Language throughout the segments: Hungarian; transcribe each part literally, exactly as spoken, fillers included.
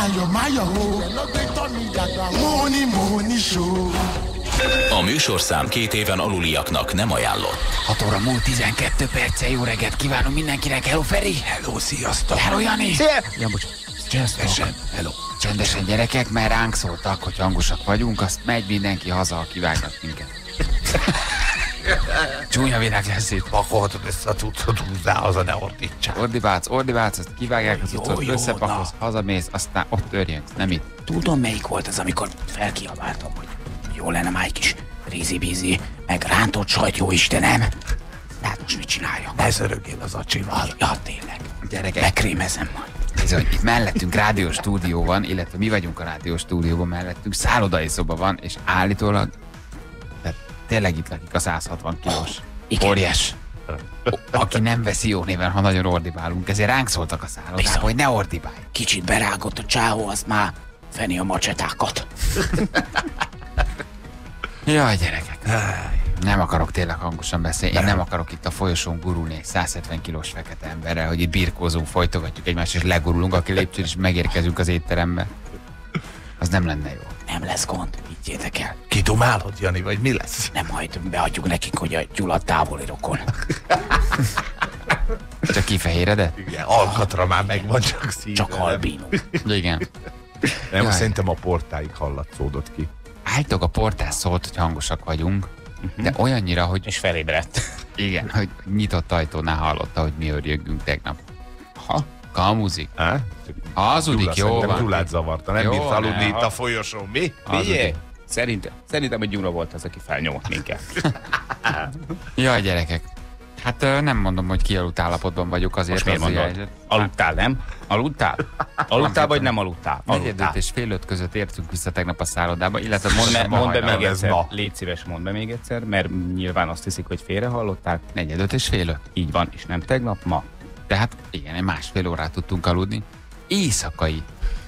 máyọ̀ máyọ̀ o lọ́gbẹ́ tọ́ mi dàgbà móni móni show. A műsorszám két éven aluliaknak nem ajánlott. hat óra múlt tizenkét perccel, jó reggelt kívánom mindenkinek. Hello Feri! Hello, sziasztok! Hello Jani! Szia! Ja, bocs. Csendesen. Hello. Csendesen gyerekek, mert ránk szóltak, hogy hangosak vagyunk, azt megy mindenki haza, kivágnak minket. Csúnya világ lesz itt. Pakolhatod össze a cuccot, húzzál haza, ne ordítsál. Ordibálsz, ordibálsz, azt kivágják az Jó, utcot, jó, összepakolsz, hazamész, aztán ott örjönsz, nem itt. Tudom, melyik volt az, amikor felkiabáltam, hogy jó lenne már egy kis rízi-bízi, meg rántott sajt, jó Istenem. Hát most mit csináljak? Ne szörögjél az acsival. Ja, tényleg. Gyerekek. Megkrémezem majd. Bizony, itt mellettünk rádiós stúdió van, illetve mi vagyunk a rádiós stúdióban, mellettünk szállodai szoba van, és állítólag, tehát tényleg itt lakik a száz hatvan kilós óriás, aki nem veszi jó néven, ha nagyon ordibálunk, ezért ránk szóltak a szállodába, Bizony. hogy ne ordibálj. Kicsit berágott a csávó, azt már feni a macsetákat. Jaj, gyerekek. Nem akarok tényleg hangosan beszélni. Én nem akarok itt a folyosón gurulni egy száz hetven kilós fekete emberrel, hogy itt birkózunk, folytogatjuk egymást, és legurulunk, aki lépcsőn, és megérkezünk az étterembe. Az nem lenne jó. Nem lesz gond, higgyétek el. Kitumálod, Jani, vagy mi lesz? Nem, majd beadjuk nekik, hogy a gyulladt távoli rokon. Csak kifehéredett? Igen, alkatra már megvan, csak szívvel. Csak albínó. Igen. Nem, Jaj. szerintem a portáig hallatszódott ki. Állítólag a portás szólt, hogy hangosak vagyunk, de olyannyira, hogy És felébredt. igen, hogy nyitott ajtónál hallotta, hogy mi örjöggünk tegnap. Ha? Kamuzik. Há? Hazudik, Gyula, jó szerintem van. Gyulát zavarta, nem Jó, bírt aludni ne, itt ha- a folyosón, mi? Hazudik. Szerintem, szerintem, hogy Gyula volt az, aki felnyomott minket. Jaj, gyerekek. Hát ö, nem mondom, hogy kialudt állapotban vagyok, azért Most miért az mondod? helyzet. Aludtál, nem? Aludtál? Aludtál, vagy nem aludtál? Negyed Aludtál. öt és fél öt között értünk vissza tegnap a szállodába, illetve Mondd be, most ma mondd be hajnal. még ez egyszer, ma. légy szíves, mondd be még egyszer, mert nyilván azt hiszik, hogy félre hallották. Negyed öt és fél öt. Így van, és nem tegnap, ma. Tehát igen, egy másfél órát tudtunk aludni. Éjszakai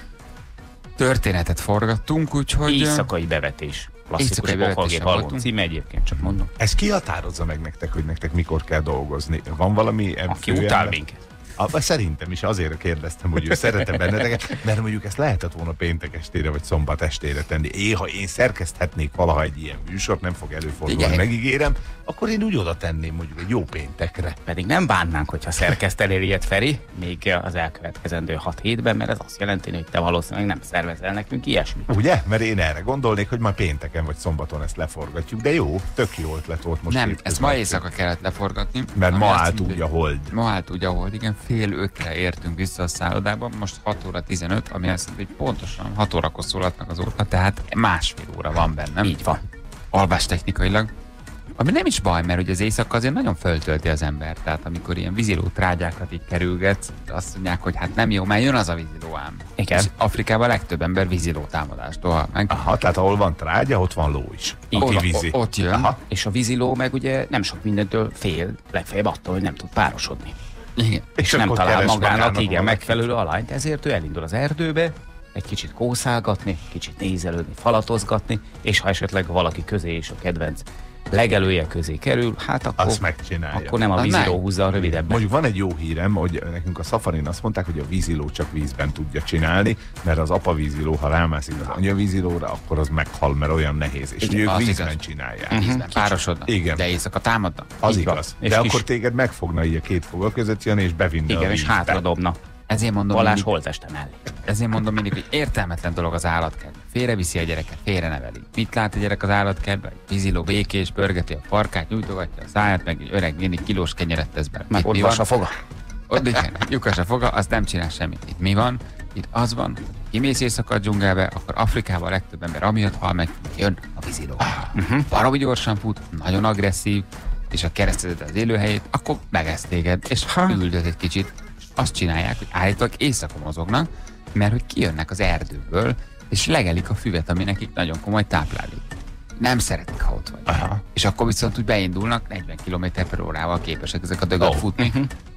történetet forgattunk, úgyhogy... Éjszakai bevetés. Klasszikus Éjszakai bevetésen pokolgép hallgón voltunk. címe egyébként, csak mondom. Ez ki határozza meg nektek, hogy nektek mikor kell dolgozni? Van valami Aki fő utál ember? minket. A, szerintem is azért kérdeztem, hogy ő szeretem benneteket, mert mondjuk ezt lehetett volna péntek estére vagy szombat estére tenni. Én, ha én szerkeszthetnék valaha egy ilyen műsort, nem fog előfordulni, Igen. megígérem, akkor én úgy oda tenném mondjuk egy jó péntekre. Pedig nem bánnánk, hogyha szerkesztenél ilyet, Feri, még az elkövetkezendő hat hétben, mert ez azt jelenti, hogy te valószínűleg nem szervezel nekünk ilyesmit. Ugye? Mert én erre gondolnék, hogy ma pénteken vagy szombaton ezt leforgatjuk, de jó, tök jó ötlet volt most. Nem, hétközben. ezt ma éjszaka kellett leforgatni. Mert ami ma azt állt jelenti, úgy a hogy- hold. Ma állt úgy, ahol igen, fél ötre értünk vissza a szállodában, most hat óra tizenöt, ami azt jelenti, hogy pontosan hat órakor szólt meg az óra, tehát másfél óra van bennem. Így van. Alvás technikailag. Ami nem is baj, mert ugye az éjszaka azért nagyon föltölti az ember. Tehát amikor ilyen víziló trágyákat így kerülgetsz, azt mondják, hogy hát nem jó, mert jön az a víziló ám. Igen. És Afrikában a legtöbb ember víziló támadást dohal meg. Aha, tehát ahol van trágya, ott van ló is. Így Aki van. vízi. O- ott jön. Aha. És a víziló meg ugye nem sok mindentől fél, legfeljebb attól, hogy nem tud párosodni. Igen. És Nem akkor talál keres magának, magának igen, valakit. megfelelő alányt, ezért ő elindul az erdőbe, egy kicsit kószálgatni, kicsit nézelődni, falatozgatni, és ha esetleg valaki közé és a kedvenc legelője közé kerül, hát akkor, Azt megcsinálja. akkor nem a Az víziló meg. húzza a rövidebben. Mondjuk van egy jó hírem, hogy nekünk a szafarin azt mondták, hogy a víziló csak vízben tudja csinálni, mert az apa víziló, ha rámászik az anya vízilóra, akkor az meghal, mert olyan nehéz. És Igen, ők az vízben igaz. csinálják. Vízben párosodnak. Igen. De éjszaka támadnak. Az Így van. igaz. És De kis- akkor téged megfogna így a két foga között, Jani, és bevinne a Igen, és vízbe. hátradobna. Ezért mondom, Balázs mindig, holtesten mellé. ezért mondom mindig, hogy értelmetlen dolog az állatkert. Félreviszi a gyereket, félre neveli. Mit lát a gyerek az állatkertben? Egy víziló békés, pörgeti a farkát, nyújtogatja a száját, meg egy öreg néni kilós kenyeret tesz bele. Meg Itt ott mi vas van? a foga. Ott igen, lyukas a foga, az nem csinál semmit. Itt mi van? Itt az van, hogy kimész éjszaka a dzsungelbe, akkor Afrikában a legtöbb ember amiatt hal meg, jön a víziló. Uh-huh. Baromi gyorsan fut, nagyon agresszív, és a keresztezed az élőhelyét, akkor megesz téged, és üldöz egy kicsit. Azt csinálják, hogy állítólag éjszaka mozognak, mert hogy kijönnek az erdőből, és legelik a füvet, ami nekik nagyon komoly táplálék. Nem szeretik, ha ott vagy. Aha. És akkor viszont úgy beindulnak, negyven kilométer per órával képesek ezek a dögök Oh. futni,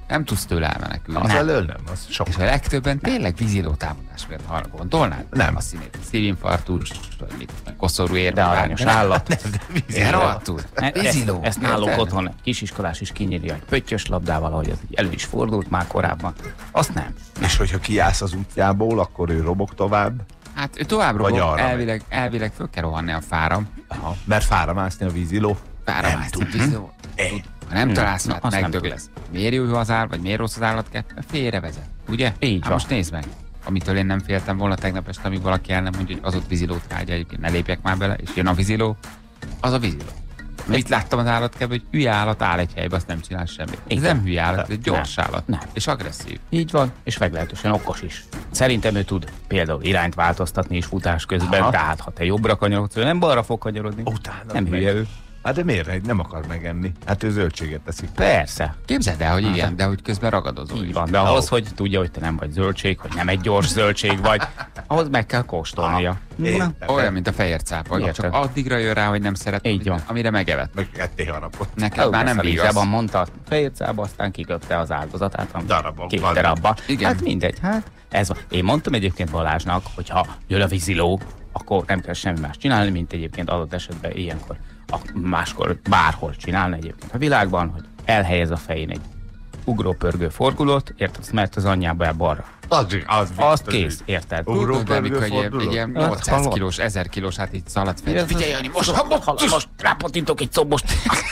Nem tudsz tőle elmenekülni. Az Nem. elől nem, az sok. És a legtöbben tényleg víziló támadás miatt arra gondolnád? Nem. Azt hinnéd, szívinfarktus, koszorú ér, De aranyos állat. Ilyen rohadtul. Víziló. Ezt, ezt nálunk Érted? otthon egy kisiskolás is kinyírja egy pöttyös labdával, ahogy az így elő is fordult már korábban. Azt nem. És hogyha kiállsz az útjából, akkor ő robog tovább. Hát ő tovább Vagy robog, arra elvileg, elvileg föl kell rohanni a fára. Aha. Mert fára mászni a víziló. Fára Nem mászni, tud. víziló. Tud. Ha nem találsz, Na, hát azt nem megdög tud. lesz. Miért jó az állat, vagy miért rossz az állatkert? Mert félrevezet, ugye? Így hát van. most nézd meg. Amitől én nem féltem volna tegnap este, amíg valaki el nem mondja, hogy az ott vízilót rágya, egyébként ne lépjek már bele, és jön a víziló, az a víziló. Mit láttam az állatkertben, hogy hülye állat áll egy helybe, azt nem csinál semmit. Ez Igen. nem hülye állat, ez egy gyors Nem. állat. Nem. És agresszív. Így van, és meglehetősen okos is. Szerintem ő tud például irányt változtatni is futás közben, Aha. tehát ha te jobbra kanyarodsz, ő nem balra fog kanyarodni. Utána nem meg. hülye ő. Hát de miért? Nem akar megenni. Hát ő zöldséget teszik. Persze. Képzeld el, hogy igen, Hát. de hogy közben ragadozol. Így is. van, de Ó. ahhoz, hogy tudja, hogy te nem vagy zöldség, hogy nem egy gyors zöldség vagy, ahhoz meg kell kóstolnia. Na, Értem. Olyan, mint a fehér cápa, hogy Érted. csak addigra jön rá, hogy nem szeret, Így van. amire megevet. Meg etté harapott. Neked már nem vigasz. vízában mondta, fejércába, aztán kiköpte az áldozatát. a Darabokban. Két darabba. Igen. Hát mindegy, hát ez van. Én mondtam egyébként Balázsnak, hogy ha jön a víziló, akkor nem kell semmi más csinálni, mint egyébként adott esetben ilyenkor, a máskor bárhol csinálni egyébként a világban, hogy elhelyez a fején egy ugrópörgő fordulót, érted, mert az anyjába el balra. Az, az Azt biztos, kész, hogy- érted? Ugró- Tudod, de amikor egy, ilyen- forduló? egy ilyen Hát, nyolcszáz hallod? kilós, ezer kilós, hát így szaladt fel. Ez Figyelj, az- Jani, most, most, most, most rápatintok egy szobbost.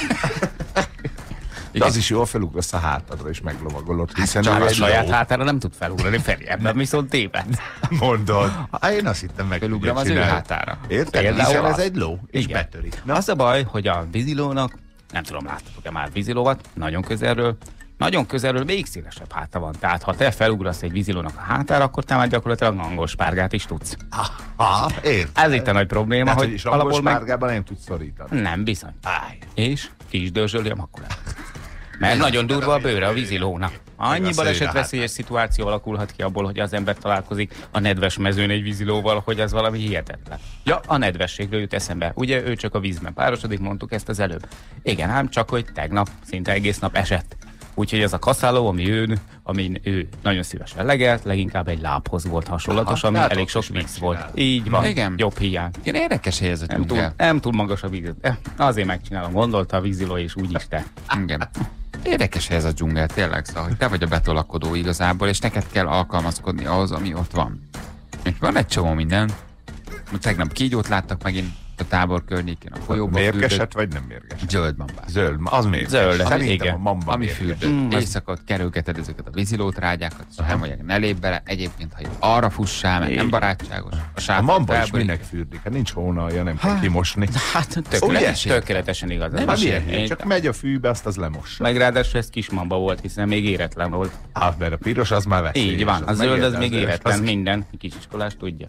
De az is jól felugrasz a hátadra és meglovagolod, hiszen Csak ő a egy saját ló. hátára nem tud felugrani, Feri, ebben viszont téved. Mondod. Hát én azt hittem meg Felugram tudja az ő csinálni. hátára. Érted? Például Hiszen ez az. egy ló, és Igen. betöri. Na. Az a baj, hogy a vízilónak, nem tudom, láttatok-e már vízilóvat, nagyon közelről, nagyon közelről még szélesebb háta van. Tehát ha te felugrasz egy vízilónak a hátára, akkor te már gyakorlatilag angol párgát is tudsz. Ha, érted? Ez itt a nagy probléma, Hát, hogy hogy is angol alapból meg... spárgában nem tudsz szorítani. Nem, bizony. Áj. És ki is dörzsöli a makulát. Mert nagyon durva a bőre a vízilónak. Annyi Meg a balesetveszélyes szituáció alakulhat ki abból, hogy az ember találkozik a nedves mezőn egy vízilóval, hogy az valami hihetetlen. Ja, a nedvességről jut eszembe. Ugye ő csak a vízben párosodik, mondtuk ezt az előbb. Igen, ám csak, hogy tegnap szinte egész nap esett. Úgyhogy ez a kaszáló, ami ő, amin ő nagyon szívesen legelt, leginkább egy lábhoz volt hasonlatos, Aha, ami hát elég ott sok is víz volt. megcsinálod. Így van, Igen. jobb hiány. Igen, érdekes hely ez a Nem túl, dzsungel. nem túl magas a víz. Eh, azért megcsinálom, gondolta a víziló, és úgy is te. Igen. Érdekes hely ez a dzsungel, tényleg, szóval, hogy te vagy a betolakodó igazából, és neked kell alkalmazkodni ahhoz, ami ott van. És van egy csomó minden. Tegnap kígyót láttak megint a tábor környékén, a folyóban Mérgeset vagy nem mérges? Zöld mambát. Zöld, az mérges. Zöld, Szerintem igen. a mamba Ami mérges. fürdő. Mm, Mm, az- Éjszakot kerülgeted ezeket a vízilót, rágyákat, és nem mondják, ne lép bele. Egyébként, ha itt arra fussál, mert nem Így. barátságos, a A sátor mamba is felborít. minek fürdik? Hát nincs hónalja, nem kell kimosni. Hát tökéletes, Ugye? tökéletesen igaz. Nem Ez is ilyen. ilyen, csak megy a fűbe, azt az lemossa. Meg ráadásul ez kis mamba volt, hiszen még éretlen volt. Hát, mert a piros az már veszélyes. Így van, a zöld az még megérdező. éretlen, Az- minden kisiskolás tudja.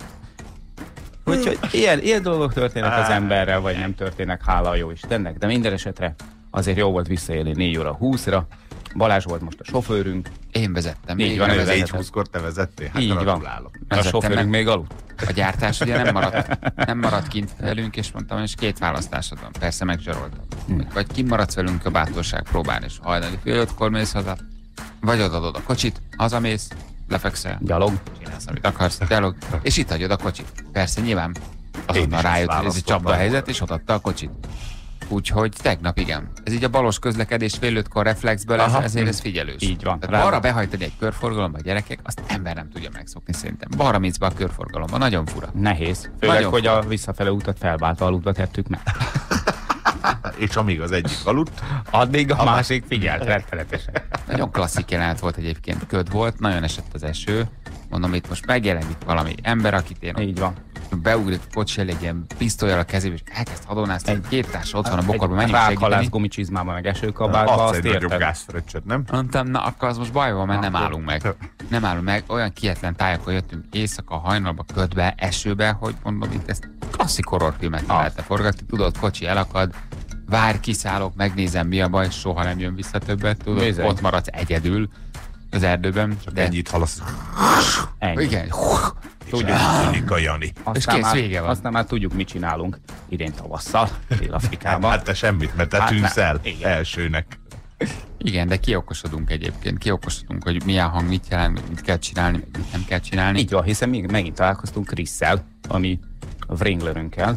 Úgyhogy ilyen, ilyen dolgok történnek az emberrel, vagy nem történnek, hála a jó Istennek, de minden esetre azért jó volt visszaélni négy óra húszra. Balázs volt most a sofőrünk, Én vezettem. Így én van, Ez vezettem. négy húszkor te vezettél? Hát így van. gratulálok. A Vezettem sofőrünk meg. még aludt. A gyártás ugye nem maradt, nem maradt kint velünk, és mondtam, és két választásod van. Persze megzsaroltam. Vagy kint maradsz velünk a bátorság próbán, és hajnali fél ötkor mész haza, vagy odadod a kocsit, hazamész, lefekszel, Gyalog. csinálsz, amit akarsz, gyalog, és itt hagyod a kocsit. Persze, nyilván Én azonnal is rájött, ezt hogy ez egy választottam csapdahelyzet, és odaadta a kocsit. Úgyhogy tegnap igen. Ez így a balos közlekedés fél ötkor reflexből, ez, Aha. ezért ez figyelős. Így van. Tehát balra behajtani egy körforgalomba a gyerekek, azt ember nem tudja megszokni szerintem. Balra mész be a körforgalomba, nagyon fura. Nehéz. Főleg, Nagyon hogy fura. a visszafele utat felváltva aludva tettük meg. És amíg az egyik aludt, Addig a másik figyelt rettenetesen. Nagyon klasszik jelenet volt egyébként, köd volt, nagyon esett az eső. Mondom, itt most megjelenik valami ember, akit én Így van. beugrik a kocsi elé egy ilyen pisztolyjal a kezébe, és elkezd hadonászni, egy két társ ott van a bokorban, Egy menjünk rákhalász segíteni. gumicsizmában, meg esőkabátban, adsz azt egy nagyobb érted. gázfröccsöt, nem? Mondtam, na akkor az most baj van, mert nem Akkor- állunk meg. Nem állunk meg, olyan kietlen tájakon jöttünk éjszaka, hajnalba, ködbe, esőbe, hogy mondom, itt ezt klasszik horrorfilmet Ah. lehetne forgatni, tudod, kocsi elakad, várj, kiszállok, megnézem, mi a baj, soha nem jön vissza többet, tudod, Bizony. ott maradsz egyedül az erdőben. De ennyit hallasz. Ennyi. Igen, Tudjuk. Tudjuk a Jani. Aztán, kész, már, vége van. aztán már tudjuk, mit csinálunk idén tavasszal, Dél-Afrikában. Hát te semmit, mert te Hát tűnsz nem. el Igen. elsőnek. Igen, de kiokosodunk egyébként. Kiokosodunk, hogy milyen hang mit jelent, mit kell csinálni, mit nem kell csinálni. Így van, hiszen még megint találkoztunk Krisszel, ami a Wranglerünkkel.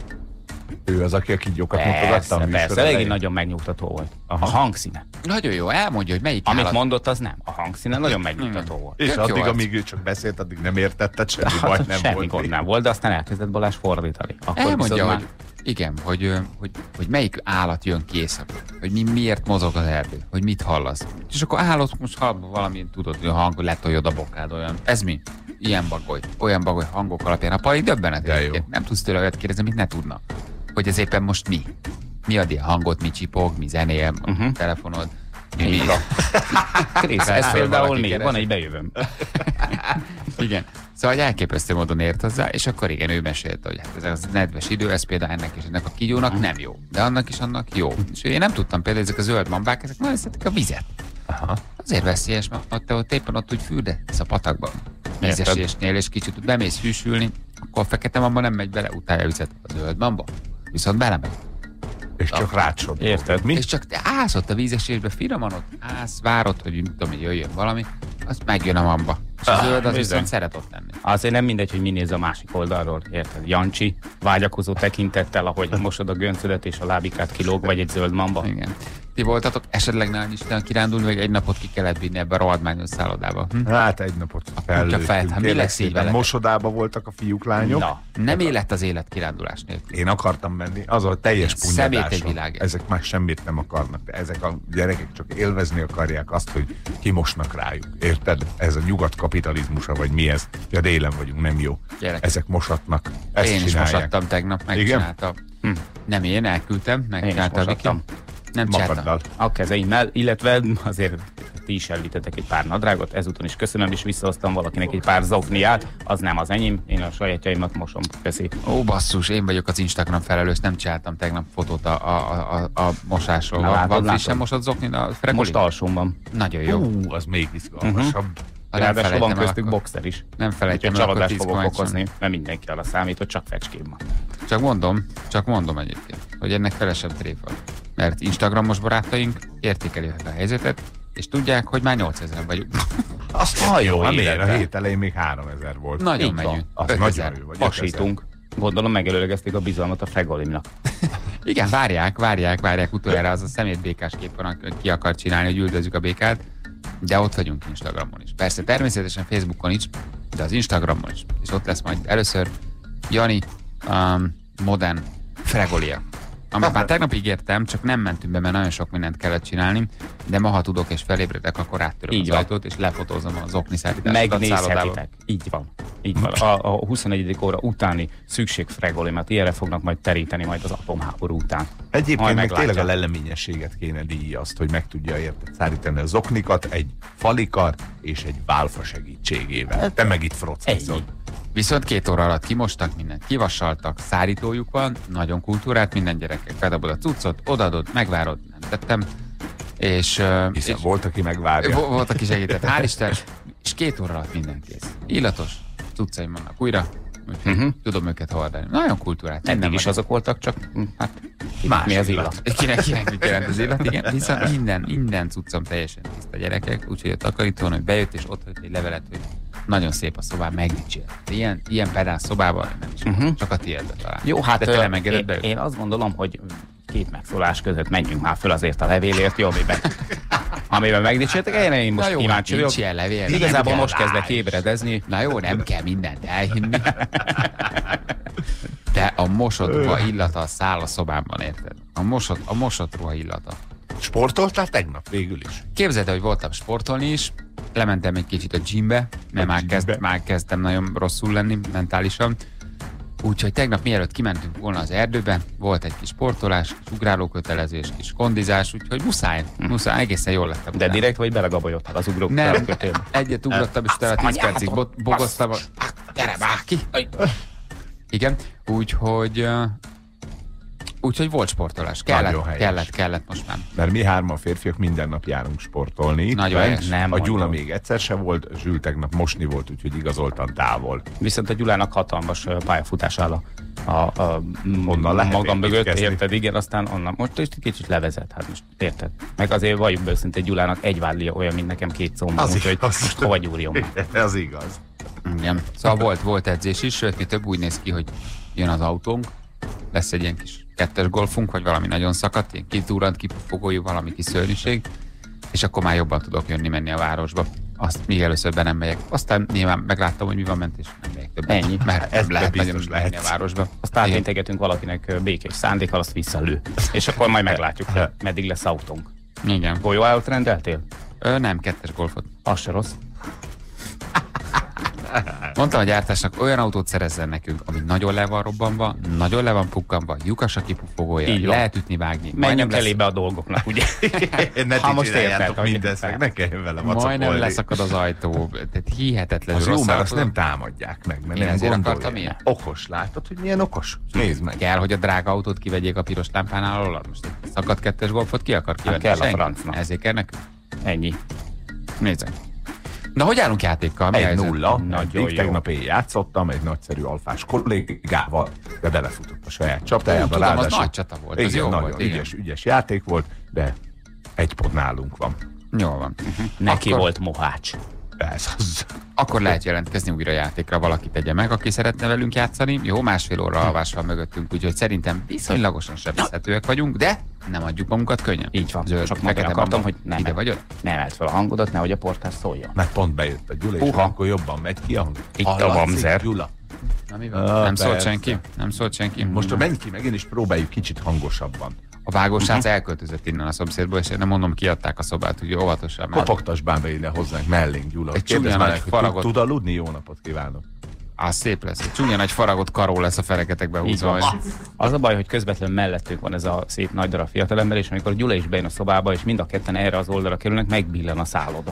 Ő az, aki a kígyókat mutogatta? Persze, persze, eléggé nagyon megnyugtató volt. Aha. A hangszíne. Nagyon jó, elmondja, hogy melyik Amit állat... mondott, az nem. A hangszíne nagyon megnyugtató volt. És Tök addig, jó az. amíg ő csak beszélt, addig nem értetted, semmi baj nem Semmi volt. gond nem volt, de aztán elkezdett Balázs fordítani. Akkor Elmondja, viszont hogy igen, hogy, ö, hogy, hogy melyik állat jön ki éjszaka, hogy mi, miért mozog az erdő, hogy mit hallasz. És akkor állott most hall valamilyen tudod, hogy a hang, hogy letoljod a bokád olyan. Ez mi? Ilyen bagoly, olyan bagoly hangok alapján. A pali döbbenet De jó. egyébként. Nem tudsz tőle olyat kérdezni, mit ne tudna. Hogy ez éppen most mi? Mi ad ilyen hangot, mi csipog, mi zenél, a Mhm. telefonod. Mi, mi? Így van. Krisz, ez Fel például valaki mi? keres. Van egy bejövőm. Igen. Szóval hogy elképesztő módon ért hozzá, és akkor igen, ő mesélte, hogy hát ez az nedves idő, ez például ennek és ennek a kígyónak nem jó, de annak is annak jó. És én nem tudtam például, ezek a zöld mambák, ezek nagyon szeretik a vizet. Aha. Azért veszélyes, mert ott, ott éppen ott úgy fürdesz a patakban. Vízesésnél, és kicsit bemész hűsülni, akkor a fekete mamba nem megy bele, utálja a vizet a zöld mamba. Viszont belemegy. És csak rácsod. Érted? Mi? És csak te állsz ott a vízesésbe, finoman ott állsz, várod, hogy nem tudom, hogy jöjjön valami, azt megjön a mamba. És a Ah, zöld az bizony. viszont szeret ott lenni. Azért nem mindegy, hogy mi néz a másik oldalról, érted? Jancsi, vágyakozó tekintettel, ahogy mosod a göncödet és a lábikát kilóg, vagy egy zöld mamba. Igen. Ti voltatok esetleg nálad Isten kirándulni, vagy egy napot ki kellett vinni ebbe a rohadmányos szállodába? Hm? Hát egy napot fejlett. fellőttünk. Hát mi Kérlek lesz így szépen, veletek? mosodába voltak a fiúk, lányok. Na, Nem élet az élet kirándulás nélkül. Én akartam menni, az a teljes Szemét egy punyadásra. világ. Ezek már semmit nem akarnak, de ezek a gyerekek csak élvezni akarják azt, hogy kimosnak rájuk. Érted? Ez a nyugat kapitalizmusa, vagy mi ez? Ja, délen vagyunk, nem jó. Gyerek. Ezek mosatnak. Ezt Én is csinálják. mosattam tegnap, megcsinálta. Hm. Nem én, elküldtem, én is megcsinálta a Viki. mosattam. Nem csinálta. Magaddal. A kezeimmel, illetve azért ti is elvitetek egy pár nadrágot, ezúton is köszönöm, és visszahoztam valakinek egy pár zokniát, az nem az enyém, én a sajátjaimat mosom, köszi. Ó, basszus, én vagyok az Instagram felelős, nem csináltam tegnap fotót a, a, a, a mosásról. Na, Van, látod, van látod. frissen mosott zokni a frekoli? Most alsón van. Nagyon jó. Ú, az még izgalmasabb. Ha nem Ráadásul van felejtem el, köztük akkor- boxer is. Nem felejtem Úgyhogy el, akkor csalódást tíz fogok komács okozni, mert mindenki arra számít, hogy csak fecském van. Csak mondom, csak mondom egyébként, hogy ennek felesebb tréfa. Mert Instagramos barátaink értékelik a helyzetet, és tudják, hogy már nyolcezer vagyunk. Azt halljon, jó miért? A életben. hét elején még háromezer volt. Nagyon Így van. megyünk. Az ötezer. nagyon jó, vagy Hasítunk. Gondolom megelőlegezték a bizalmat a Fregolimnak. Igen, várják, várják, várják utoljára az a szemétbékás kép van, aki ki akar csinálni, hogy üldözzük a békát, de ott vagyunk Instagramon is. Persze természetesen Facebookon is, de az Instagramon is. És ott lesz majd először Jani um, modern Fregolia. Amit már tegnap ígértem, csak nem mentünk be, mert nagyon sok mindent kellett csinálni, de ma, ha tudok és felébredek, akkor áttöröm Így az van. ajtót, és lefotózom az okni szállításokat Megnézhetitek. Így van. Így van. A, a huszonegyedik óra utáni szükség Fregolimat ilyenre fognak majd teríteni majd az atomháború után. Majd Egyébként meg meglátja. tényleg a leleményességet kéne díjazt, hogy meg tudja érted szárítani az oknikat egy falikar és egy válfa segítségével. Te meg itt frocázol. Ennyi. Viszont két óra alatt kimostak mindent, kivassaltak, szárítójuk van, nagyon kultúrát, minden gyerekek bedobod a cuccot, odaadod, megvárod, nem tettem, és, uh, Hiszen és volt, aki megvárja. vo- volt, aki segített, hál' Isten, és két óra alatt minden kész. Illatos, cuccaim vannak újra, úgyhogy Mhm. tudom őket hordani. Nagyon kultúrát. Eddig minden is van. azok voltak, csak hm, hát Más mi az illat. illat? Kinek, kinek mit jelent az illat, igen. Viszont minden, minden cuccom teljesen tiszta gyerekek, úgyhogy a takarítón, hogy bejött és ott hagyott egy levelet, hogy nagyon szép a szobám, megdicsért. Ilyen, ilyen pedál szobában nem is, Mhm. csak a tiédbe talán. Jó, hát de te ö, nem engeded én, be? én azt gondolom, hogy két megszólás között menjünk már föl azért a levélért, jó, amiben, amiben megdicsértek, én, én most Na jó, kíváncsi nincs vagyok. ilyen levél. Igazából Nem most kell. kezdek ébredezni. Na jó, nem kell mindent elhinni. De a mosott ruha illata száll a szobámban, érted? A mosott, a mosott ruha illata. Sportoltál tegnap végül is? Képzeld el, hogy voltam sportolni is, lementem egy kicsit a gymbe, mert A már, kezd, gymbe. már kezdtem nagyon rosszul lenni mentálisan. Úgyhogy tegnap mielőtt kimentünk volna az erdőbe, volt egy kis sportolás, kis ugrálókötelezés, kis kondizás, úgyhogy muszáj, muszáj, egészen jól lettem. De utána. direkt vagy belegabolyodtál az ugrók Nem, kötélbe? egyet ugrottam, és utána tíz percig bo- bogoztam. a- Gyere már ki! Igen, úgyhogy, uh, úgyhogy volt sportolás. Nagyon Kellett, helyes. kellett, kellett most már. Mert mi hárman férfiak minden nap járunk sportolni. Nagyon Bent. helyes. Nem A Gyula mondom. még egyszer se volt, Zsül tegnap mosni volt, úgyhogy igazoltan távol. Viszont a Gyulának hatalmas ö, pályafutás áll a a, a onnan lehet magam mögött, építkezni. érted, igen, aztán onnan. Most is kicsit levezet, hát most érted. Meg azért valljuk be őszintén, Gyulának egy vádlia olyan, mint nekem két combom, Az úgyhogy igaz. most hova gyúrjon már. Ez igaz. Igen. Szóval volt, volt edzés is, sőt, mi több úgy néz ki, hogy jön az autónk, lesz egy ilyen kis kettes golfunk, vagy valami nagyon szakadt, ilyen kitúrant, kipufogójú, valami kis szörnyűség, és akkor már jobban tudok jönni, menni a városba. Azt még először be nem megyek. Aztán nyilván megláttam, hogy mi van ment, és nem megyek többet. Ennyi. Mert Ez ez lehet biztos nagyon lehet. menni a városba. Azt áténtegetünk valakinek békés szándékkal, azt visszalő. És akkor majd meglátjuk, hogy meddig lesz autónk. Igen. Golyóállót rendeltél? Ö, nem, kettes golfot. Az se rossz. Mondtam a gyártásnak, olyan autót szerezzen nekünk, ami nagyon le van robbanva, nagyon le van pukkanva, lyukas a kipufogója, Így van. lehet ütni, vágni. Menjünk lesz- elébe a dolgoknak, ugye? Ne Ha ti most csináljátok érted, hogy- mindezt, meg ne kelljen vele vacakolni. Majdnem leszakad az ajtó. Tehát hihetetlenül Az jó, rossz mert azt autó. nem támadják meg, mert Én nem ezért gondolják. akartam ilyen. Okos, látod, hogy milyen okos? Nézd meg. Kell, hogy a drága autót kivegyék a piros lámpánál alól. Most egy szakadt kettes golfot ki akar kivenni? kell a Senki. francnak. Ezért kell nekünk. Ennyi. Nézzek. Na, hogy állunk játékkal? Mi a Egy helyzet? nulla. Nagyon Még jó. tegnap én játszottam egy nagyszerű alfás kollégával, de belefutott a saját Ú, csatájába. tudom, az ráadásul- nagy csata volt, az Igen, jó nagyon volt, igen. ügyes, ügyes játék volt, de egy pont nálunk van. Jól van. Neki Akkor- volt mohács. Ez az. Akkor lehet jelentkezni újra játékra, valaki tegye meg, aki szeretne velünk játszani. Jó, másfél óra alvás van mögöttünk, úgyhogy szerintem viszonylagosan sebezhetőek vagyunk, de nem adjuk magunkat könnyen. Így van. Zöld, Csak mondani fekete akartam, bamba. hogy nem. Ide vagy oda? Nem elt fel a hangodat, nehogy a portás szóljon. Mert pont bejött a Gyula, és Uha. akkor jobban megy ki a hang. Itt a Hallatszik, mamzer. Gyula. Na, mi van? Ah, nem szólt persze. senki? Nem szólt senki? Most a menj ki megint, és próbáljuk kicsit hangosabban. A vágósrác elköltözött innen a szomszédból, és én nem mondom, kiadták a szobát, úgy óvatosan. Mert Kopogtass bár be ide hozzánk mellénk, Gyula. Egy Kérdezd csúnya már nagy meg, hogy faragot. tud, tud aludni? Jó napot kívánok. az szép lesz. Egy csúnya nagy faragott karó lesz a feneketekbe Így húzva. van. Hogy... Az a baj, hogy közvetlenül mellettünk van ez a szép nagy darab fiatalember, és amikor Gyula is bejön a szobába, és mind a ketten erre az oldalra kerülnek, megbillen a szálloda.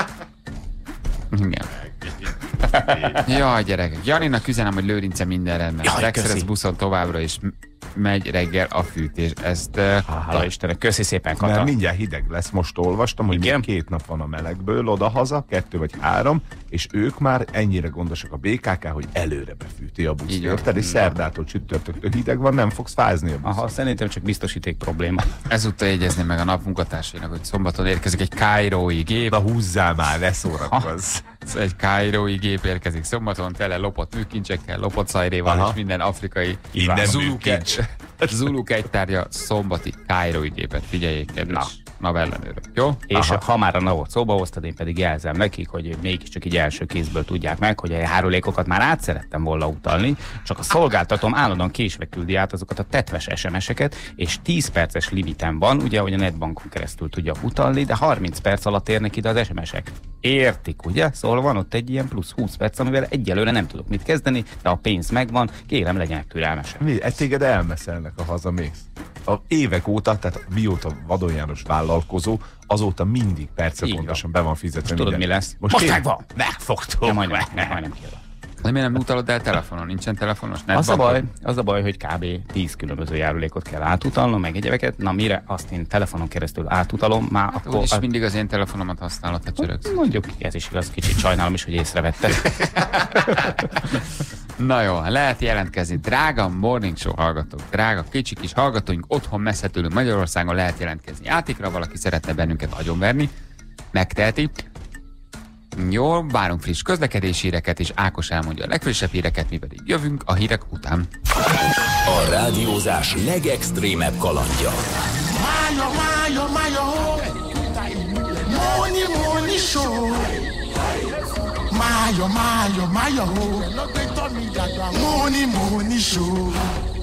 Igen. Jaj, gyerekek. Janinak üzenem, hogy Lőrince minden rendben. Jaj, Az Express köszi. buszon továbbra is megy reggel a fűtés. Ezt uh, Hála Istennek, köszi szépen, Kata. Mert mindjárt hideg lesz, most olvastam, hogy Igen? még két nap van a melegből oda-haza, kettő vagy három, és ők már ennyire gondosak a bé ká ká, hogy előre befűti a buszt. Így van. Érted? És szerdától csütörtöktől hideg van, nem fogsz fázni a busz. Aha, szerintem csak biztosíték probléma. ezúttal jegyezném meg a nap munkatársainak, hogy szombaton érkezik egy kairói gép. Na húzzál már, ne szórakozz. Egy kairói gép érkezik szombaton, tele lopott műkincsekkel, lopott szajréval, Aha. és minden afrikai Innen Zulu, műkincs. Zulu kegytárja szombati kairói gépet. Figyeljék, kedves NAV ellenőrök. Jó? És Aha. ha már a NAV-ot szóba hoztad, én pedig jelzem nekik, hogy mégiscsak így első kézből tudják meg, hogy a járulékokat már át szerettem volna utalni, csak a szolgáltatom állandóan késve küldi át azokat a tetves es em eseket, és tíz perces limitem van, ugye, hogy a netbankon keresztül tudja utalni, de harminc perc alatt érnek ide az es em esek. Értik, ugye? Szóval van ott egy ilyen plusz húsz perc, amivel egyelőre nem tudok mit kezdeni, de a pénz megvan, kérem, legyenek türelmesek. Mi? E téged elmeszelnek, a hazamész. A évek óta, tehát mióta Vadon János vállalkozó, azóta mindig percre Így pontosan be van fizetve. Most tudod, minden. mi lesz? Most, Most én- megvan! Megfogtom. Ja, majdnem, majdnem kérlek. De miért nem utalod el telefonon? Nincsen telefonos Az a, netbankod? baj, az a baj, hogy kb. tíz különböző járulékot kell átutalnom, meg egyebeket. Na mire azt én telefonon keresztül átutalom, már akkor... Úgyis az- mindig az én telefonomat használod, ha csörögsz. Mondjuk, ez is igaz, kicsit sajnálom is, hogy észrevetted. Na jó, lehet jelentkezni. Drága Morning Show hallgatók, drága kicsi kis hallgatóink, otthon messze tőlünk Magyarországon lehet jelentkezni játékra, valaki szeretne bennünket agyonverni, megteheti. Jó, várunk friss közlekedési híreket, és Ákos elmondja a legfrissebb híreket, mi pedig jövünk a hírek után. A rádiózás legextrémebb kalandja. Mája, mája, mája, ho. Móni, móni, show. Mája, mája, mája, ho. Móni, móni, show.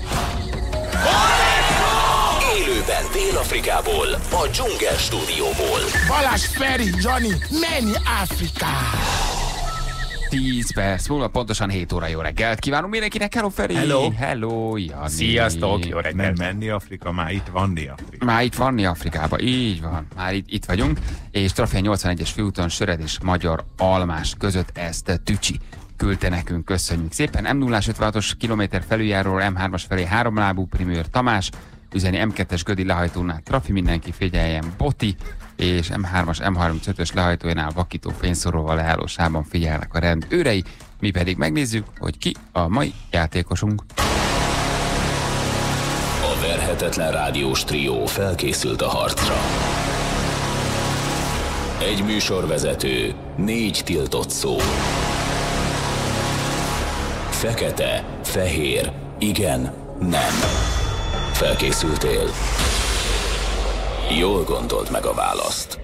Élőben Dél-Afrikából, a Dzsungel stúdióból. Balázs, Feri, Johnny, menj Afrika. tíz perc múlva, pontosan hét óra jó reggelt kívánunk mindenkinek. Hello, Feri! Hello. Hello, Jani! Sziasztok, jó Nem reggelt! menni Afrika, már itt van Afrika. Már itt van Afrikába, így van, már itt, itt vagyunk, és Trafia nyolcvanegyes főúton Söred és Magyar Almás között ezt Tücsi küldte nekünk, köszönjük szépen. em nullás ötvenhatos kilométer felüljáróról em hármas felé háromlábú Primőr Tamás, üzeni em kettes Gödi lehajtónál Trafi, mindenki figyeljen, Boti, és em hármas em harmincötös lehajtójánál vakító fényszoróval leálló sávban figyelnek a rendőrei, mi pedig megnézzük, hogy ki a mai játékosunk. verhetetlen rádiós trió felkészült a harcra. Egy műsorvezető, négy tiltott szó. Fekete, fehér, igen, nem. Felkészültél? Jól gondold meg a választ.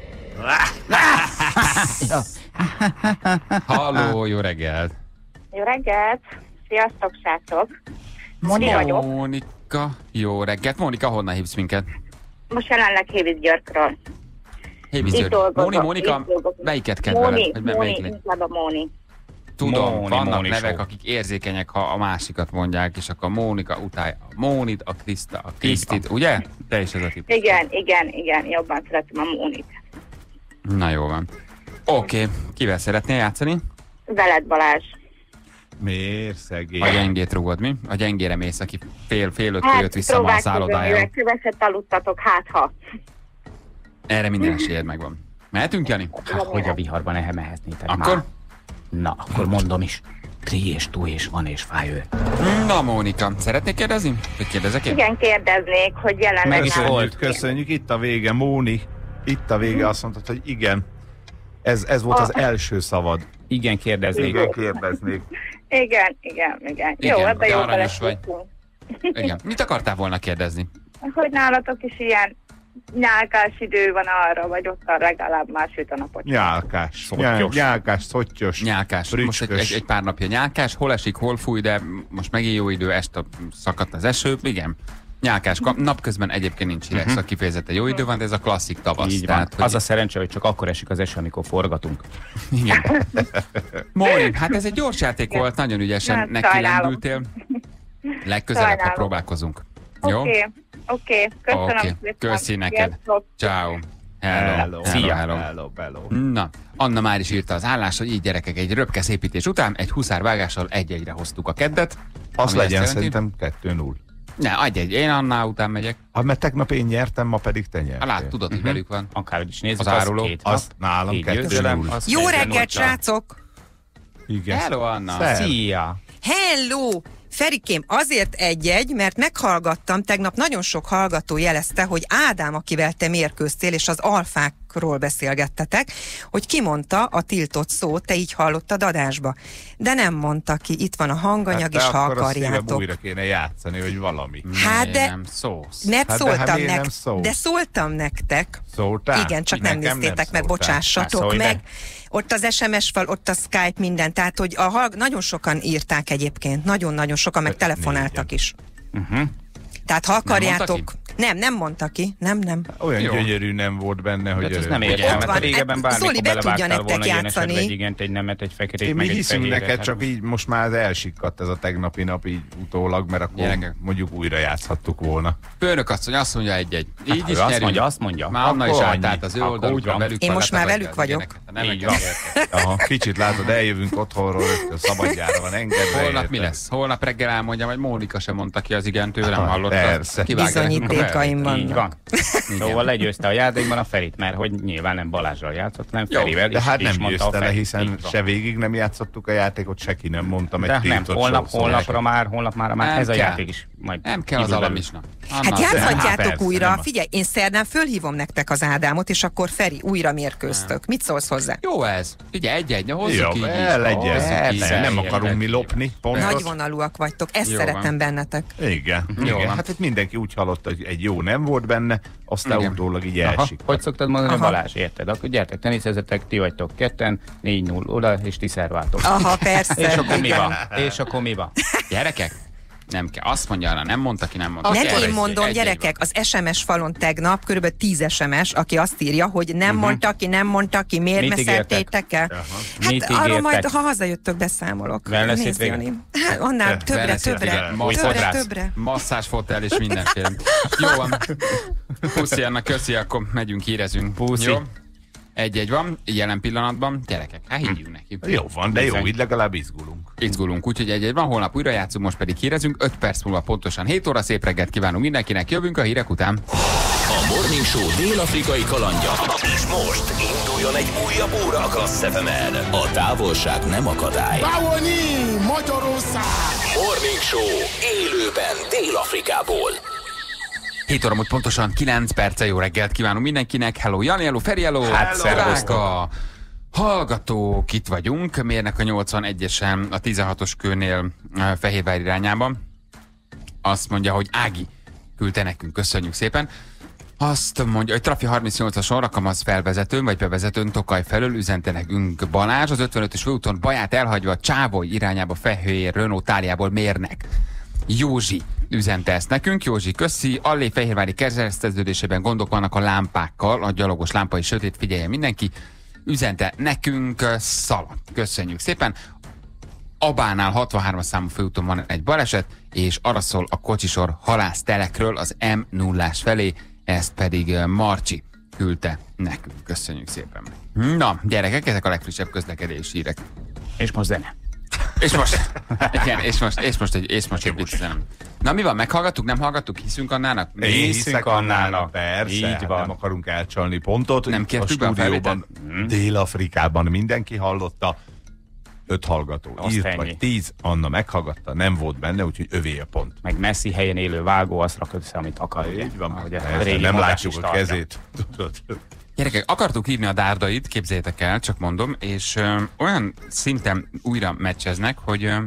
Halló, jó reggelt! Jó reggelt! Sziasztok, srácok! Moni vagyok. Mónika, jó reggelt. Mónika, honnan hívsz minket? Most jelenleg Hévíz Györgyről. Hévíz György. Móni, Mónika, melyiket kedveled? Móni, Hogy Móni, melyik legyen? inkább a Móni. Tudom, Móni, vannak Móni nevek, show. akik érzékenyek, ha a másikat mondják, és akkor Mónika utálja a Mónit, a Kriszta, a Krisztit, ugye? Te is ez a típus. Igen, igen, igen, jobban szeretem a Mónit. Na jó van. Oké, okay. Kivel szeretnél játszani? Veled, Balázs. Miért szegény? A gyengét rúgod, mi? A gyengére mész, aki fél, fél ötkor Hát, jött vissza ma a szállodájára. Köveset aludtatok, hát ha. Erre minden esélyed megvan. Mehetünk, Jani? Hát, hogy a viharban emelhetnétek Akkor? már. Na, akkor mondom is. Tri és tú és van és fájő. Na, Mónika, szeretnék kérdezni? Vagy kérdezek én? Igen, kérdeznék, hogy jelenleg Meg is nálam- volt. Köszönjük, itt a vége, Móni. Itt a vége, azt mondtad, hogy igen. Ez, ez volt az első szavad. Igen, kérdeznék. Igen, kérdeznék. Igen, igen, igen. Igen, Jó, ebben de jó aranyos vagy. beleszóltunk. Igen. Mit akartál volna kérdezni? Hogy nálatok is ilyen nyálkás idő van arra, vagy ott legalább már süt a napot. Nyálkás. Szottyos. Nyál, nyálkás, szottyos. Nyálkás. Most egy, egy, egy pár napja nyálkás, hol esik, hol fúj, de most megint jó idő, este szakadt az eső, igen. Nyálkás. Napközben egyébként nincs hideg, szóval kifejezetten jó idő van, de ez a klasszik tavasz. Így van. Tehát, hogy... Az a szerencse, hogy csak akkor esik az eső, amikor forgatunk. Igen. Móni, hát ez egy gyors játék volt, nagyon ügyesen Hát, neki sajnálom. lendültél. Legközelebb, ha Sajnálom. próbálkozunk. Jó? Oké, oké, köszönöm Oké. szépen. Köszi neked. Sziasztok. Ciao. Hello. Hello. Szia. Hello, Hello. hello. Na, Anna már is írta az állást, hogy így gyerekek, egy röpkesz építés után egy huszárvágással egy-egyre hoztuk a keddet. Az ami legyen ezt jelenti- szerintem kettő null. Ne, egy-egy, én Annál után megyek. Ha mert tegnap én nyertem, ma pedig te nyertél. Ha lát, tudod, hogy velük van. Akárhogy is nézzük, Az az, áruló. két nap. Az nálam Így kettő győzelem, null. az Jó kettő reggelt, null. srácok! Igen. Hello, Anna. Szer. Szia! Hello! Ferikém, azért egy-egy, mert meghallgattam, tegnap nagyon sok hallgató jelezte, hogy Ádám, akivel te mérkőztél, és az alfákról beszélgettetek, hogy kimondta a tiltott szót, te így hallottad adásba. De nem mondta ki, itt van a hanganyag, Hát és te ha akkor a szívem akarjátok. újra kéne játszani, hogy valami. Hát de- Nem szólsz. Net Hát de hát szóltam miért nem nektek, szólsz? de szóltam nektek. Szóltál? Igen, csak nem Nekem néztétek meg, szóltál. bocsássatok Hát szólj meg. be. Ott az es em es fal, ott a Skype, minden. Tehát, hogy a hallg- nagyon sokan írták egyébként, nagyon-nagyon sokan, meg telefonáltak is. Uh-huh. Tehát ha mondta akarjátok... Nem, nem mondta ki. Nem, nem. Olyan Jó. gyönyörű nem volt benne, hogy Hát ez örök. nem Ott értelmet. van, Hát régebben hát Zoli bármikor be tudja belevágtál nektek volna ilyen játszani. esetben egy igent, egy nemet, egy feketét, Én meg mi egy hiszünk fehéret. neked, Hát csak így most már ez elsikkadt ez a tegnapi nap így utólag, mert akkor Gyerekek. mondjuk újra játszhattuk volna. Főnök asszony azt mondja egy-egy. Így Hát, is ő azt nyerünk. mondja, azt mondja. Már Anna is Akkor állt annyi. át az ő Akkor úgy oldalukra, van. velük Én van, most hát már az velük egyen, vagyok. ilyeneket, nem Így engedem. van. Aha, kicsit látod, eljövünk otthonról, rögtön szabadjára van engedve. Holnap mi érted? lesz? Holnap reggel elmondja, vagy Mónika sem mondta ki az igent, ő nem Ah, hallotta. persze. Kivágja nekünk a Bizonyítékaim felvételt. Így vannak. van. Szóval legyőzte a játékban a Ferit, mert hogy nyilván nem Balázsral játszott, hanem Jó, Ferivel, De és, hát és nem mondta a győzte le, Feri. hiszen Így van. se végig nem játszottuk a játékot, se ki nem mondtam egy De nem, tiltott holnap, szószót. holnapra már, holnap már, már Nem ez a kell. játék is. Majd Nem kell az kívül belül. alamisna. Hát Anna, Hát játszhatjátok persze, újra. nem. Figyelj, én szerdán fölhívom nektek az Ádámot, és akkor Feri, újra mérkőztök. Mit szólsz hozzá? Jó ez. Figyelj, egy-egy, ne hozzuk Jó, így is. el legyen. Hozzuk így. Nem, nem akarunk mi Érdekében. lopni pontot. Nagyvonalúak vagytok, ezt Jó szeretem van. bennetek. Igen, Jó igen. van. Hát itt mindenki úgy hallotta, hogy egy jó nem volt benne, aztán Igen. utólag így Aha, elsik. hogy szoktad mondani, Aha. Balázs, érted? Akkor gyertek, teniszezetek, ti vagytok ketten, négy null oda, és ti szerváltok. Aha, persze. És akkor mi igen. van? És akkor mi van? Gyerekek? Nem kell. Azt mondja, Anna, nem mondta ki, nem mondta ki. Nem Egy-egy, én mondom, egy-egy gyerekek, az es em es falon tegnap körülbelül tíz es em es, aki azt írja, hogy nem mondta ki, nem mondta ki, miért Mit meszeltétek el? Hát Mit arról ígértek? majd, ha hazajöttök, beszámolok. Wellness Nézd, hétvége? Jani. Hát annál többre, Wellness többre, hétvége. Új többre, fodrász. többre. Masszázsfotel és mindenféle. Jó van. Puszi, Anna, köszi, akkor megyünk, hírezünk. Puszi. Jó? Egy-egy van, jelen pillanatban. Gyerekek, hát higgyünk neki. Jó van, de jó, Bizony. így legalább izgulunk. Izgulunk, úgyhogy egy-egy van, holnap újra játszunk, most pedig hírezünk. öt perc múlva pontosan hét óra, szép reggelt kívánunk mindenkinek, jövünk a hírek után. A Morning Show dél-afrikai kalandja. És most induljon egy újabb óra a Klassz ef emen. A távolság nem akadály. Báwo ni Magyarország? Morning Show élőben Dél-Afrikából. hét óra múlt pontosan kilenc perce, jó reggelt kívánunk mindenkinek. Hello Jani, hello Feri, hello. Hát, drága hallgatók, itt vagyunk. Mérnek a nyolcvanegyesen a tizenhatos kőnél Fehérvár irányában. Azt mondja, hogy Ági küldte nekünk, köszönjük szépen. Azt mondja, hogy Trafi harmincnyolcason Rakamasz felvezetőn, vagy bevezetőn Tokaj felől üzente nekünk Balázs. Az ötvenötös főúton Baját elhagyva Csávoly irányába Fehér Renault Táliából mérnek. Józsi üzente ezt nekünk. Józsi, köszi. Allé Fehérvári kereszteződésében gondok vannak a lámpákkal, a gyalogos lámpa is sötét, figyeljen mindenki. Üzente nekünk Szala. Köszönjük szépen. Abánál hatvanhármas számú főúton van egy baleset, és arra szól a kocsisor halásztelekről az em nullás felé, ezt pedig Marcsi küldte nekünk. Köszönjük szépen. Na, gyerekek, ezek a legfrissebb közlekedési hírek. És most zene. És most, igen, és most, és most egy, és most egy picit. Na mi van, meghallgattuk, nem hallgattuk, hiszünk Annának? Én hiszek Annának, persze, így hát van. nem akarunk elcsalni pontot. Nem kértük be a stúdióban, Dél-Afrikában mindenki hallotta, öt hallgató Azt írt, ennyi. vagy tíz, Anna meghallgatta, nem volt benne, úgyhogy övé a pont. Meg messzi helyen élő vágó, azt rakod össze, amit akar. ugye? Így van, Ahogy a persze, régi nem mondás látjuk is a tartja. kezét. Tudod. Gyerekek, akartuk hívni a Dárdait, képzeljétek el, csak mondom, és ö, olyan szinten újra meccseznek, hogy ö,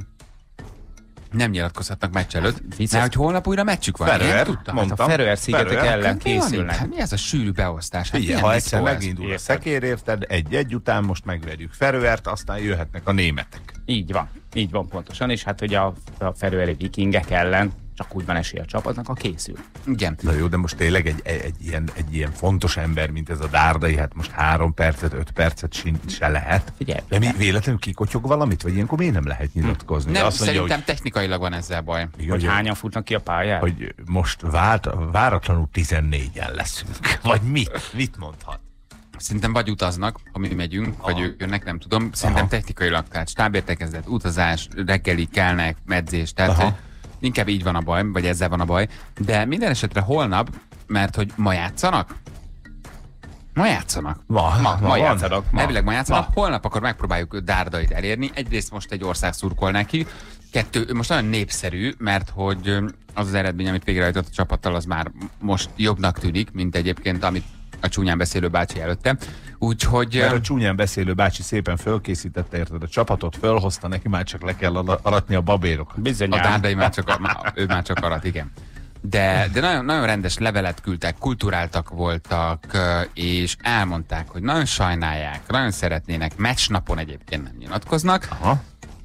nem nyilatkozhatnak meccs előtt, de hogy holnap újra meccsük van. Feröer, Ilyen tudtam. mondtam. Hát a Feröer-szigetek Feröer. ellen Hát mi van itt? készülnek. Hát mi ez a sűrű beosztás? Hát Figyelj, milyen ha diszkó egyszer ez? megindul a Érted. szekér, érted, egy-egy után most megverjük Feröert, aztán jöhetnek a németek. Így van, így van pontosan, és hát ugye a, a feröeri vikingek ellen csak úgy van esélye a csapatnak, a készül. Igen. Na jó, de most tényleg egy, egy, egy, ilyen, egy ilyen fontos ember, mint ez a Dárdai, hát most három percet, öt percet sin, se lehet. Figyelj, De mi véletlenül kikotyog valamit, vagy ilyenkor miért nem lehet nyilatkozni? Nem, Azt mondja, szerintem hogy, technikailag van ezzel baj. hogy, hogy hányan futnak ki a pályára? hogy most várt, váratlanul tizennégyen leszünk. Vagy mit? Mit mondhat? Szerintem vagy utaznak, ha mi megyünk, vagy ők jönnek, nem tudom. Szerintem Aha. technikailag, tehát stábértekezlet, utazás, reggeli, kelnek, medzés, tehát Aha. hogy inkább így van a baj, vagy ezzel van a baj. De minden esetre holnap, mert hogy ma játszanak? Ma játszanak. Ma, Ma, ma van. játszanak. Ma. Elvileg ma játszanak. Holnap akkor megpróbáljuk Dárdait elérni. Egyrészt most egy ország szurkol neki. Kettő, most nagyon népszerű, mert hogy az az eredmény, amit végrehajtott a csapattal, az már most jobbnak tűnik, mint egyébként, amit a csúnyán beszélő bácsi előtte. Úgyhogy... Mert a csúnyán beszélő bácsi szépen fölkészítette, érted, a csapatot fölhozta, neki már csak le kell ala- aratni a babérokat. A Bizonyán. Dárdai már csak, má- ő már csak arat, igen. De, de nagyon, nagyon rendes levelet küldtek, kulturáltak voltak, ö, és elmondták, hogy nagyon sajnálják, nagyon szeretnének, meccsnapon egyébként nem nyilatkoznak, Aha.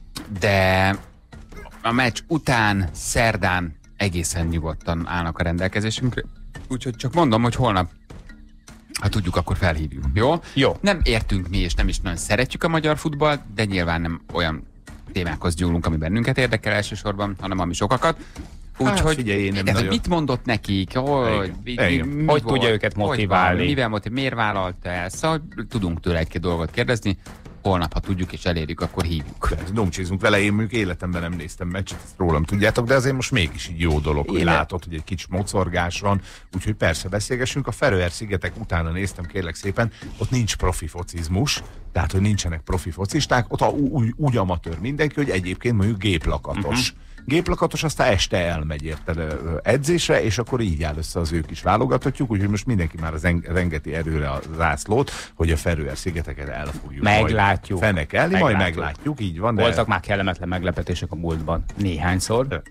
de a meccs után, szerdán egészen nyugodtan állnak a rendelkezésünkre. Úgyhogy csak mondom, hogy holnap, ha tudjuk, akkor felhívjuk. Jó? Jó. Nem értünk mi, és nem is nagyon szeretjük a magyar futballt, de nyilván nem olyan témákhoz gyúlunk, ami bennünket érdekel elsősorban, hanem ami sokakat. Úgyhogy, Hát figyelj, én nem de hogy nagyon- mit mondott nekik, hogy, Igen. mi, Igen. mi Hogy volt, tudja őket hogy motiválni. van, mivel motiv, miért vállalta el, szóval tudunk tőle egy-két dolgot kérdezni, holnap, ha tudjuk és elérjük, akkor hívjuk. Domcsizunk vele, én mondjuk életemben nem néztem meccset, ezt rólam tudjátok, de azért most mégis így jó dolog, hogy Én- látod, hogy egy kicsi mocorgás van, úgyhogy persze beszélgessünk. A Feröer-szigetek utána néztem, kérlek szépen, ott nincs profi focizmus, tehát, hogy nincsenek profi focisták, ott a, úgy, úgy amatőr mindenki, hogy egyébként mondjuk géplakatos. Uh-huh. Géplakatos, aztán este elmegy érted ö, edzésre, és akkor így áll össze az ők is válogathatjuk, úgyhogy most mindenki már az en- rengeti erőre a zászlót, hogy a Feröer-szigeteket el fogjuk Meglátjuk. majd fenekelni, majd Meglátjuk. meglátjuk, így van. De... Voltak már kellemetlen meglepetések a múltban. Néhányszor.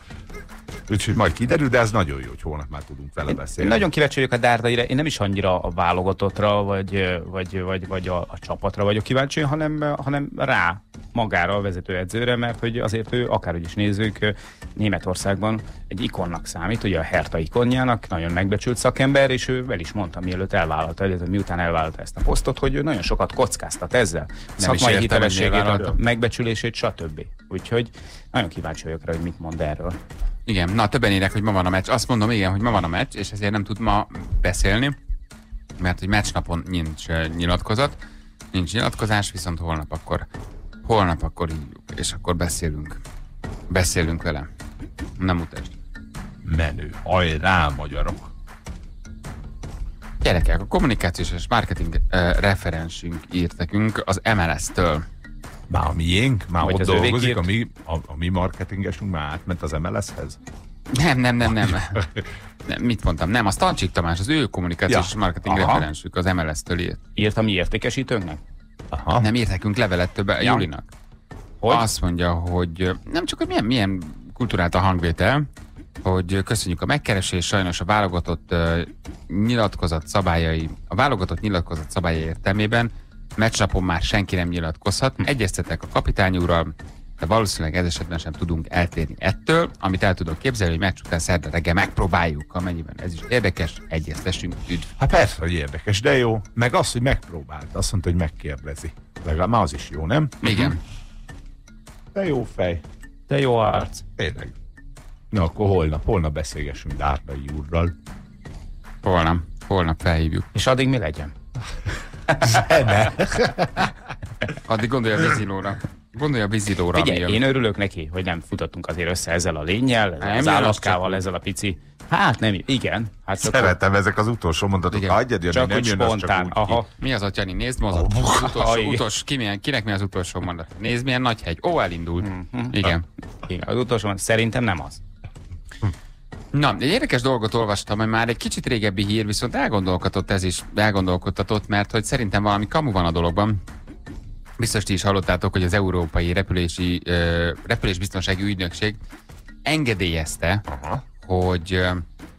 Úgyhogy majd kiderül, de ez nagyon jó, hogy holnap már tudunk vele Én beszélni. nagyon kíváncsi vagyok a Dárdaira, én nem is annyira a válogatottra, vagy, vagy, vagy, vagy a, a csapatra vagyok kíváncsi, hanem, hanem rá, magára a vezetőedzőre, mert hogy azért ő, akárhogy is nézzük, Németországban egy ikonnak számít, ugye a Hertha ikonjának, nagyon megbecsült szakember, és ő el is mondta, mielőtt elvállalta, illetve miután elvállalta ezt a posztot, hogy ő nagyon sokat kockáztat ezzel. Szakmai értem, hogy hitelességét, miért a vállalta. megbecsülését, stb. Úgyhogy nagyon kíváncsi vagyok rá, hogy mit mond erről. Igen, na többen írják, hogy ma van a meccs. Azt mondom, igen, hogy ma van a meccs, és ezért nem tud ma beszélni, mert hogy meccsnapon nincs uh, nyilatkozat, nincs nyilatkozás, viszont holnap akkor, holnap akkor hívjuk, és akkor beszélünk. Beszélünk vele. Nem utasd. Menő. Hajrá, magyarok. Gyerekek, a kommunikációs és marketing uh, referensünk írt nekünk az em el es-től. Már a miénk, már Vagy ott az övék dolgozik, írt? a mi, a, a mi marketingesünk már átment az em el es-hez. Nem, nem, nem, nem. nem. Mit mondtam? Nem, az Tancsik Tamás, az ő kommunikációs Ja. marketing Aha. referensük, az em el es-től írt. Írt a mi értékesítőnknek? Aha. Nem írt nekünk levelet több Ja. Julinak. Hogy? Azt mondja, hogy nem csak, hogy milyen, milyen kulturált a hangvétel, hogy köszönjük a megkeresést, sajnos a válogatott uh, nyilatkozat szabályai, a válogatott nyilatkozat szabályai értelmében meccsnapon már senki nem nyilatkozhat. Egyeztetek a kapitány úrral, de valószínűleg ez esetben sem tudunk eltérni ettől, amit el tudok képzelni, hogy meccs után szerda reggel megpróbáljuk, amennyiben ez is érdekes, egyeztessünk, üdv. Hát persze, hogy érdekes, de jó. Meg az, hogy megpróbált. Azt mondta, hogy megkérdezi. Legalább már az is jó, nem? Igen. De jó fej. De jó arc. Tényleg. Na, akkor holnap, holnap beszélgessünk Dárdai úrral. Holnap, holnap felhívjuk. És addig mi legyen? Zene. Addig gondolja a vízilóra. Gondolja a vízilóra, ami Figyelj, jön. én örülök neki, hogy nem futottunk azért össze ezzel a lénnyel, ezzel Nem, az jön az állatkával, csak ezzel a pici. Hát nem, igen. Hát csak Szeretem ezek az utolsó mondatok. Igen. Hagyjad jönni, csak nem úgy jön, az spontán. csak úgy ki. Aha. Mi az, Atyani? Nézd, mozog. Oh, Az utolsó, aj. utolsó, ki milyen, kinek mi az utolsó mondat? Nézd, milyen nagy hegy. Ó, elindult. Igen. Igen, az utolsó, szerintem nem az. Na, egy érdekes dolgot olvastam, hogy már egy kicsit régebbi hír, viszont elgondolkodott ez is, elgondolkodtatott, mert hogy szerintem valami kamu van a dologban. Biztos ti is hallottátok, hogy az Európai Repülési, uh, Repülésbiztonsági Ügynökség engedélyezte, Aha. hogy uh,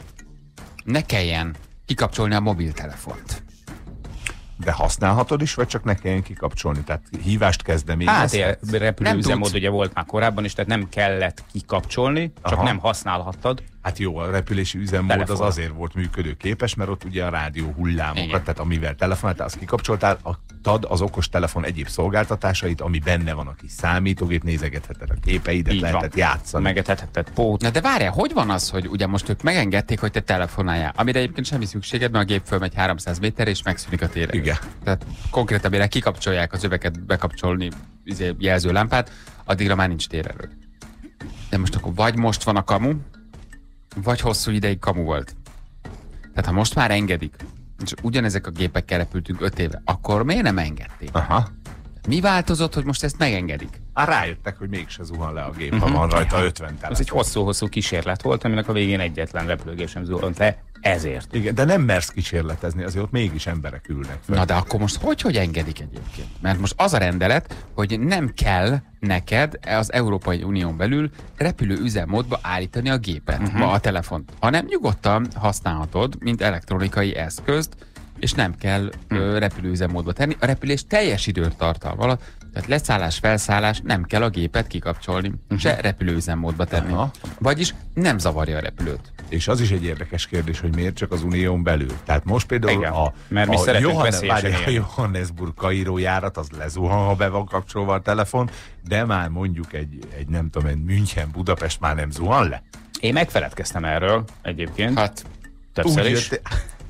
ne kelljen kikapcsolni a mobiltelefont. De használhatod is, vagy csak ne kelljen kikapcsolni? Tehát hívást kezdem én. Hát ilyen Nem repülőüzemmód tudsz. ugye volt már korábban is, tehát nem kellett kikapcsolni, csak Aha. nem használhattad. Hát jó, a repülési üzemmód az Telefon. azért volt működőképes, mert ott ugye a rádió hullámokat, Igen. tehát amivel telefonáltál, azt kikapcsoltál, adtad az okostelefon egyéb szolgáltatásait, ami benne van a kis számítógép, nézegetheted a képeidet, Így lehetett van. játszani. Megetethetett pót. Na de várjál, hogy van az, hogy ugye most ők megengedték, hogy te telefonáljál, amire egyébként semmi szükséged, mert a gép fölmegy háromszáz méterre és megszűnik a térerő. Igen. Tehát konkrétan, mire kikapcsolják az öveket bekapcsolni izé, jelzőlámpát, addigra már nincs térerő. De most akkor vagy most van a kamu, vagy hosszú ideig kamu volt. Tehát ha most már engedik, és ugyanezek a gépekkel repültünk öt éve, akkor miért nem engedték? Aha. Mi változott, hogy most ezt megengedik? Á, rájöttek, hogy mégse zuhan le a gép, uh-huh. ha van rajta ötven telefon. Ez egy hosszú-hosszú kísérlet volt, aminek a végén egyetlen repülőgép sem zuhant le, ezért. Igen, de nem mersz kísérletezni, azért ott mégis emberek ülnek fel. Na de akkor most hogy, hogy engedik egyébként? Mert most az a rendelet, hogy nem kell neked az Európai Unión belül repülő üzemmódba állítani a gépet, uh-huh. a telefont, hanem nyugodtan használhatod, mint elektronikai eszközt, és nem kell hmm. ö, repülő üzemmódba tenni. A repülés teljes időtartalma alatt, tehát leszállás, felszállás, nem kell a gépet kikapcsolni, uh-huh. se repülő üzemmódba tenni. Aha. Vagyis nem zavarja a repülőt. És az is egy érdekes kérdés, hogy miért csak az Unión belül. Tehát most például Igen, a, mert mi a, szeretünk Johannes, veszélyesen várj, a élni. Johannesburg-Kairó járat, az lezuhan, ha be van kapcsolva a telefon, de már mondjuk egy, egy nem tudom, egy München-Budapest már nem zuhan le. Én megfeledkeztem erről egyébként. Hát, Többször Úgy is. jött,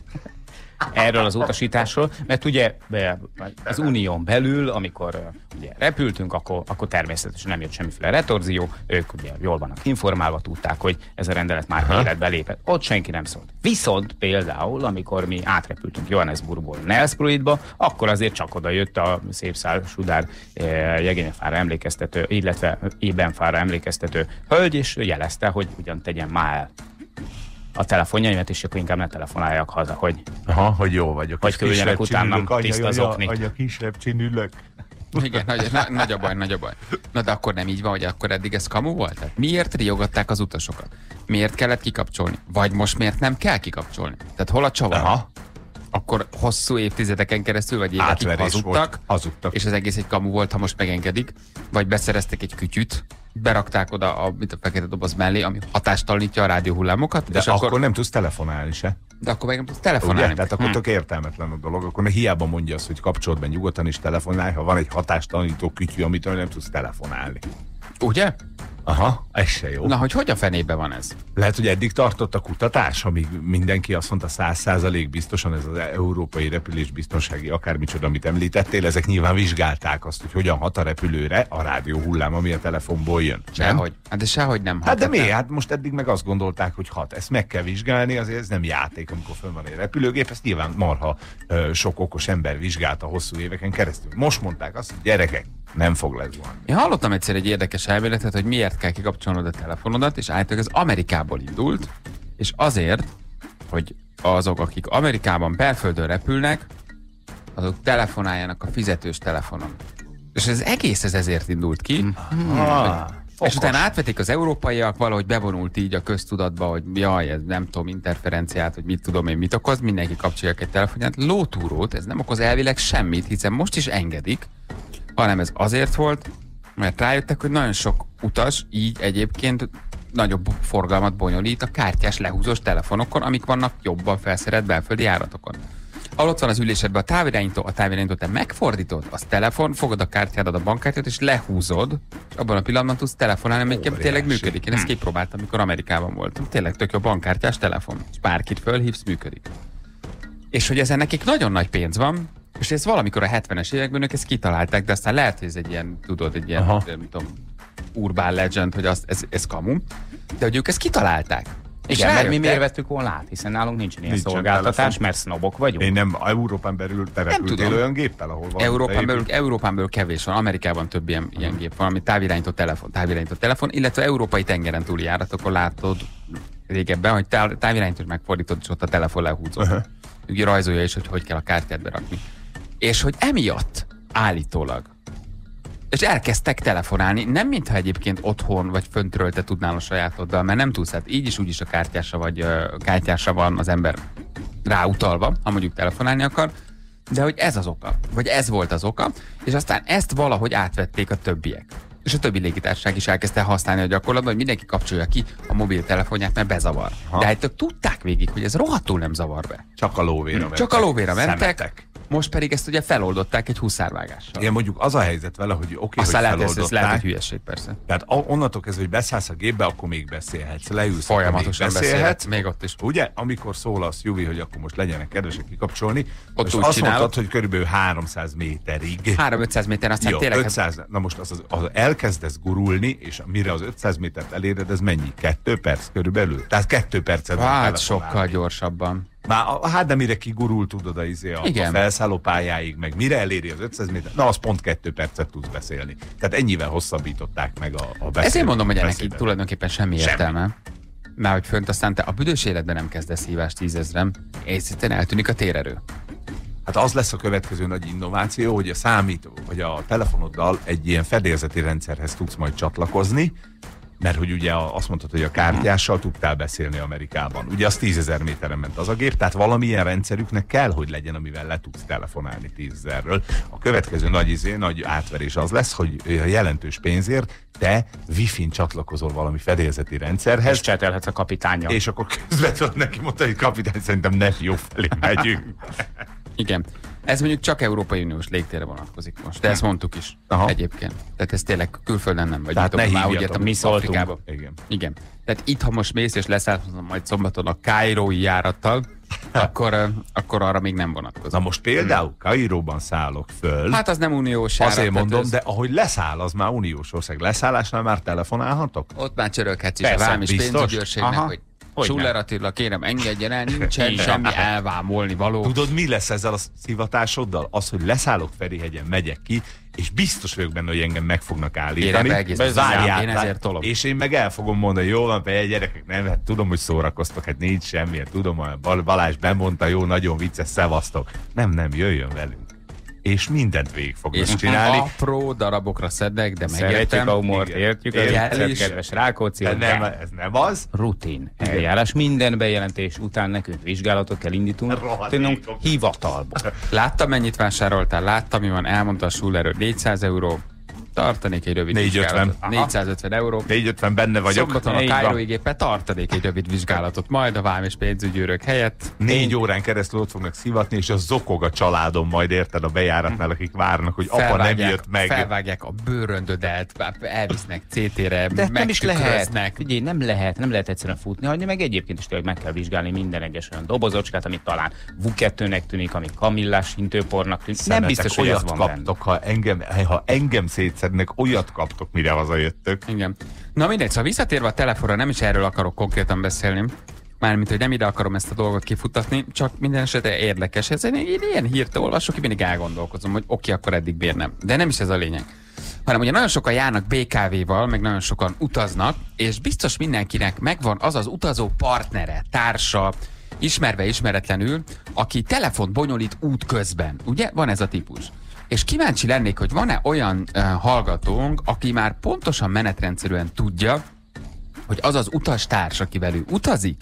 Erről az utasításról, mert ugye be- az unión belül, amikor uh, ugye repültünk, akkor, akkor természetesen nem jött semmiféle retorzió, ők ugye jól vannak informálva, tudták, hogy ez a rendelet már Aha. életbe lépett. Ott senki nem szólt. Viszont például, amikor mi átrepültünk Johannesburgból Nelspruitba, akkor azért csak oda jött a szép szál sudár eh, Jegényefára emlékeztető, illetve Ébenfára emlékeztető hölgy, és jelezte, hogy ugyan tegyen már el a telefonjaimat, és akkor inkább ne telefonáljak haza, hogy aha, hogy jó vagyok. Hogy és küldjenek kisebb utánam csinülök, anya, tiszta anya, zokni. Anya, kisebb csinülök. igen, nagy, na, nagy a baj, nagy a baj. Na de akkor nem így van, hogy akkor eddig ez kamu volt? Tehát miért riogatták az utasokat? Miért kellett kikapcsolni? Vagy most miért nem kell kikapcsolni? Tehát hol a csavar? Aha. Akkor hosszú évtizedeken keresztül, vagy évekig Átverés hazudtak, volt. Hazudtak. és az egész egy kamu volt, ha most megengedik, vagy beszereztek egy kütyüt, berakták oda a, mit a fekete doboz mellé, ami hatástalanítja a rádióhullámokat, De és akkor, akkor, nem tudsz telefonálni se. de akkor meg nem tudsz Ugye? telefonálni. Tehát akkor tök értelmetlen a dolog. Akkor ne hiába mondja azt, hogy kapcsolt be nyugodtan és telefonálj, ha van egy hatástalanító kütyű, amitől nem tudsz telefonálni. Ugye? Aha, ez se jó. Na, hogy hogy a fenébe van ez? Lehet, hogy eddig tartott a kutatás, amíg mindenki azt mondta száz százalék biztosan, ez az európai repülésbiztonsági akármicsoda, amit említettél, ezek nyilván vizsgálták azt, hogy hogyan hat a repülőre a rádióhullám, ami a telefonból jön. Nem? Sehogy. Hát de sehogy nem. Hát de hat. mi? Hát most eddig meg azt gondolták, hogy hat. Ezt meg kell vizsgálni, azért ez nem játék, amikor fönn van egy repülőgép, ezt nyilván marha ö, sok okos ember vizsgálta hosszú éveken keresztül. Most mondták azt, hogy gyerekek, nem fog lezuhanni. Én hallottam egyszer egy érdekes elméletet, hogy miért kell kikapcsolnod a telefonodat, és állítólag ez Amerikából indult, és azért, hogy azok, akik Amerikában belföldön repülnek, azok telefonáljanak a fizetős telefonon. És ez egész ez ezért indult ki. Mm. Ah, és utána átvették az európaiak, valahogy bevonult így a köztudatba, hogy jaj, ez nem tudom, interferenciát, hogy mit tudom én, mit okoz, mindenki kapcsolják egy telefonját. Lótúrót, ez nem okoz elvileg semmit, hiszen most is engedik, hanem ez azért volt, mert rájöttek, hogy nagyon sok utas így egyébként nagyobb forgalmat bonyolít a kártyás lehúzós telefonokon, amik vannak jobban felszerelt belföldi járatokon. Ahol ott van az ülésedben a távirányító, a távirányító te megfordítod, az telefon, fogod a kártyádat, a bankkártyát, és lehúzod, és abban a pillanatban tudsz telefonálni, amelyik tényleg működik. Én ezt kipróbáltam, amikor Amerikában voltam. Tényleg tök jó bankkártyás telefon. És bárkit fölhívsz, működik. És hogy ezen nekik nagyon nagy pénz van, és ez valamikor a hetvenes években ők ezt kitalálták, de aztán lehet, hogy ez egy ilyen, tudod, egy ilyen, nem tudom, urban legend, hogy az, ez, ez kamu, de hogy ők ezt kitalálták. És igen, mert mi miért vettük volna át, hiszen nálunk nincsen ilyen nincsen szolgáltatás, telefon. Mert sznobok vagyunk. Én nem, Európán belül te repültél olyan géppel, ahol van. Európán belül, Európán belül kevés van, Amerikában több ilyen, ilyen gép van, ami távirányító telefon, távirányító telefon, illetve európai tengeren túli járatokon látod régebben, hogy távirányítós megfordítod, és ott a telefon lehúzod. Uh-huh. Úgy rajzolja is, hogy hogy kell a kártyát berakni. És hogy emiatt állítólag és elkezdtek telefonálni, nem mintha egyébként otthon vagy föntről te tudnál a sajátoddal, mert nem tudsz, hát így is úgy is a kártyásra vagy uh, kártyásra van az ember ráutalva, ha mondjuk telefonálni akar, de hogy ez az oka, vagy ez volt az oka, és aztán ezt valahogy átvették a többiek. És a többi légitársaság is elkezdte használni a gyakorlatban, hogy mindenki kapcsolja ki a mobiltelefonját, mert bezavar. Ha. De hát ők tudták végig, hogy ez rohadtul nem zavar be. Csak a lóvéra mentek. Csak a lóvéra mentek. Szemetek. Most pedig ezt ugye feloldották egy huszárvágással. Igen, mondjuk az a helyzet vele, hogy oké, okay, hogy lehet, feloldották. Ez lehet, hogy hülyeség, persze. Tehát onnantól kezdve, hogy beszállsz a gépbe, akkor még beszélhetsz. Leülsz, folyamatosan beszélhetsz. Még ott is. Ugye, amikor szólasz, Juvi, hogy akkor most legyenek kedvesek kikapcsolni, ott úgy azt csinálod, mondtad, hogy körülbelül háromszáz méterig. háromszáz méter, aztán jó, tényleg... ötszáz, na most az, az, az elkezdesz gurulni, és mire az ötszáz métert eléred, ez mennyi? Kettő perc körülbelül? Tehát kettő percet. Hát sokkal gyorsabban. Már, hát de mire kigurul, tudod, a, izé, a, a felszállópályáig, meg mire eléri az ötszáz méter, na az pont kettő percet tudsz beszélni. Tehát ennyivel hosszabbították meg a, a beszélést. Ezért mondom, hogy ennek itt tulajdonképpen semmi, semmi értelme. Már hogy fönt aztán te a büdös életben nem kezdesz hívást tízezren, és itt eltűnik a térerő. Hát az lesz a következő nagy innováció, hogy a számító, vagy a telefonoddal egy ilyen fedélzeti rendszerhez tudsz majd csatlakozni, mert hogy ugye azt mondtad, hogy a kártyással tudtál beszélni Amerikában. Ugye az tízezer méteren ment az a gép, tehát valamilyen rendszerüknek kell, hogy legyen, amivel le tudsz telefonálni tízezerről. A következő nagy izé, nagy átverés az lesz, hogy a jelentős pénzért te Wi-Fi-n csatlakozol valami fedélzeti rendszerhez. És csetelhetsz a kapitánnyal. És akkor közben tudod neki mondani, hogy kapitány, szerintem ne jó felé megyünk. Igen. Ez mondjuk csak Európai Uniós légtérre vonatkozik most, de ezt mondtuk is. Aha. Egyébként. Tehát ez tényleg külföldön nem vagy. Tehát ne hívjatok, mi szóltunk. Igen. Igen. Tehát itt, ha most mész és leszállsz majd szombaton a kairói járattal, akkor, akkor arra még nem vonatkozik. Na most például Kairóban szállok föl. Hát az nem uniós járat. Azért mondom, ez... de ahogy leszáll, az már uniós ország. Leszállásnál már telefonálhatok? Ott már csöröghetsz is a vám és pénzügyőrségnek, hogy Schuller Attila, kérem, engedjen el, nincsen semmi elvámolni való. Tudod, mi lesz ezzel a szivatásoddal? Az, hogy leszállok Ferihegyen, megyek ki, és biztos vagyok benne, hogy engem meg fognak állítani. Várjál, én ezért tolom. És én meg el fogom mondani, jó van, be, gyerekek, nem, hát tudom, hogy szórakoztok, hát nincs semmi, hát tudom, hogy Balázs bemondta, jó, nagyon vicces, szevasztok. Nem, nem, jöjjön velünk. És mindent végig fognak csinálni. Apró darabokra szedek, de megértem. Szeretjük a humort, értjük a viccet, kedves Rákóczi. De nem, ez nem az. Rutin eljárás. Minden bejelentés után nekünk vizsgálatot kell indítunk. Tűnünk hivatalba. Láttam, mennyit vásároltál, láttam, mi van, elmondta a Schullerről, négyszáz euró. Tartanék egy rövid vizsgálatot. négyszázötven euró. négyszázötven benne vagyok. Szombaton a Kairói géppel tartanék egy rövid vizsgálatot, majd a vám és pénzügyőrök helyett. Négy én... órán keresztül ott fognak szivatni, és az zokog a családom majd, érted, a bejáratnál, akik várnak, hogy apa nem jött meg. Felvágják a bőröndödet, elvisznek cé té-re, de nem is lehet. Figyelj, nem lehet, nem lehet egyszerűen futni, hagyni, meg egyébként is tényleg meg kell vizsgálni minden egyes olyan dobozocskát, amit talán vé kettőnek tűnik, ami kamillás hintőpornak tűnik. Nem biztos, hogy az van kaptok, ha engem, ha engem szétszednek, olyat kaptok, mire hazajöttök. Igen. Na mindegy, szóval visszatérve a telefonra, nem is erről akarok konkrétan beszélni. Mármint, hogy nem ide akarom ezt a dolgot kifutatni, csak minden esetre érdekes. Ez én ilyen hírt olvasok, ki mindig elgondolkozom, hogy oké, akkor eddig miért nem. De nem is ez a lényeg. hanem ugye nagyon sokan járnak bé ká vé-val, meg nagyon sokan utaznak, és biztos mindenkinek megvan az az utazó partnere, társa, ismerve ismeretlenül, aki telefont bonyolít út közben. Ugye? Van ez a típus. És kíváncsi lennék, hogy van-e olyan uh, hallgatónk, aki már pontosan menetrendszerűen tudja, hogy az az utastárs, akivel ő utazik,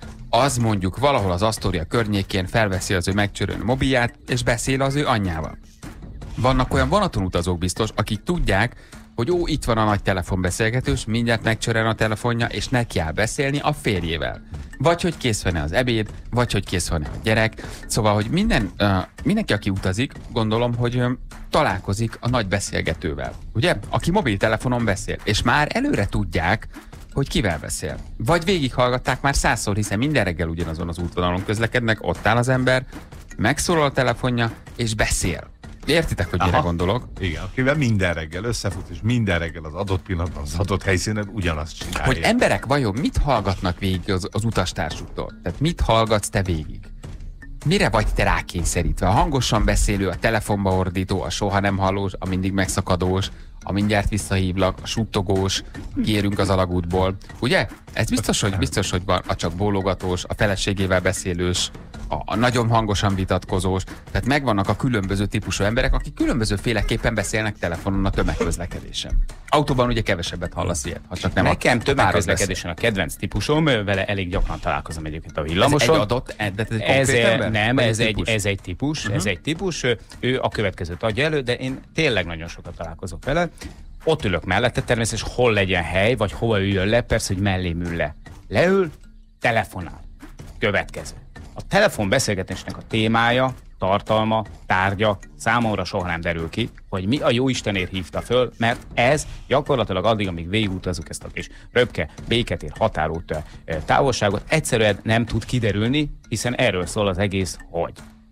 az mondjuk valahol az Astoria környékén felveszi az ő megcsörőn mobilját, és beszél az ő anyjával. Vannak olyan vonaton utazók biztos, akik tudják, hogy ó, itt van a nagy telefonbeszélgetős, mindjárt megcsörön a telefonja, és neki áll beszélni a férjével. Vagy hogy kész van-e az ebéd, vagy hogy kész van-e a gyerek. Szóval, hogy minden, uh, mindenki, aki utazik, gondolom, hogy um, találkozik a nagy beszélgetővel. Ugye? Aki mobiltelefonon beszél. És már előre tudják, hogy kivel beszél. Vagy végighallgatták már százszor, hiszen minden reggel ugyanazon az útvonalon közlekednek, ott áll az ember, megszólal a telefonja, és beszél. Értitek, hogy mire gondolok? Igen, akivel minden reggel összefut, és minden reggel az adott pillanatban, az adott helyszínen ugyanazt csinálja. Hogy emberek vajon mit hallgatnak végig az, az utastársuktól? Tehát mit hallgatsz te végig? Mire vagy te rákényszerítve? A hangosan beszélő, a telefonba ordító, a soha nem hallós, a mindig megszakadós, a mindjárt visszahívlak, a suttogós, kiérünk az alagútból. Ugye? Ez biztos, hogy, biztos, hogy van a csak bólogatós, a feleségével beszélős, a, a nagyon hangosan vitatkozós. Tehát megvannak a különböző típusú emberek, akik különbözőféleképpen beszélnek telefonon a tömegközlekedésen. Autóban ugye kevesebbet hallasz ilyet, ha csak nem. Nekem a, tömegközlekedésen a kedvenc típusom, vele elég gyakran találkozom egyébként a villamoson. Ez egy adott, ez egy ez ember? Nem, Vagy ez egy, típus? ez egy típus, uh-huh. ez egy típus, ő a következőt adja elő, de én tényleg nagyon sokat találkozok vele. Ott ülök mellette, természetesen hol legyen hely, vagy hova üljön le, persze, hogy mellém ül le. Leül, telefonál. Következő. A telefonbeszélgetésnek a témája, tartalma, tárgya számomra soha nem derül ki, hogy mi a jó Istenért hívta föl, mert ez gyakorlatilag addig, amíg végigutazunk ezt a kis röpke, béketér, határút távolságot, egyszerűen nem tud kiderülni, hiszen erről szól az egész, hogy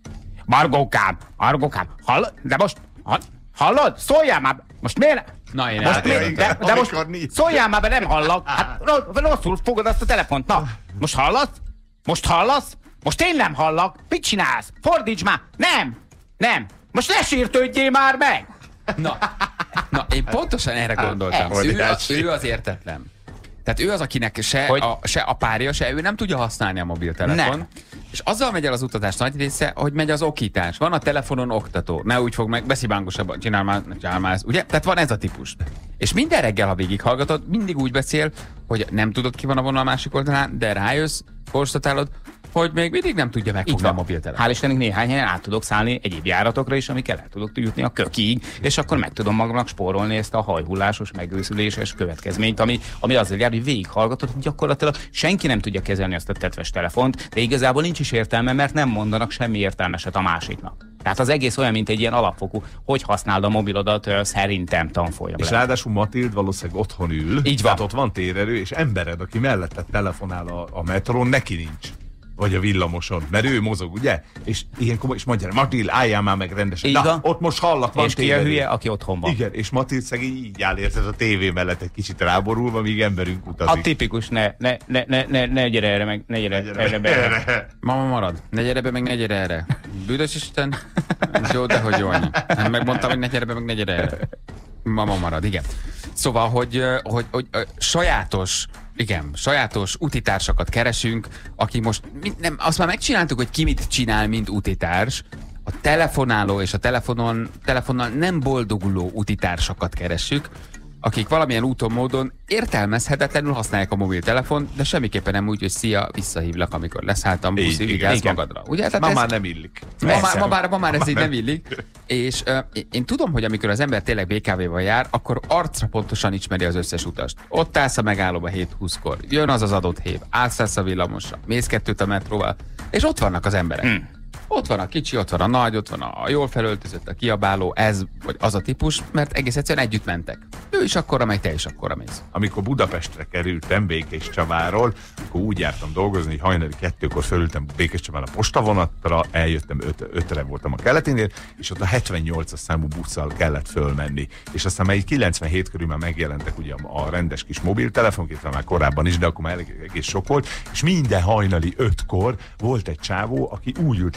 Margókám, Margókám, hallod? De most, hallod? Szóljál már! Most miért? Na, én most miért? De, de most nincs. szóljál már, mert nem hallak. Hát rosszul fogod azt a telefont. Na, most hallasz? Most hallasz? Most én nem hallak. Mit csinálsz? Fordíts már! Nem! Nem! Most ne sírtődjél már meg! Na, na, én pontosan erre gondoltam. Ő, a, ő az értetlen. Tehát ő az, akinek se, hogy? a, se a párja, se ő nem tudja használni a mobiltelefon. Nem. És azzal megy el az utazás nagy része, hogy megy az okítás. Van a telefonon oktató. Ne úgy fog meg, beszélj bángosabban, csinál már, csinál már ezt. Ugye? Tehát van ez a típus. És minden reggel, ha végighallgatod, mindig úgy beszél, hogy nem tudod, ki van a vonal a másik oldalán, de rájössz, konstatálod, hogy még mindig nem tudja megfogni a mobiltelefon. Hál' Istennek néhány helyen át tudok szállni egyéb járatokra is, amikkel el tudok jutni a kökig, és akkor meg tudom magamnak spórolni ezt a hajhullásos, megőszüléses következményt, ami, ami azért jár, hogy végighallgatod, hogy gyakorlatilag senki nem tudja kezelni azt a tetves telefont, de igazából nincs is értelme, mert nem mondanak semmi értelmeset a másiknak. Tehát az egész olyan, mint egy ilyen alapfokú, hogy használd a mobilodat, szerintem tanfolyam. És ráadásul Matild valószínűleg otthon ül, így van. tehát ott van térerő, és embered, aki mellette telefonál a, a metrón, neki nincs. Vagy a villamoson, mert ő mozog, ugye? És ilyenkor is mondja, Matild, álljál már meg rendesen. Így Na, van. ott most hallak, van és ki a hülye, aki otthon van. Igen, és Matild szegény így áll, érted, a tévé mellett egy kicsit ráborulva, míg emberünk utazik. A tipikus, ne, ne, ne, ne, ne, ne gyere erre, meg ne gyere, Ne gyere erre, be, erre. Mama marad, ne gyere be, meg ne gyere erre. Büdös Isten, jó, de hogy jó anya. Nem megmondtam, hogy ne gyere be, meg ne gyere erre. Mama marad, igen. Szóval, hogy, hogy, hogy, hogy sajátos, igen, sajátos utitársakat keresünk, aki most, nem, azt már megcsináltuk, hogy ki mit csinál, mint utitárs. A telefonáló és a telefonon, telefonnal nem boldoguló utitársakat keressük, akik valamilyen úton, módon értelmezhetetlenül használják a mobiltelefon, de semmiképpen nem úgy, hogy szia, visszahívlak, amikor leszálltam, buszi, vigyázz magadra. Ugye? Tehát Ma ez, már nem illik. ma, már, ma, már, ma már ez így nem illik. És uh, én tudom, hogy amikor az ember tényleg bé ká vé-val jár, akkor arcra pontosan ismeri az összes utast. Ott állsz a megállóba hét húszkor, jön az az adott hév, állsz a villamosra, mész kettőt a metróval, és ott vannak az emberek. Hmm. Ott van a kicsi, ott van a nagy, ott van a jól felöltözött, a kiabáló, ez vagy az a típus, mert egész egyszerűen együtt mentek. Ő is akkora megy, te is akkora mész. Amikor Budapestre kerültem Békés Csaváról, akkor úgy jártam dolgozni, hogy hajnali kettőkor fölültem Békés Csaván a postavonatra, eljöttem öt, ötre voltam a Keletinél, és ott a hetvennyolcas számú busszal kellett fölmenni. És aztán már így kilencvenhét körül már megjelentek ugye a rendes kis mobiltelefonok, már korábban is, de akkor már egész sok volt, és minden hajnali ötkor volt egy csávó, aki úgy ült le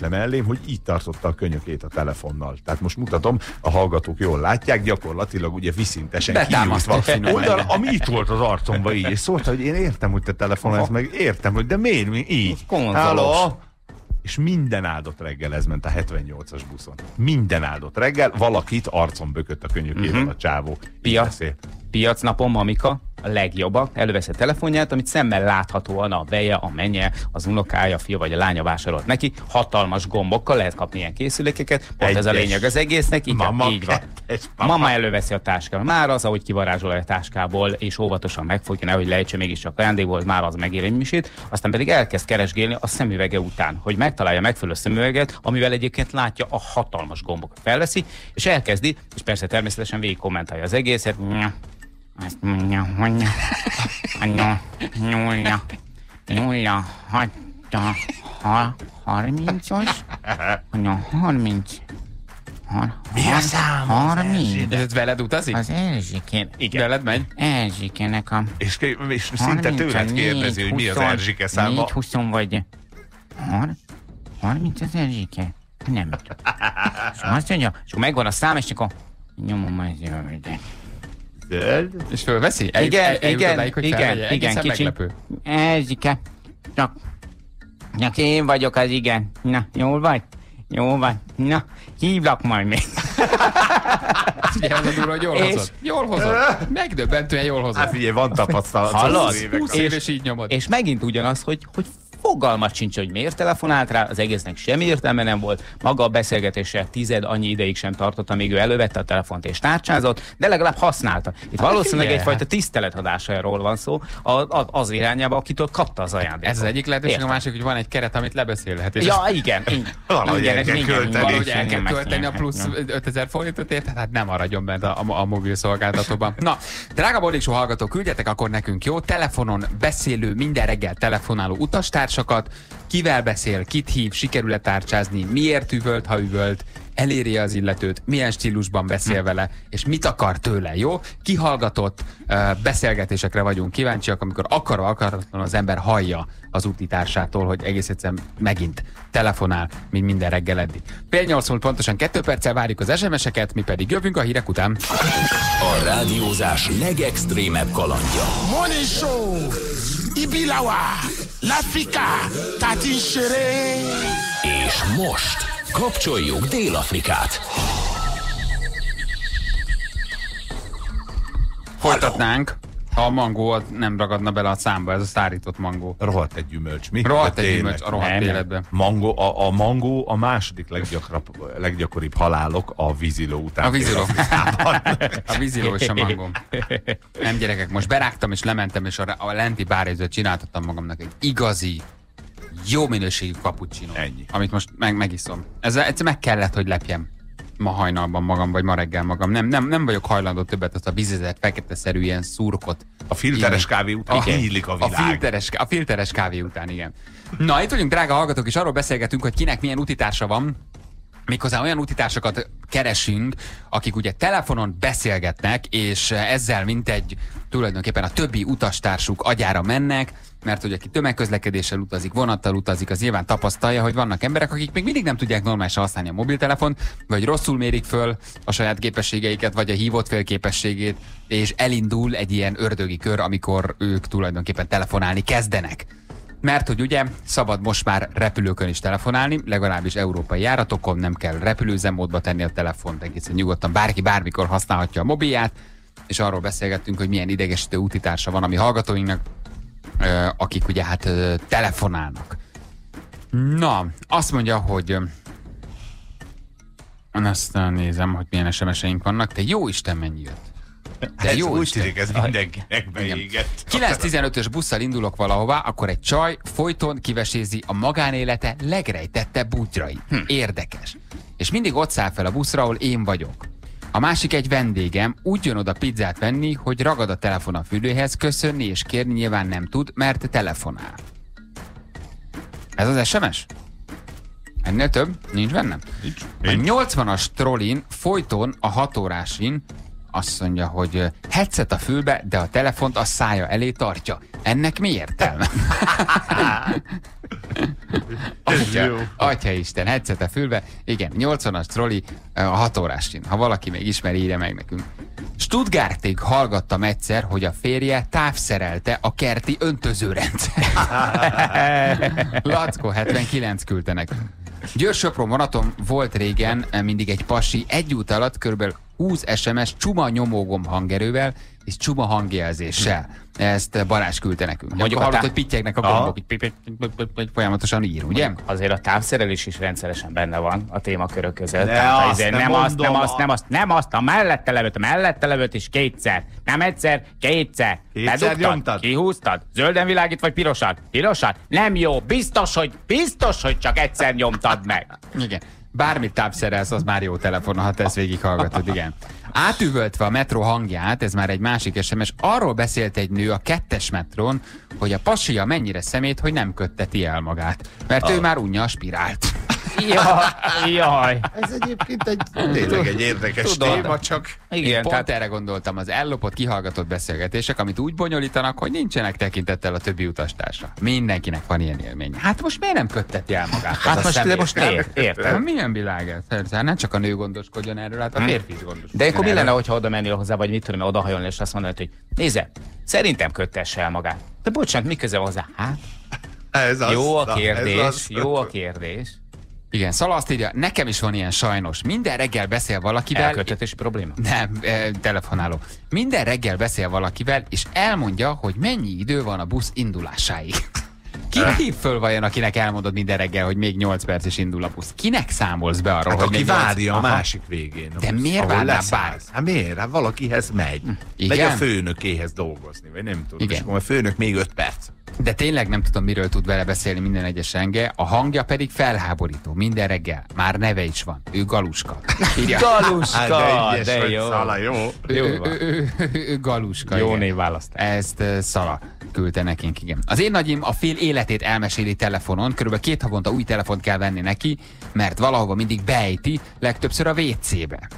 le mellém, hogy így tartotta a könyökét a telefonnal. Tehát most mutatom, a hallgatók jól látják, gyakorlatilag ugye viszintesen kinyújtva. Oldal, ami itt volt az arcomba így, és szólta, hogy én értem, hogy te telefonálsz, meg értem, hogy de miért mi így? Háló? És minden áldott reggel ez ment a hetvennyolcas buszon. Minden áldott reggel valakit arcon bökött a könyökében uh-huh. a csávó. Piac, piacnapon mamika a legjobbak, elővesz a telefonját, amit szemmel láthatóan a veje, a menye, az unokája, a fia vagy a lánya vásárolt neki. Hatalmas gombokkal lehet kapni ilyen készülékeket. Pont Egyes. Ez a lényeg az egésznek. Igen, mama, így van. Mama. mama előveszi a táskát. Már az, ahogy kivarázsol a táskából, és óvatosan megfogja, nehogy lejtse mégiscsak ajándékból, már az megér egy misét. Aztán pedig elkezd keresgélni a szemüvege után, hogy megtalálja megfelelő szemüveget, amivel egyébként látja a hatalmas gombokat. Felveszi, és elkezdi, és persze természetesen végig kommentálja az egészet. Azt mondja, hogy nulla, nulla, nulla, hat, harmincos, harminc, mi a szám? harminc. Ez veled utazik? Az Erzsikén. Igen. Veled megy? Erzsikének a... És, és szinte tőled kérdezi, hogy mi az Erzsike száma. négy húsz vagy... harminc az Erzsike? Nem tudom. És azt mondja, és akkor megvan a szám, és akkor nyomom az zöldet. Zöld? És fölveszi? El, igen, el, igen, odáig, hogy igen, igen, kicsi. Meglepő. Erzsike. Csak, csak én vagyok az igen. Na, jól vagy? Jó van. Na, hívlak majd még. Figyelj, az a durva, hogy jól hozod. Jól hozod. Megdöbbentően jól hozod. Hát figyelj, van tapasztalat. Hallod? húsz éves így nyomod. És megint ugyanaz, hogy, hogy fogalmat sincs, hogy miért telefonált rá, az egésznek semmi értelme nem volt, maga a beszélgetése tized annyi ideig sem tartott, amíg ő elővette a telefont és tárcsázott, de legalább használta. Itt valószínűleg yeah. egyfajta tiszteletadásáról van szó, az irányába, akitől kapta az ajándékot. Ez az egyik lehetőség, a másik, hogy van egy keret, amit lebeszélhet. És ja, igen. Valahogy el kell költeni. Valahogy el kell költeni a plusz ötezer forintot ért, hát nem maradjon bent a, a, a mobil szolgáltatóban. Na, drága Morning Show hallgatók, küldjetek akkor nekünk jó telefonon beszélő, minden reggel telefonáló utastársakat, kivel beszél, kit hív, sikerül-e tárcsázni, miért üvölt, ha üvölt, eléri az illetőt, milyen stílusban beszél vele, és mit akar tőle, jó? Kihallgatott uh, beszélgetésekre vagyunk kíváncsiak, amikor akarva akaratlan az ember hallja az útitársától, hogy egész egyszerűen megint telefonál, mint minden reggel eddig. Fél nyolc múlt pontosan kettő perccel várjuk az es em es-eket, mi pedig jövünk a hírek után. A rádiózás legextrémebb kalandja. Morning Show, Ibilawa, l'Africa, Tatin Seré. És most kapcsoljuk Dél-Afrikát. Folytatnánk, ha a mangó nem ragadna bele a számba, ez a szárított mangó. Rohadt egy gyümölcs, mi? Rohadt egy gyümölcs a rohadt életben. Mangó, a, a mangó a második leggyakoribb halálok a víziló után. A víziló. A víziló és a mangó. Nem gyerekek, most berágtam és lementem, és a, a lenti bárjegyzőt csináltattam magamnak egy igazi, jó minőségű cappuccino. Ennyi. Amit most meg, megiszom. Ez egyszer meg kellett, hogy lepjem ma hajnalban magam, vagy ma reggel magam. Nem, nem, nem vagyok hajlandó többet azt a vízezett, fekete-szerű ilyen szurkot. A filteres kávé után nyílik a világ. A filteres, a filteres kávé után, igen. Na, itt vagyunk, drága hallgatók, és arról beszélgetünk, hogy kinek milyen utitársa van. Méghozzá olyan utitársakat keresünk, akik ugye telefonon beszélgetnek, és ezzel mintegy tulajdonképpen a többi utastársuk agyára mennek, mert hogy aki tömegközlekedéssel utazik, vonattal utazik, az nyilván tapasztalja, hogy vannak emberek, akik még mindig nem tudják normálisan használni a mobiltelefont, vagy rosszul mérik föl a saját képességeiket, vagy a hívott fél képességét, és elindul egy ilyen ördögi kör, amikor ők tulajdonképpen telefonálni kezdenek. Mert hogy ugye szabad most már repülőkön is telefonálni, legalábbis európai járatokon, nem kell repülőüzemmódba tenni a telefont, egészen nyugodtan bárki bármikor használhatja a mobilját, és arról beszélgettünk, hogy milyen idegesítő útitársa van a mi hallgatóinknak, akik ugye hát telefonálnak. Na, azt mondja, hogy azt nézem, hogy milyen es em es-eink vannak, de jó Isten, mennyi jött. De ez jó úgy tűnik, ez mindenkinek beégett. kilenc tizenötös busszal indulok valahová, akkor egy csaj folyton kivesézi a magánélete legrejtettebb bútjait. Hm. Érdekes. És mindig ott száll fel a buszra, ahol én vagyok. A másik egy vendégem, úgy jön oda pizzát venni, hogy ragad a telefon a fülőhez, köszönni és kérni nyilván nem tud, mert telefonál. Ez az es em es? Ennél több? Nincs bennem? Nincs. A nyolcvanas trollin folyton a hat órásin azt mondja, hogy headset a fülbe, de a telefont a szája elé tartja. Ennek mi értelme? Atya, atya Isten, headset fülbe. Igen, nyolcvanas troli, a hat órás. Ha valaki még ismeri, írja meg nekünk. Stuttgartig hallgattam egyszer, hogy a férje távszerelte a kerti öntözőrendszer. Lackó hetvenkilenc küldte nekünk. Győr-Sopron vonaton volt régen mindig egy pasi egy út alatt kb. húsz es em es csuma nyomógomb hangerővel és csuma hangjelzéssel. Ezt Balázs küldte nekünk. Mondjuk hallott, hogy pittyegnek a gombok, hogy folyamatosan ír, ugye? Azért a távszerelés is rendszeresen benne van a témakörök között. De Tehát, azt nem, nem azt, nem mondom, azt, nem azt, nem azt, a mellette levőt, a mellette levőt is kétszer. Nem egyszer, kétszer. Kétszer Bedugtad, nyomtad? kihúztad, zölden világít vagy pirosat? Pirosat? Nem jó, biztos, hogy, biztos, hogy csak egyszer nyomtad meg. Igen. Bármit tápszerelsz, az már jó telefon, ha te ezt végighallgatod, igen. Átüvöltve a metró hangját, ez már egy másik es em es, arról beszélt egy nő a kettes metrón, hogy a pasia mennyire szemét, hogy nem kötteti el magát. Mert ah. ő már unja a spirált. Jaj, jaj. Ez egyébként egy, tényleg egy érdekes Tudod. téma, csak... Igen, Igen, pont tehát erre gondoltam, az ellopott, kihallgatott beszélgetések, amit úgy bonyolítanak, hogy nincsenek tekintettel a többi utastársra. Mindenkinek van ilyen élmény. Hát most miért nem kötteti el magát? Hát az most, a de szemét? most miért? Értem. Milyen világ ez? Persze, nem csak a nő gondoskodjon erről, hát a férfi is gondoskodjon. De akkor mi erről. lenne, hogyha oda mennél hozzá, vagy mit tudom, oda hajolni, és azt mondanád, hogy nézze, szerintem köttesse el magát. De bocsánat, mi köze hozzá? Hát, Ez az, jó a na, kérdés, ez az. jó a kérdés. Igen, Szala azt írja, nekem is van ilyen sajnos. Minden reggel beszél valakivel... Elköttetési probléma? Nem, eh, telefonáló. Minden reggel beszél valakivel, és elmondja, hogy mennyi idő van a busz indulásáig. Ki hív föl vajon, akinek elmondod minden reggel, hogy még nyolc perc is indul a busz? Kinek számolsz be arról, Hát hogy aki még várja a Aha. másik végén. De busz, miért ahol várná leszáll. bár? Hát miért? Hát valakihez megy. Igen? Megy a főnökéhez dolgozni, vagy nem tudom. Igen. És akkor a főnök még öt perc. De tényleg nem tudom, miről tud vele beszélni minden egyes renge, a hangja pedig felháborító, minden reggel. Már neve is van, ő Galuska. Írja. Galuska, Hát de egyes de vagy, jó. Szala, jó. Ő, Jó ő, van. ő, ő, ő, ő Galuska. Jó igen. névválasztás. Ezt uh, Szala küldte nekünk, igen. Az én nagyim a fél életét elmeséli telefonon, körülbelül két havonta új telefont kell venni neki, mert valahova mindig beejti, legtöbbször a vé cébe.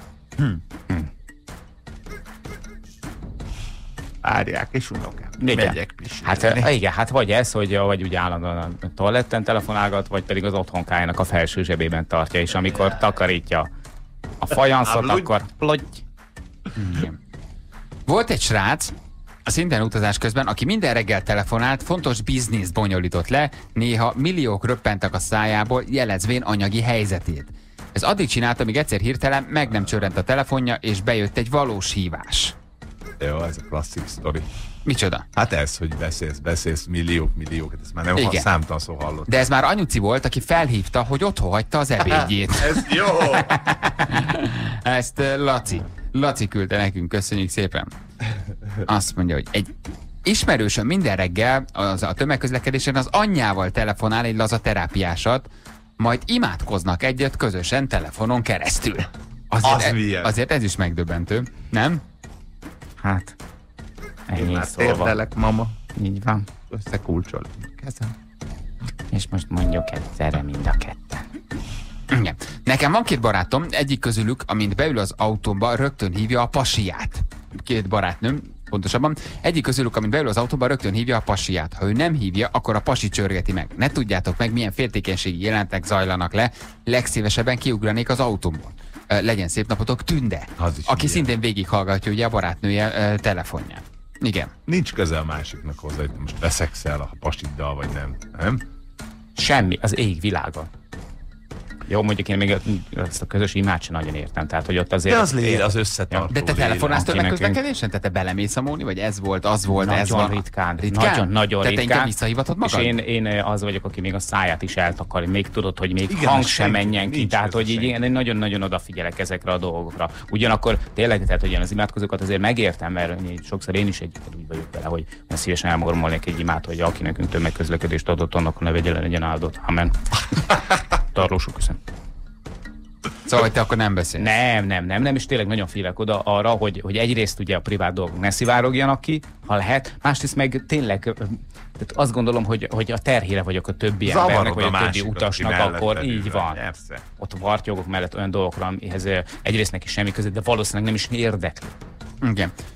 Várják és unokám. Igen. Megyek pisilni. Hát eh, igen, hát vagy ez, hogy vagy ugye állandóan a toaletten telefonálgat, vagy pedig az otthonkájának a felső zsebében tartja, és amikor takarítja a fajanszot, Ábludj. akkor plotty. Igen. Volt egy srác, a szintén utazás közben, aki minden reggel telefonált, fontos bizniszt bonyolított le, néha milliók röppentek a szájából, jelezvén anyagi helyzetét. Ez addig csinálta, amíg egyszer hirtelen meg nem csörrent a telefonja, és bejött egy valós hívás. Jó, ez a klasszik sztori. Micsoda? Hát ez, hogy beszélsz, beszélsz milliók, milliókat, ezt már nem Igen. ha számtalan szó hallott. De ez már anyuci volt, aki felhívta, hogy otthon hagyta az ebédjét. Ez jó! Ezt uh, Laci. Laci küldte nekünk, köszönjük szépen. Azt mondja, hogy egy ismerősöm minden reggel az, a tömegközlekedésen az anyjával telefonál egy laza terápiásat, majd imádkoznak egyet közösen telefonon keresztül. Azért, Az milyen? azért ez is megdöbbentő, nem? Hát, Én ennyi már szóval. térdelek, mama. Így van. Összekulcsol. Kezem. És most mondjuk egyszerre mind a ketten. Igen. Nekem van két barátom, egyik közülük, amint beül az autómba, rögtön hívja a pasiát. Két barátnőm, pontosabban. Egyik közülük, amint beül az autóba, rögtön hívja a pasiát. Ha ő nem hívja, akkor a pasi csörgeti meg. Ne tudjátok meg, milyen féltékenységi jelentek zajlanak le. Legszívesebben kiugranék az autómból. Ö, legyen szép napotok, Tünde, Az is aki ilyen. szintén végighallgatja ugye a barátnője ö, telefonját. Igen. Nincs köze a másiknak hozzá, hogy te most beszexel a pasiddal, vagy nem. Nem? Semmi, az ég világon. Jó, mondjuk én még ezt a közös imát sem nagyon értem, tehát hogy ott azért... De az lél, az összetartó. De te lélek. telefonálsz akinek tömegközlekedésen? Tehát te belemész a Móni, vagy ez volt, az volt, ez Nagyon van? ritkán. ritkán? Nagyon, nagyon Tehát ritkán. engem visszahívatod magad? És én, én az vagyok, aki még a száját is eltakar, még tudod, hogy még Igen, hang az sem senki, menjen ki, nincs tehát ez hogy így senki. én nagyon-nagyon odafigyelek ezekre a dolgokra. Ugyanakkor tényleg, tehát hogy ilyen az imádkozókat azért megértem, mert én- sokszor én is egyébként úgy vagyok vele, hogy mert szívesen elmormolnék egy imát, hogy aki nekünk tömegközlekedést adott, annak a neve legyen áldott. Amen. Tarlósuk, köszönöm. Szóval, hogy te akkor nem beszélsz. Nem, nem, nem, nem, és tényleg nagyon félek oda arra, hogy, hogy egyrészt ugye a privát dolgok ne szivárogjanak ki, ha lehet, másrészt meg tényleg tehát azt gondolom, hogy, hogy a terhére vagyok a többi embernek, Zavarod vagy a, többi másikat, utasnak, aki akkor melletted így ül. van. Persze. Ott vartyogok mellett olyan dolgokra, amihez eh, egyrészt neki semmi között, de valószínűleg nem is érdekli. Igen.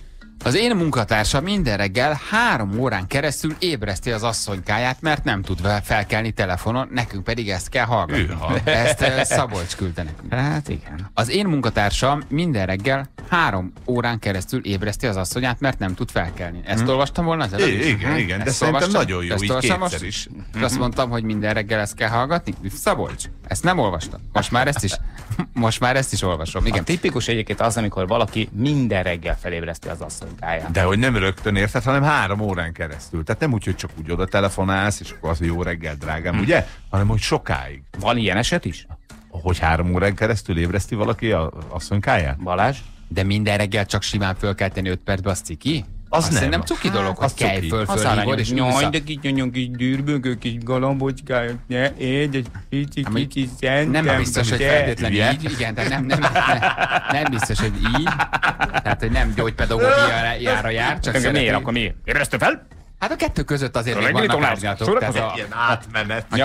Az én munkatársam minden reggel három órán keresztül ébreszti az asszonykáját, mert nem tud vele felkelni telefonon, nekünk pedig ezt kell hallgatni. Hűha. Ezt uh, Szabolcs küldte nekünk. Hát igen. Az én munkatársam minden reggel három órán keresztül ébreszti az asszonyát, mert nem tud felkelni. Ezt hmm. olvastam volna az előbb? I- igen, igen, de ezt szerintem olvastam? nagyon jó, ezt így olvastam kétszer most? is. És azt mondtam, hogy minden reggel ezt kell hallgatni? Szabolcs, ezt nem olvastam. Most már ezt is, most már ezt is olvasom. Igen. A tipikus egyébként az, amikor valaki minden reggel felébreszti az asszonykáját. De hogy nem rögtön érted, hanem három órán keresztül. Tehát nem úgy, hogy csak úgy oda telefonálsz, és akkor az, hogy jó reggel, drágám, hmm. ugye? Hanem, hogy sokáig. Van ilyen eset is? Hogy három órán keresztül ébreszti valaki a asszonykáját? Balázs? De minden reggel csak simán föl kell tenni öt percbe, az ciki? Az nem. nem cuki dolog, hogy az kelj cuki. föl, Az fölhívod, és aranyos. Jaj, ülsz. de kis nagyon kis dürbögő, kis galambocskája, ne, égy, egy pici, Ami kicsi szentem. Nem biztos, hogy feltétlenül Ugye? így, igen, tehát nem, nem, nem, nem biztos, hogy így, tehát, hogy nem gyógypedagógiára jár, csak Miért, szereti. akkor miért? Ébresztő fel? Hát a kettő között azért még Reggeli vannak Tomás, árnyalatok. Tehát a, Ilyen átmenet. a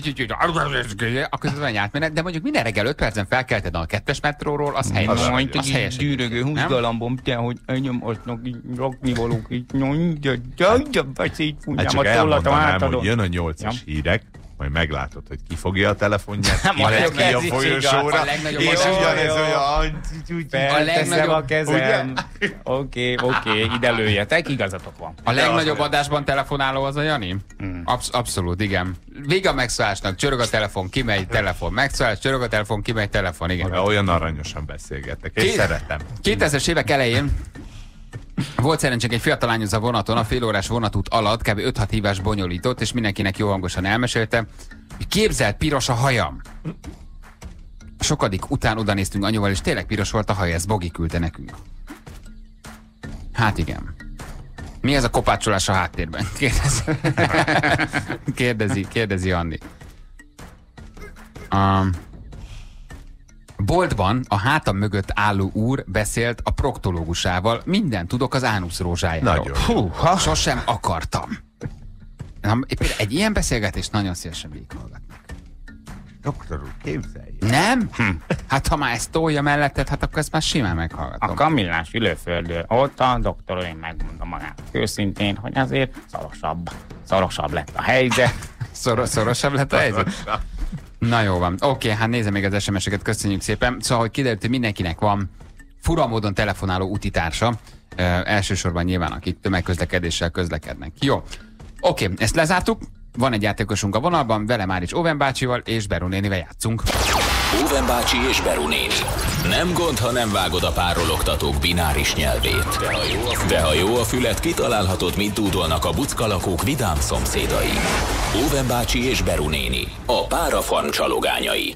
a között van egy átmenet, de mondjuk minden reggel öt percen felkelted a kettes metróról, az helyes. Az Majd Az egy helyes. gyűrögő Nem? húsgalambom, te, hogy enyém aztnak így raknivalók, így nyomja, gyagya, vagy így Hát fújjám a csak tollatom elmondanám, átadon. hogy jön a nyolcas hírek, majd meglátod, hogy ki fogja a telefonját, Nem, ki a megy ki a legnagyobb folyosóra, a legnagyobb és adás. ugyanez Jó, jó. olyan... Felteszem legnagyobb- a kezem. Oké, oké, ide lőjetek, igazatok van. A legnagyobb adásban telefonáló az a Jani? Absz- abszolút, igen. Vége a megszólásnak, csörög a telefon, kimegy telefon, megszólás, csörög a telefon, kimegy telefon, igen. Olyan aranyosan beszélgettek, és Két- szeretem. kétezres évek elején volt szerencsénk egy fiatal lány az a vonaton, a félórás vonatút alatt kb. öt-hat hívás bonyolított, és mindenkinek jó hangosan elmesélte, hogy képzelt, piros a hajam. Sokadik után oda néztünk anyuval, és tényleg piros volt a haja, ezt Bogi küldte nekünk. Hát igen. Mi ez a kopácsolás a háttérben? Kérdezi, kérdezi, kérdezi Andi. Um, boltban a hátam mögött álló úr beszélt a proktológusával, mindent tudok az ánusz rózsájáról. Nagyon. Húha. Sosem akartam. Na, például egy ilyen beszélgetést nagyon szívesen végighallgatnék. Doktor úr, képzelj. Nem? Hm. Hát ha már ezt tolja melletted, hát akkor ezt már simán meghallgatom. A kamillás ülőföldről ott a doktor, én megmondom magának őszintén, hogy azért szorosabb, szorosabb lett a helyzet. Szoros, szorosabb lett a helyzet? Na jó van. Oké, hát nézem még az es em es-eket, köszönjük szépen. Szóval, hogy kiderült, hogy mindenkinek van fura módon telefonáló utitársa, ö, elsősorban nyilván, akik tömegközlekedéssel közlekednek. Jó. Oké, ezt lezártuk. Van egy játékosunk a vonalban, vele már is Óven bácsival és Beru nénivel játszunk. Óven bácsi és Beru néni. Nem gond, ha nem vágod a párologtatók bináris nyelvét. De ha jó a fület, De ha jó a fület kitalálhatod, mint tudolnak a buckalakók vidám szomszédai. Óven bácsi és Beru néni. A párafarm csalogányai.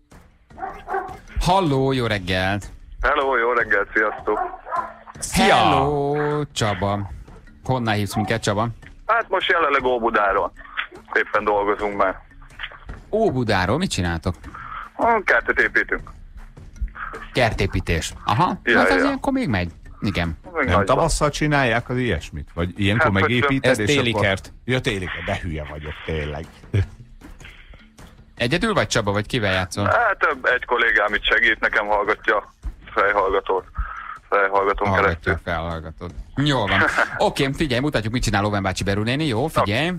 Halló, jó reggelt! Hello, jó reggelt, sziasztok! Szia! Hello, Csaba. Honnan hívsz minket, Csaba? Hát most jelenleg Óbudáról. Éppen dolgozunk már. Óbudáról mit csináltok? A kertet építünk. Kertépítés. Aha, Ja, hát az ja. ilyenkor még megy. Igen. Még Nem nagy tavasszal csinálják az ilyesmit? Vagy ilyenkor Hát, megépíted, ez és téli akkor... kert. Ja, téli kert, de hülye vagyok, tényleg. Egyedül vagy, Csaba, vagy kivel játszol? Hát több, egy kollégám itt segít, nekem hallgatja a fejhallgatót. Fejhallgatón Hallgatja, keresztül. felhallgatod. Jó van. Oké, figyelj, mutatjuk, mit csinál Óven bácsi, Beru néni. Jó, figyelj.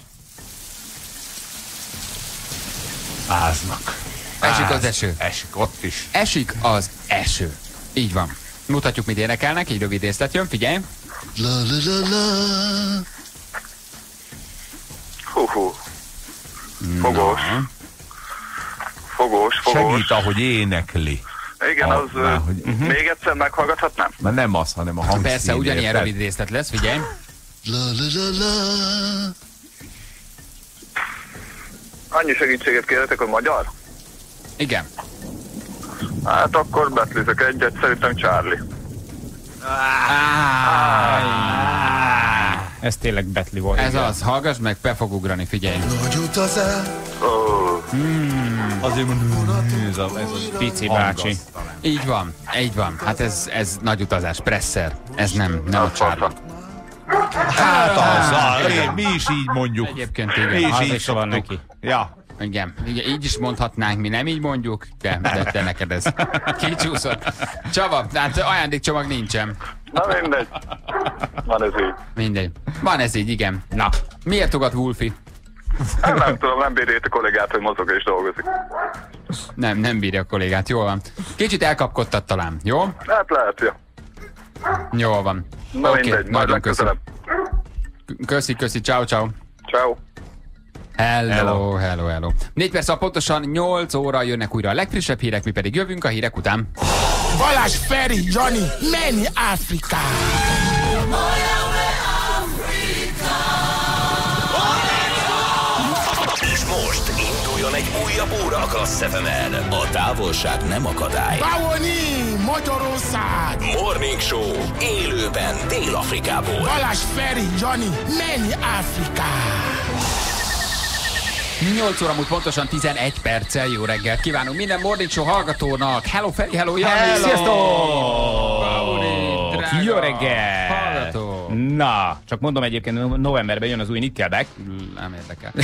Áznak. Esik Áz. az eső. Esik ott is. Esik az eső. Így van. Mutatjuk, mit énekelnek, egy rövid részlet jön, figyelj. La la la la. Hú, hú. Fogós. Na. Fogós, fogós. Segít, ahogy énekli. Igen, Ah, az... már, ö, hogy- Még egyszer meghallgathatnám? Mert nem az, hanem a hangszín. Persze, ugyanilyen érted? rövid részlet lesz, figyelj. La la la la. Annyi segítséget kérhetek, hogy magyar? Igen. Hát akkor betlizek egyet, szerintem Charlie. Ez tényleg betli volt. Ez igen. az, hallgass meg, be fog ugrani, figyelj. Nagy utazás. Ó, Azért mondom, ez a, ez a Pici bácsi. Így van, így van. Hát ez, ez nagy utazás, Presser. Ez nem, nem a az Charlie. fasz. Hát azzal, mi, mi is így mondjuk. Egyébként Mi igen. is Az így is van szoktuk. neki. Ja. Igen, igen, így is mondhatnánk, mi nem így mondjuk, de, de, de neked ez kicsúszott. Csaba, hát ajándékcsomag nincsen. Na mindegy. Van ez így. Mindegy. Van ez így, igen. Na, miért ugat Wolfi? Hát nem tudom, nem bírja a kollégát, hogy mozog és dolgozik. Nem, nem bírja a kollégát, jól van. Kicsit elkapkodtad talán, jó? Hát lehet, jó. Jól van. Na Oké, mindegy, majd nagyon köszi. legközelebb. Köszi, köszi, ciao, ciao. Ciao. Hello, hello, hello, hello. Négy perc, a pontosan nyolc óra jönnek újra a legfrissebb hírek, mi pedig jövünk a hírek után. Balázs, Feri, Johnny, menj Afrika! És most induljon egy újabb óra a Klassz ef emen. A távolság nem akadály. Báwoni, Magyarország! Morning Show élőben Dél-Afrikából. Balázs, Feri, Johnny, menj Afrika! nyolc óra múlt pontosan tizenegy perccel, jó reggelt kívánunk minden Morning Show hallgatónak. Hello Feri, hello Jani! Hello! Báwoni, drága Jó reggel! hallgató! Na, csak mondom egyébként novemberben jön az új Nickelback. Nem érdekel.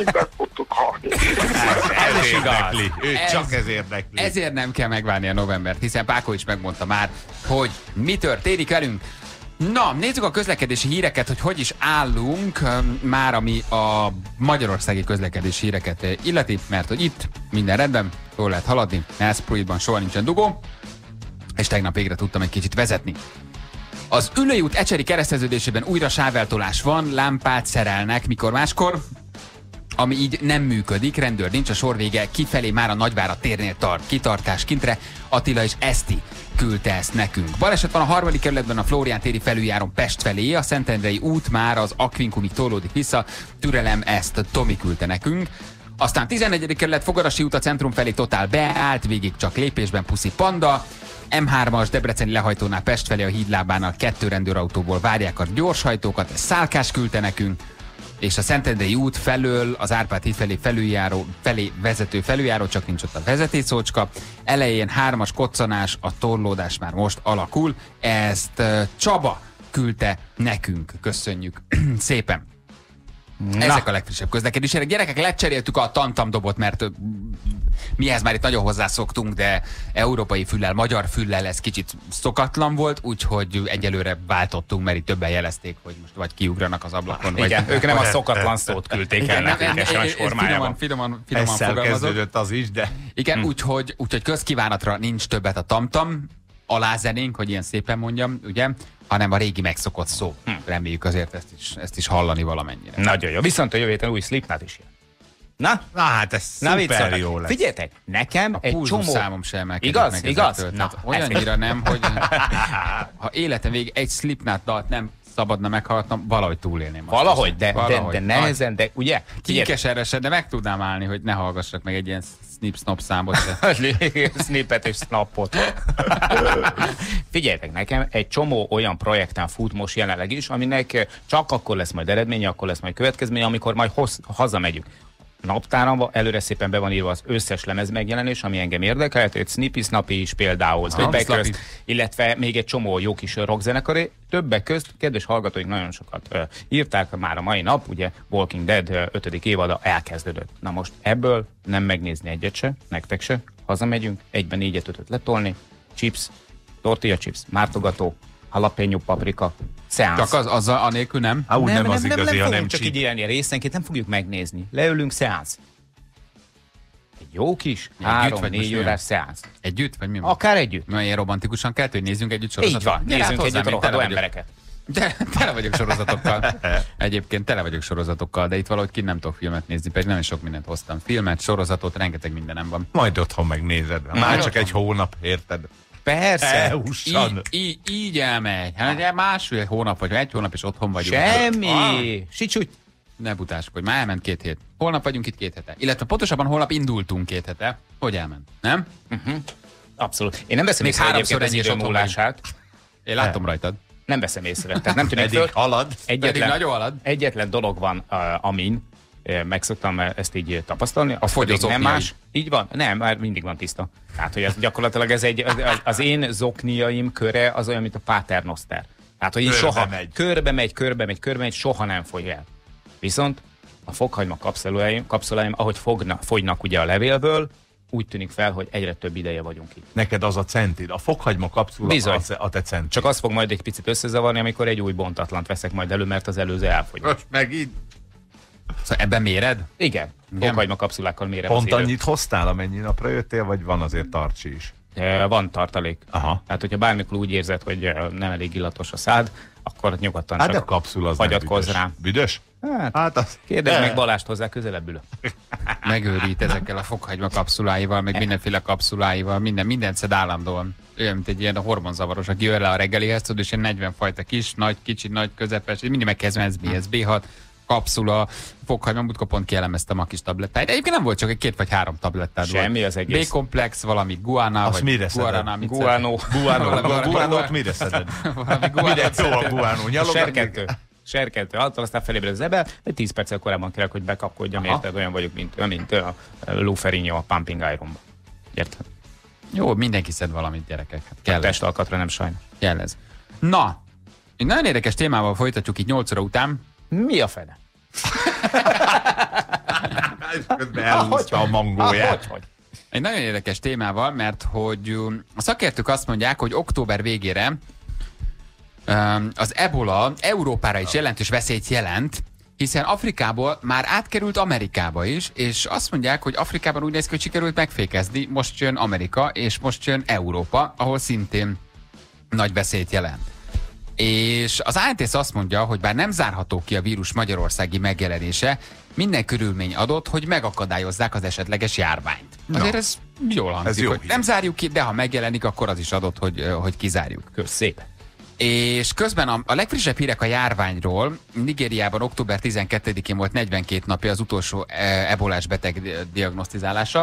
Ez is igaz. Ő Ez- csak ez érdekli. Ezért nem kell megvárni a novembert, hiszen Páko is megmondta már, hogy mi történik velünk. Na, nézzük a közlekedési híreket, hogy hogy is állunk öm, már, ami a magyarországi közlekedési híreket eh, illeti, mert hogy itt minden rendben, jól lehet haladni, Nászpruitban soha nincsen dugó, és tegnap végre tudtam egy kicsit vezetni. Az Üllői út Ecseri kereszteződésében újra sáveltolás van, lámpát szerelnek, mikor máskor, ami így nem működik, rendőr nincs, a sor vége kifelé már a Nagyvárad térnél tart, kitartás kintre, Attila és Eszti küldte ezt nekünk. Baleset van a harmadik kerületben a Flórián téri felüljáron Pest felé, a Szentendrei út már az Akvinkumig tolódik vissza, türelem, ezt Tomi küldte nekünk. Aztán tizennegyedik kerület Fogarasi út a centrum felé totál beállt, végig csak lépésben puszi panda. em hármas Debreceni lehajtónál Pest felé a hídlábánál kettő rendőrautóból várják a gyorshajtókat, ezt Szálkás küldte nekünk. És a Szentendrei út felől, az Árpád híd felé felüljáró, felé vezető felüljáró, csak nincs ott a vezetékszócska. Elején hármas koccanás, a torlódás már most alakul. Ezt uh, Csaba küldte nekünk. Köszönjük szépen. Na. Ezek a legfrissebb közlekedések. Gyerekek, lecseréltük a tantam dobot, mert ö, mihez már itt nagyon hozzászoktunk, de európai füllel, magyar füllel ez kicsit szokatlan volt, úgyhogy egyelőre váltottunk, mert itt többen jelezték, hogy most vagy kiugranak az ablakon. Igen, vagy, ők nem a szokatlan szót küldték el nekünk es em es formájában. Finoman, finoman, finoman Ezzel fogalmazott. kezdődött az is, de... Igen, Hm. úgyhogy, úgyhogy közkívánatra nincs többet a tamtam, alázenénk, hogy ilyen szépen mondjam, ugye, hanem a régi megszokott szó. Hm. Reméljük azért ezt is, ezt is hallani valamennyire. Nagyon jó. Viszont a jövő héten új Slipknot is jön. Na? Na hát ez Na, szuper viccelek. jó lesz. Figyeljetek, nekem A egy pulzus csomó... számom sem emelkedik Igaz? meg Igaz? ezektől. Na, Tehát olyannyira nem, hogy ha életem végig egy Slipknot dalt nem szabadna meghallgatnom, valahogy túlélném. azt Valahogy, is. de, Valahogy. de, de nehezen, de ugye? Kinkeserre se, de meg tudnám állni, hogy ne hallgassak meg egy ilyen snip-snop számot se. Snippet és snappot. Figyeljetek, nekem egy csomó olyan projekten fut most jelenleg is, aminek csak akkor lesz majd eredménye, akkor lesz majd következménye, amikor majd hossz, hazamegyünk. Naptáramba előre szépen be van írva az összes lemez megjelenés, ami engem érdekelt, egy Snippy Snappy is például, többek közt, illetve még egy csomó jó kis rockzenekaré, többek közt, kedves hallgatóink nagyon sokat uh, írták már a mai nap, ugye Walking Dead uh, ötödik évada elkezdődött. Na most ebből nem megnézni egyet se, nektek se, hazamegyünk, egyben négyet ötöt letolni, chips, tortilla chips, mártogató, jalapeno paprika, szeánsz. Csak az, az a, anélkül nem? Á, úgy nem, nem az nem, igazi, nem, nem hanem fogunk csak így élni részenként, nem fogjuk megnézni. Leülünk, szeánsz. Egy jó kis vagy három-négy most órás szeánsz. Együtt? Vagy mi van? Akár együtt. Milyen ilyen romantikusan kell, hogy nézzünk együtt sorozatot? Így van, Gyere, hát nézzünk hozzám, együtt én tele rohadó vagyok. embereket. De, tele vagyok sorozatokkal. Egyébként tele vagyok sorozatokkal, de itt valahogy ki nem tudok filmet nézni, pedig nagyon sok mindent hoztam. Filmet, sorozatot, rengeteg mindenem van. Majd otthon megnézed. Már Majd csak otthon. egy hónap, érted? Persze. Elhússan. Így, így, így elmegy. Hát ugye másfél hónap, vagy egy hónap, és otthon vagyunk. Semmi. Ah, Sicsúgy. ne butáskodj, már elment két hét. Holnap vagyunk itt két hete. Illetve pontosabban holnap indultunk két hete. Hogy elment? Nem? Abszolút. Én nem veszem Még észre háromszor egyébként az ennyi is idő otthon múlását. Én látom rajtad. Nem veszem észre. Tehát nem tűnik Eddig föl. halad. Pedig Egyetlen, nagyon halad. egyetlen dolog van, uh, amin uh, meg szoktam ezt így tapasztalni. A fogyó nem zokniai. más. Így van. Nem, már mindig van tiszta. Tehát, hogy ez gyakorlatilag ez egy, az, az én zokniaim köre az olyan, mint a Paternoster. Tehát, hogy így Körbe soha megy. körbe megy, körbe megy, körbe megy, soha nem fogy el. Viszont a fokhagyma kapszuláim, kapszuláim ahogy fogna, fogynak ugye a levélből, úgy tűnik fel, hogy egyre több ideje vagyunk itt. Neked az a centid, a fokhagyma kapszula Bizony. a, a te centid. Csak az fog majd egy picit összezavarni, amikor egy új bontatlant veszek majd elő, mert az előző elfogy. Most megint. Szóval ebben méred? Igen, fokhagyma kapszulákkal mérem Pont az annyit hoztál, amennyi napra jöttél, vagy van azért tartsi is? időt. Van tartalék. Aha. Tehát, hogyha bármikor úgy érzed, hogy nem elég illatos a szád, akkor nyugodtan Hát de a csak kapszula az nem hagyatkozz büdös. rá. Büdös? Hát, Hát az... kérdezd meg Balást hozzá, közelebb ülök. Megőrít ezekkel a fokhagyma kapszuláival, meg mindenféle kapszuláival, minden, mindent szed állandóan. Olyan, mint egy ilyen hormonzavaros, aki jön le a reggelihez, tudod, és ilyen negyven fajta kis, nagy, kicsi, nagy, közepes, mindig megkezdve ez bé, ez bé hat, kapszula, fokhagyma, múltkor pont kielemeztem a kis tablettáit. Egyébként nem volt csak egy két vagy három tablettád. Semmi az egész. B-komplex, valami guana, Azt vagy mire guarana, mit Guano. Guánó, Valami- a guánót mire szeded? valami guana. Mire jó a guánó? Nyalogatni? Serkentő. Serkentő. Attól aztán felébred az ebbe, de tíz perccel korábban kell, hogy bekapkodjam, Aha. érted? Olyan vagyok, mint, mint a Lou Ferrigno a Pumping Ironba. Érted? Jó, mindenki szed valamit, gyerekek. Hát kell, ez. Testalkatra nem sajnál. kell ez. Na, egy nagyon érdekes témával folytatjuk itt nyolc óra után. Mi a fene? Közben elhúzta a mangóját. Hogy, hogy? Egy nagyon érdekes témával, mert hogy um, a szakértők azt mondják, hogy október végére um, az ebola Európára is jelentős veszélyt jelent, hiszen Afrikából már átkerült Amerikába is, és azt mondják, hogy Afrikában úgy néz ki, hogy sikerült megfékezni, most jön Amerika, és most jön Európa, ahol szintén nagy veszélyt jelent. És az á en té es azt mondja, hogy bár nem zárható ki a vírus magyarországi megjelenése, minden körülmény adott, hogy megakadályozzák az esetleges járványt. Azért ez jól hangzik, Ez jó hogy hír. nem zárjuk ki, de ha megjelenik, akkor az is adott, hogy, hogy kizárjuk. Kösz, szép. És közben a, a legfrissebb hírek a járványról. Nigériában október tizenkettedikén volt negyvenkét napja az utolsó e, ebolás beteg di- diagnosztizálása,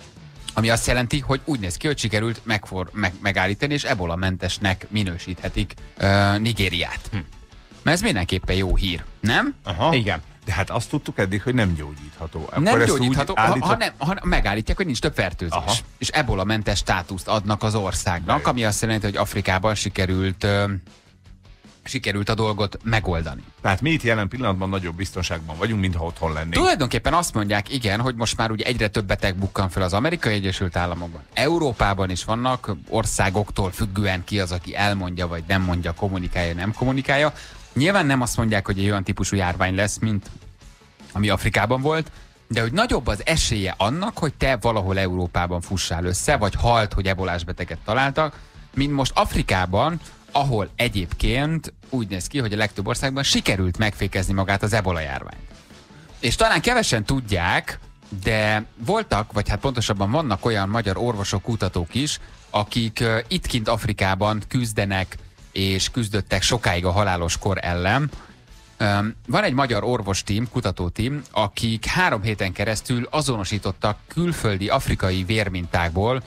ami azt jelenti, hogy úgy néz ki, hogy sikerült megfor, meg, megállítani, és ebola-mentesnek minősíthetik uh, Nigériát. Hm. Mert ez mindenképpen jó hír, nem? Aha. Igen. De hát azt tudtuk eddig, hogy nem gyógyítható. Akkor Nem ezt úgy gyógyítható, ha, állíthat- ha, nem, ha megállítják, hogy nincs több fertőzés. Aha. És ebola-mentes státuszt adnak az országnak, ami azt jelenti, hogy Afrikában sikerült, uh, sikerült a dolgot megoldani. Tehát mi itt jelen pillanatban nagyobb biztonságban vagyunk, mintha otthon lennénk. Tulajdonképpen azt mondják, igen, hogy most már ugye egyre több beteg bukkan fel az Amerikai Egyesült Államokban. Európában is vannak országoktól függően ki az, aki elmondja, vagy nem mondja, kommunikálja, nem kommunikálja. Nyilván nem azt mondják, hogy egy olyan típusú járvány lesz, mint ami Afrikában volt, de hogy nagyobb az esélye annak, hogy te valahol Európában fussál össze, vagy halt, hogy ebolás beteget találtak, mint most Afrikában, ahol egyébként úgy néz ki, hogy a legtöbb országban sikerült megfékezni magát az ebola járványt. És talán kevesen tudják, de voltak, vagy hát pontosabban vannak olyan magyar orvosok, kutatók is, akik uh, itt kint Afrikában küzdenek, és küzdöttek sokáig a halálos kor ellen. Um, van egy magyar orvostím, kutatótím, akik három héten keresztül azonosítottak külföldi afrikai vérmintákból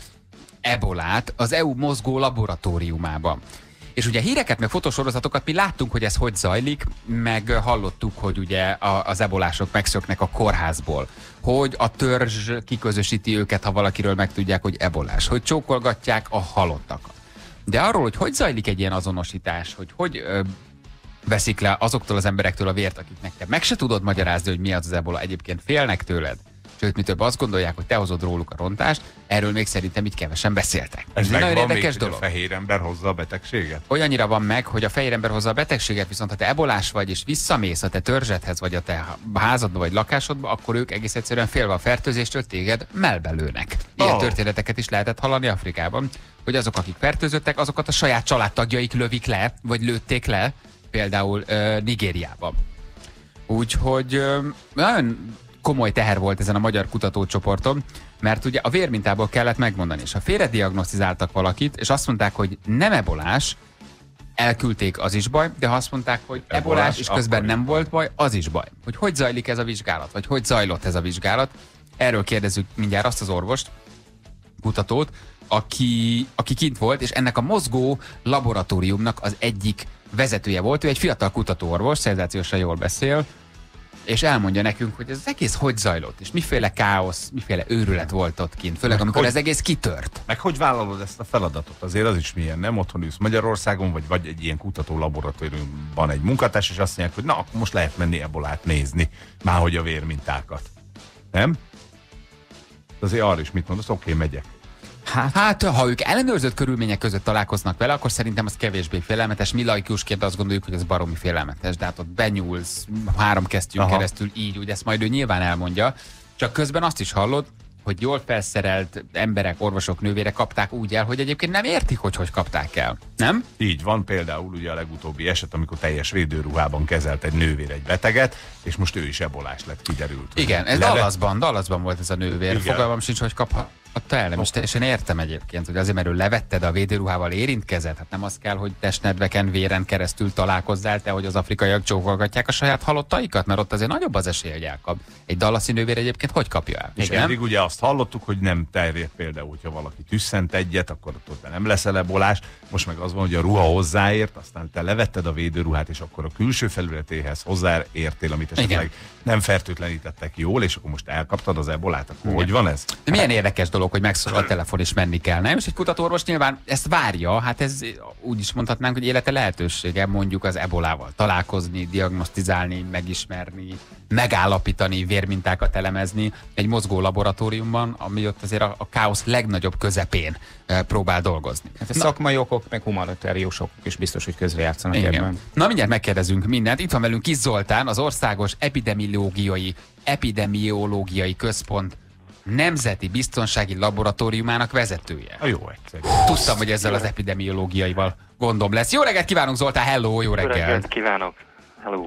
ebolát az é u mozgó laboratóriumában. És ugye híreket, meg fotósorozatokat mi láttunk, hogy ez hogy zajlik, meg hallottuk, hogy ugye a, az ebolások megszöknek a kórházból, hogy a törzs kiközösíti őket, ha valakiről megtudják, hogy ebolás, hogy csókolgatják a halottakat. De arról, hogy hogy zajlik egy ilyen azonosítás, hogy hogy ö, veszik le azoktól az emberektől a vért, akiknek te meg se tudod magyarázni, hogy mi az az ebola, egyébként félnek tőled, sőt, mi több azt gondolják, hogy te hozod róluk a rontást, erről még szerintem így kevesen beszéltek. Ez egy nagyon megvan érdekes még, hogy dolog. a fehér ember hozza a betegséget? Olyannyira van meg, hogy a fehér ember hozza a betegséget, viszont ha te ebolás vagy, és visszamész a te törzsedhez, vagy a te házadba, vagy lakásodba, akkor ők egész egyszerűen félve a fertőzéstől téged melbelőnek. Ilyen Oh. történeteket is lehetett hallani Afrikában, hogy azok, akik fertőzöttek, azokat a saját családtagjaik lövik le, vagy lőtték le, például uh, Nigériában. Úgyhogy uh, nagyon komoly teher volt ezen a magyar kutatócsoporton, mert ugye a vérmintából kellett megmondani, és ha félrediagnosztizáltak valakit, és azt mondták, hogy nem ebolás, elküldték, az is baj, de ha azt mondták, hogy ebolás, Ebolás, és közben akkor nem volt baj, az is baj. Hogy hogy zajlik ez a vizsgálat, vagy hogy zajlott ez a vizsgálat. Erről kérdezzük mindjárt azt az orvost, kutatót, aki, aki kint volt, és ennek a mozgó laboratóriumnak az egyik vezetője volt. Ő egy fiatal kutatóorvos, szenzációsan jól beszél, és elmondja nekünk, hogy ez az egész hogy zajlott, és miféle káosz, miféle őrület volt ott kint, főleg meg amikor hogy, ez egész kitört. Meg hogy vállalod ezt a feladatot? Azért az is milyen, nem? Otthon ülsz Magyarországon, vagy, vagy egy ilyen kutató laboratóriumban egy munkatárs, és azt mondják, hogy na, akkor most lehet menni ebolát nézni, már hogy a vérmintákat. Nem? Azért arra is mit mondasz, oké, okay, megyek. Hát, hát, ha ők ellenőrzött körülmények között találkoznak vele, akkor szerintem az kevésbé félelmetes. Mi laikusként azt gondoljuk, hogy ez baromi félelmetes, de hát ott benyúlsz három kesztyűn keresztül így, úgy ezt majd ő nyilván elmondja. Csak közben azt is hallod, hogy jól felszerelt emberek, orvosok, nővérek kapták úgy el, hogy egyébként nem értik, hogy hogy kapták el. Nem? Így van, például ugye a legutóbbi eset, amikor teljes védőruhában kezelt egy nővér egy beteget, és most ő is ebolás lett, kiderült. Igen, ez Leve... Dallasban, Dallasban volt ez a nővér. Igen. Fogalmam sincs, hogy kaphat. Te el nem is teljesen értem egyébként, hogy azért, mert ő levetted a védőruhával érintkezett, hát nem az kell, hogy testnedveken, véren keresztül találkozzál te, hogy az afrikaiak csókolgatják a saját halottaikat, mert ott azért nagyobb az esély, hogy elkap. Egy dallasi nővér egyébként hogy kapja el? És eddig ugye azt hallottuk, hogy nem terjed például, hogyha valaki tüsszent egyet, akkor ott nem leszel ebolás. Most meg az van, hogy a ruha hozzáért, aztán te levetted a védőruhát, és akkor a külső felületéhez hozzáértél, amit esetleg nem fertőtlenítettek jól, és akkor most elkaptad az ebolát, akkor igen. Hogy van ez? De milyen érdekes dolog, hogy megszólal a telefon és menni kell, nem? És egy kutatóorvos nyilván ezt várja, hát ez úgy is mondhatnánk, hogy élete lehetősége mondjuk az ebolával találkozni, diagnosztizálni, megismerni, megállapítani, vérmintákat elemezni egy mozgó laboratóriumban, ami ott azért a, a káosz legnagyobb közepén e, próbál dolgozni. Hát a szakmai okok, meg humanitárius okok is biztos, hogy közrejátszanak ebben. Na mindjárt megkérdezünk mindent. Itt van velünk Kis Zoltán, az Országos Epidemiológiai, Epidemiológiai Központ Nemzeti Biztonsági Laboratóriumának vezetője. A jó egyszerű. Tudtam, hogy ezzel az epidemiológiaival gondom lesz. Jó reggelt kívánunk, Zoltán, hello, jó reggelt. Jó reggelt kívánok, hello.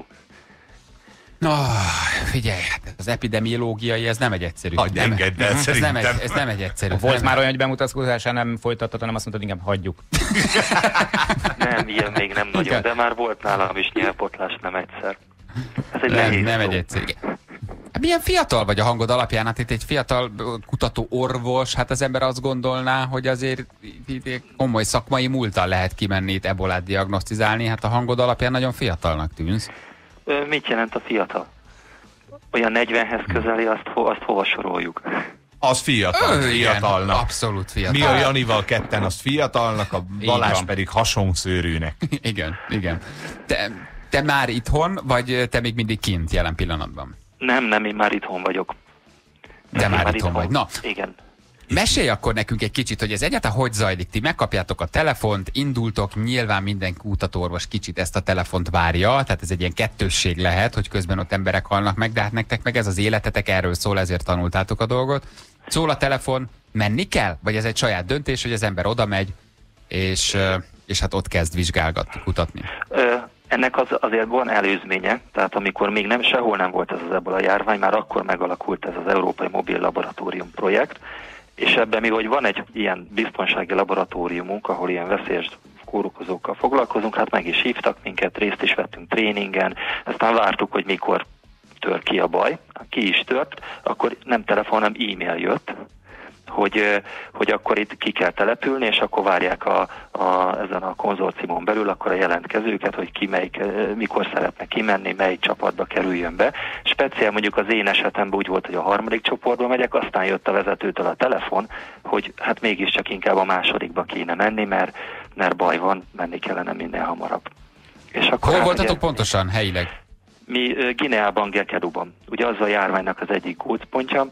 Na, figyelj, hát az epidemiológiai, ez nem egy egyszerű. Hagyj engedd el, ez, nem egy, ez nem egy egyszerű. Volt nem már olyan, hogy bemutatkozásán nem folytattad, hanem azt mondtad, inkább hagyjuk. Nem, ilyen még nem nagyon, de már volt nálam is nyelvbotlás, nem egyszer. Ez egy nem, nem egy egyszerű. Milyen fiatal vagy a hangod alapján? Hát itt egy fiatal kutató orvos, hát az ember azt gondolná, hogy azért komoly szakmai múltal lehet kimenni itt ebolát diagnosztizálni, hát a hangod alapján nagyon fiatalnak tűnsz. Mit jelent a fiatal? Olyan negyvenhez közeli, azt, ho azt hova soroljuk? Az fiatal, Ö, fiatalnak. Igen, abszolút fiatal. Mi a Janival ketten, az fiatalnak, a Balázs pedig hasonszőrűnek. Igen, igen. Te, te már itthon, vagy te még mindig kint jelen pillanatban? Nem, nem, én már itthon vagyok. De már, már itthon, itthon vagy. Na, igen. Mesélj akkor nekünk egy kicsit, hogy ez egyáltalán hogy zajlik. Ti megkapjátok a telefont, indultok, nyilván minden kutatóorvos kicsit ezt a telefont várja, tehát ez egy ilyen kettősség lehet, hogy közben ott emberek halnak meg, de hát nektek meg ez az életetek, erről szól, ezért tanultátok a dolgot. Szól a telefon, menni kell? Vagy ez egy saját döntés, hogy az ember oda megy, és, és hát ott kezd vizsgálgatni, kutatni? Ö Ennek az, azért van előzménye, tehát amikor még nem sehol nem volt ez az ebola járvány, már akkor megalakult ez az Európai Mobil Laboratórium projekt, és ebben mi, hogy van egy ilyen biztonsági laboratóriumunk, ahol ilyen veszélyes kórokozókkal foglalkozunk, hát meg is hívtak minket, részt is vettünk tréningen, aztán vártuk, hogy mikor tör ki a baj, ki is tört, akkor nem telefon, hanem e-mail jött, hogy, hogy akkor itt ki kell települni, és akkor várják a, a, ezen a konzorciumon belül akkor a jelentkezőket, hogy ki melyik, mikor szeretne kimenni, melyik csapatba kerüljön be. Speciál mondjuk az én esetemben úgy volt, hogy a harmadik csoportba megyek, aztán jött a vezetőtől a telefon, hogy hát mégiscsak inkább a másodikba kéne menni, mert, mert baj van, menni kellene minél hamarabb. És akkor hol hát, voltatok ugye, pontosan helyileg? Mi Guineában, Gekeduban. Ugye az a járványnak az egyik gócpontja,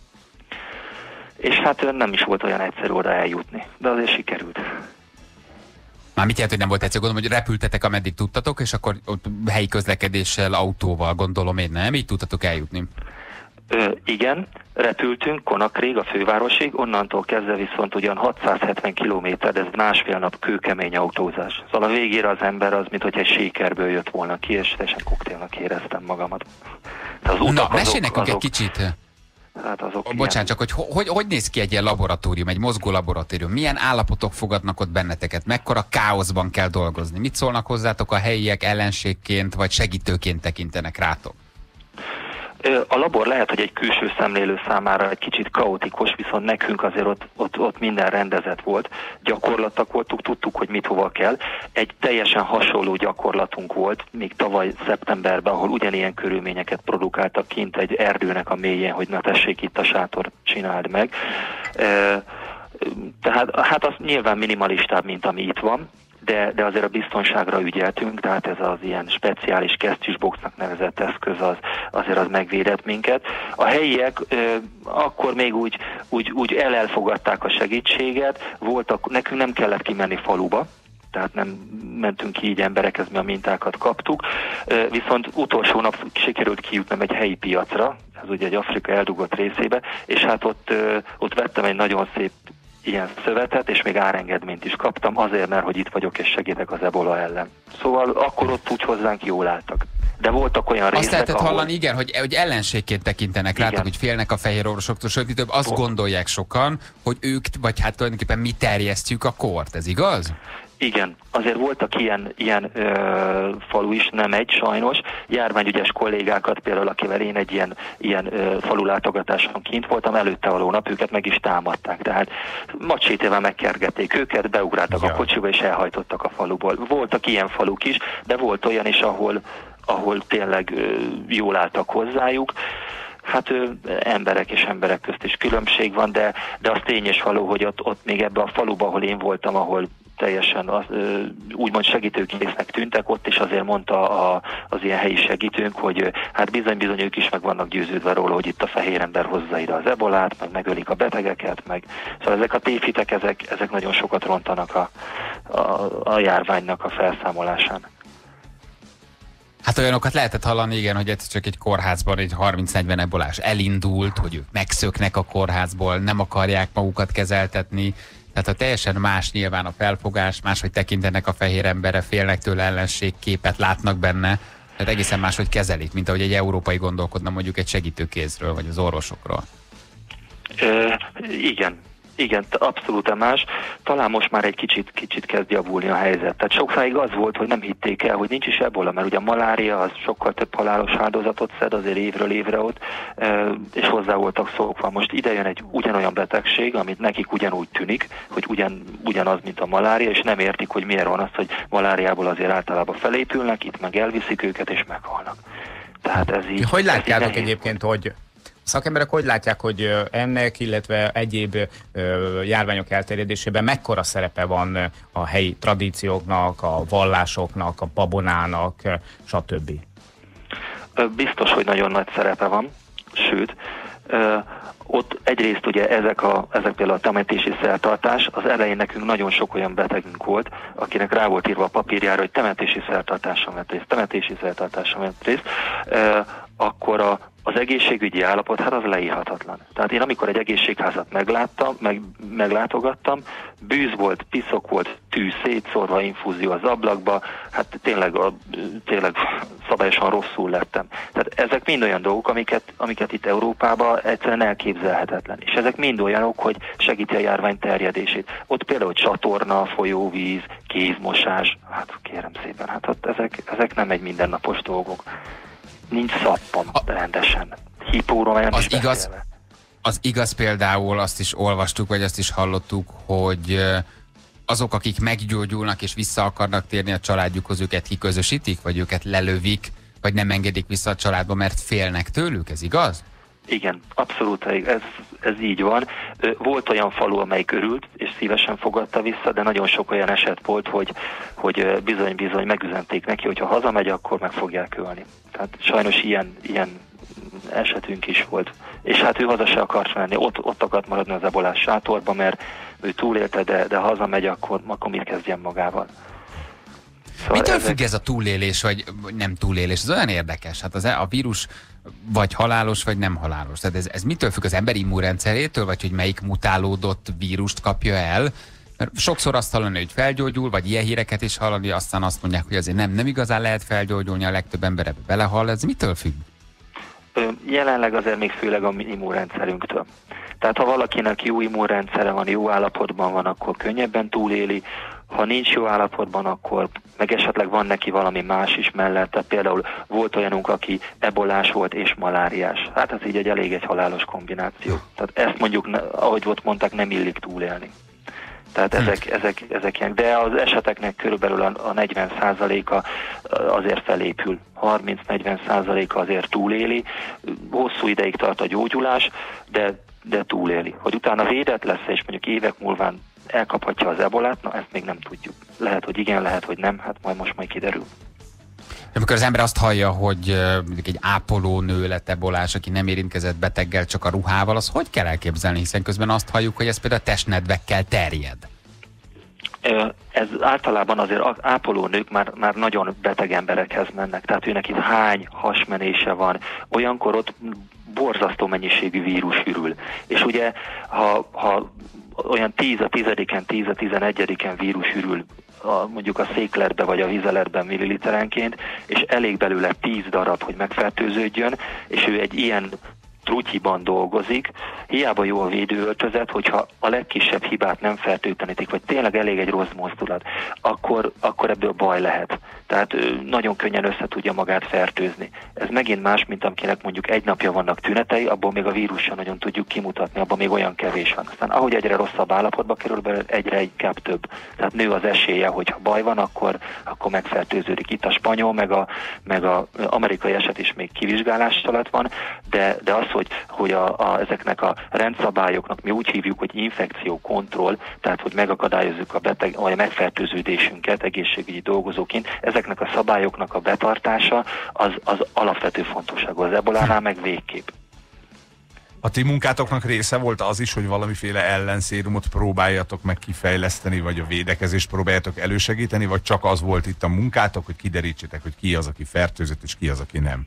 és hát nem is volt olyan egyszerű oda eljutni, de azért sikerült. Már mit jelent, hogy nem volt egyszerű? Gondolom, hogy repültetek, ameddig tudtatok, és akkor ott helyi közlekedéssel, autóval, gondolom én, nem? Így tudtatok eljutni? Ö, igen, repültünk Conakryig, a fővárosig, onnantól kezdve viszont ugyan hatszázhetven kilométer, de ez másfél nap kőkemény autózás. Szóval a végére az ember az, mint hogy egy sékerből jött volna ki, és teljesen koktélnak éreztem magamat. Az utak, Na, mesélj nekünk azok, egy kicsit. Hát azok Bocsánat, ilyen... csak hogy, hogy hogy néz ki egy ilyen laboratórium, egy mozgó laboratórium? Milyen állapotok fogadnak ott benneteket? Mekkora káoszban kell dolgozni? Mit szólnak hozzátok a helyiek, ellenségként vagy segítőként tekintenek rátok? A labor lehet, hogy egy külső szemlélő számára egy kicsit kaotikus, viszont nekünk azért ott, ott, ott minden rendezett volt. Gyakorlatok voltunk, tudtuk, hogy mit hova kell. Egy teljesen hasonló gyakorlatunk volt, még tavaly szeptemberben, ahol ugyanilyen körülményeket produkáltak kint egy erdőnek a mélyén, hogy na tessék, itt a sátor, csináld meg. Tehát hát az nyilván minimalistább, mint ami itt van. De, de azért a biztonságra ügyeltünk, tehát ez az ilyen speciális kesztyűsboxnak nevezett eszköz az, azért az megvédett minket. A helyiek ö, akkor még úgy, úgy, úgy elelfogadták a segítséget, voltak, nekünk nem kellett kimenni faluba, tehát nem mentünk ki így emberekhez, mi a mintákat kaptuk, ö, viszont utolsó nap sikerült kijutnom egy helyi piacra, ez ugye egy Afrika eldugott részébe, és hát ott, ö, ott vettem egy nagyon szép ilyen szövetet, és még árengedményt is kaptam, azért, mert hogy itt vagyok, és segítek az ebola ellen. Szóval akkor ott úgy hozzánk jól álltak. De voltak olyan részek, azt lehetett ahol... hallani, igen, hogy, hogy ellenségként tekintenek, látok, hogy félnek a fehér orvosoktól, sőt, több azt gondolják sokan, hogy ők, vagy hát tulajdonképpen mi terjesztjük a kort, ez igaz? Igen, azért voltak ilyen, ilyen ö, falu is, nem egy sajnos, járványügyes kollégákat, például akivel én egy ilyen, ilyen ö, falu látogatáson kint voltam, előtte való nap őket meg is támadták, tehát macsétével megkergették őket, beugráltak ja. a kocsiba és elhajtottak a faluból. Voltak ilyen faluk is, de volt olyan is, ahol, ahol tényleg ö, jól álltak hozzájuk. Hát ö, emberek és emberek közt is különbség van, de, de az tény és való, hogy ott, ott még ebbe a faluba, ahol én voltam, ahol teljesen az, ö, úgymond segítőkésznek tűntek, ott is azért mondta a, az ilyen helyi segítőnk, hogy ö, hát bizony-bizony ők is meg vannak győződve róla, hogy itt a fehér ember hozza ide az ebolát, meg megölik a betegeket, meg szóval ezek a tévhitek, ezek, ezek nagyon sokat rontanak a, a, a járványnak a felszámolásán. Hát olyanokat lehetett hallani, igen, hogy ez csak egy kórházban egy harminc-negyven ebolás elindult, hogy ők megszöknek a kórházból, nem akarják magukat kezeltetni. Tehát a teljesen más nyilván a felfogás, máshogy tekintenek a fehér emberre, félnek tőle, ellenségképet látnak benne. Tehát egészen máshogy kezelik, mint ahogy egy európai gondolkodna mondjuk egy segítőkézről, vagy az orvosokról. Ö, igen. Igen, abszolút más. Talán most már egy kicsit, kicsit kezd javulni a helyzet. Tehát sokáig az volt, hogy nem hitték el, hogy nincs is ebola, mert ugye a malária az sokkal több halálos áldozatot szed azért évről évre ott, és hozzá voltak szokva. Most ide jön egy ugyanolyan betegség, amit nekik ugyanúgy tűnik, hogy ugyan, ugyanaz, mint a malária, és nem értik, hogy miért van az, hogy maláriából azért általában felépülnek, itt meg elviszik őket, és meghalnak. Tehát ez így... Hogy látjátok egyébként, hogy szakemberek hogy látják, hogy ennek, illetve egyéb ö, járványok elterjedésében mekkora szerepe van a helyi tradícióknak, a vallásoknak, a babonának, stb.? Biztos, hogy nagyon nagy szerepe van, sőt, ö, ott egyrészt ugye ezek, a, ezek például a temetési szertartás, az elején nekünk nagyon sok olyan betegünk volt, akinek rá volt írva a papírjára, hogy temetési szertartáson vett részt, temetési szertartáson vett részt, ö, akkor a az egészségügyi állapot, hát az leírhatatlan. Tehát én amikor egy egészségházat megláttam, meg, meglátogattam, bűz volt, piszok volt, tű szétszórva, infúzió az ablakba, hát tényleg, a, tényleg szabályosan rosszul lettem. Tehát ezek mind olyan dolgok, amiket, amiket itt Európában egyszerűen elképzelhetetlen. És ezek mind olyanok, hogy segíti a járvány terjedését. Ott például csatorna, folyóvíz, kézmosás, hát kérem szépen, hát ott ezek, ezek nem egy mindennapos dolgok. Nincs szappon rendesen. Hipóról nem az is igaz, beszélve. az igaz például, azt is olvastuk, vagy azt is hallottuk, hogy azok, akik meggyógyulnak és vissza akarnak térni a családjukhoz, őket kiközösítik, vagy őket lelövik, vagy nem engedik vissza a családba, mert félnek tőlük, ez igaz? Igen, abszolút, ez, ez így van. Volt olyan falu, amelyik örült, és szívesen fogadta vissza, de nagyon sok olyan eset volt, hogy, hogy bizony-bizony megüzenték neki, hogy ha hazamegy, akkor meg fogják ölni. Tehát sajnos ilyen, ilyen esetünk is volt. És hát ő haza se akart menni, ott, ott akart maradni az ebolás sátorba, mert ő túlélte, de, de ha hazamegy, akkor, akkor mit kezdjen magával. Szóval mitől ezek... függ ez a túlélés, vagy nem túlélés? Ez olyan érdekes. Hát az, a vírus vagy halálos, vagy nem halálos. Tehát ez, ez mitől függ? Az ember immunrendszerétől, vagy hogy melyik mutálódott vírust kapja el? Mert sokszor azt hallani, hogy felgyógyul, vagy ilyen híreket is hallani, aztán azt mondják, hogy azért nem, nem igazán lehet felgyógyulni, a legtöbb ember ebbe belehall. Ez mitől függ? Jelenleg azért még főleg a immunrendszerünktől. Tehát ha valakinek jó immunrendszere van, jó állapotban van, akkor könnyebben túléli. Ha nincs jó állapotban, akkor meg esetleg van neki valami más is mellette. Például volt olyanunk, aki ebolás volt és maláriás. Hát ez így egy elég egy halálos kombináció. Tehát ezt mondjuk, ahogy ott mondták, nem illik túlélni. Tehát ezek, ezek, ezek ilyen, de az eseteknek körülbelül a, a negyven százaléka azért felépül, harminc-negyven százaléka azért túléli, hosszú ideig tart a gyógyulás, de, de túléli. Hogy utána védett lesz, és mondjuk évek múlván elkaphatja az ebolát, na ezt még nem tudjuk. Lehet, hogy igen, lehet, hogy nem, hát majd most majd kiderül. Amikor az ember azt hallja, hogy mondjuk egy ápolónő lett ebolás, aki nem érintkezett beteggel, csak a ruhával, az hogy kell elképzelni? Hiszen közben azt halljuk, hogy ez például a testnedvekkel terjed. Ez általában azért ápolónők már, már nagyon beteg emberekhez mennek, tehát őnek itt hány hasmenése van, olyankor ott borzasztó mennyiségű vírus ürül. És ugye, ha, ha olyan tíz a tizediken, tíz a tizenegyediken vírus ürül, a, mondjuk a székletbe vagy a vizeletben milliliterenként, és elég belőle tíz darab, hogy megfertőződjön, és ő egy ilyen trutyiban dolgozik, hiába jó a védőöltözet, hogyha a legkisebb hibát nem fertőtlenítik, vagy tényleg elég egy rossz mozdulat, akkor, akkor ebből baj lehet. Tehát nagyon könnyen össze tudja magát fertőzni. Ez megint más, mint akinek mondjuk egy napja vannak tünetei, abból még a vírus sem nagyon tudjuk kimutatni, abban még olyan kevés van. Aztán ahogy egyre rosszabb állapotba kerül, egyre inkább több. Tehát nő az esélye, hogy ha baj van, akkor, akkor megfertőződik. Itt a spanyol, meg a, meg a amerikai eset is még kivizsgálás alatt van, de, de az, hogy, hogy a, a, ezeknek a rendszabályoknak mi úgy hívjuk, hogy infekciókontroll, tehát hogy megakadályozzuk a beteg, vagy a megfertőződésünket egészségügyi dolgozóként, ezeknek a szabályoknak a betartása az, az alapvető fontosságú. Az ebolánál meg végképp. A ti munkátoknak része volt az is, hogy valamiféle ellenszérumot próbáljatok meg kifejleszteni, vagy a védekezést próbáljatok elősegíteni, vagy csak az volt itt a munkátok, hogy kiderítsétek, hogy ki az, aki fertőzött, és ki az, aki nem?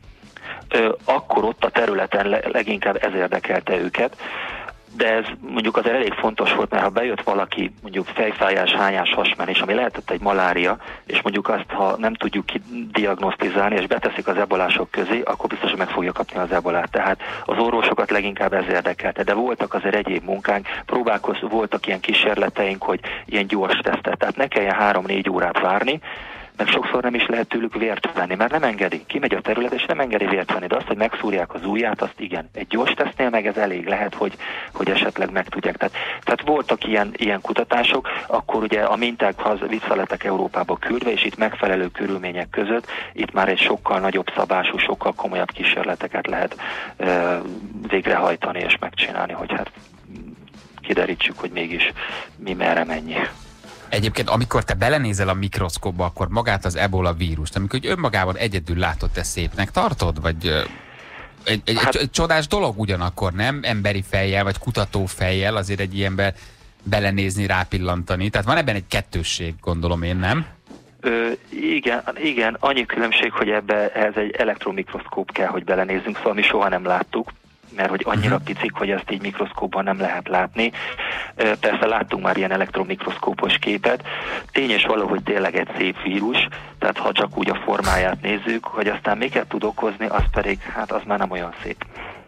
Akkor ott a területen leginkább ez érdekelte őket, de ez mondjuk azért elég fontos volt, mert ha bejött valaki mondjuk fejfájás, hányás, hasmenés, ami lehetett egy malária, és mondjuk azt, ha nem tudjuk diagnosztizálni, és beteszik az ebolások közé, akkor biztos, hogy meg fogja kapni az ebolát. Tehát az orvosokat leginkább ez érdekelte, de voltak azért egyéb munkánk, próbálkoz, voltak ilyen kísérleteink, hogy ilyen gyors tesztet, tehát ne kelljen három-négy órát várni, meg sokszor nem is lehet tőlük vért venni, mert nem engedi. Kimegy a terület, és nem engedi vért venni, de azt, hogy megszúrják az ujját, azt igen. Egy gyors tesztnél meg ez elég lehet, hogy, hogy esetleg meg tudják. Tehát, tehát voltak ilyen, ilyen kutatások, akkor ugye a minták vissza lettek Európába küldve, és itt megfelelő körülmények között, itt már egy sokkal nagyobb szabású, sokkal komolyabb kísérleteket lehet ö, végrehajtani és megcsinálni, hogy hát kiderítsük, hogy mégis mi merre mennyi. Egyébként, amikor te belenézel a mikroszkóba, akkor magát az ebola vírust, amikor önmagában egyedül látod, te szépnek tartod? Vagy egy, egy, hát, egy, egy csodás dolog ugyanakkor, nem? Emberi fejjel, vagy kutató fejjel azért egy ilyenbe belenézni, rápillantani. Tehát van ebben egy kettősség, gondolom én, nem? Ö, igen, igen, annyi különbség, hogy ebbe ez egy elektromikroszkóp kell, hogy belenézzünk, szóval mi soha nem láttuk, mert hogy annyira picik, hogy ezt így mikroszkópban nem lehet látni. Persze láttunk már ilyen elektromikroszkópos képet. Tény és való, hogy tényleg egy szép vírus, tehát ha csak úgy a formáját nézzük, hogy aztán miket tud okozni, az pedig, hát az már nem olyan szép.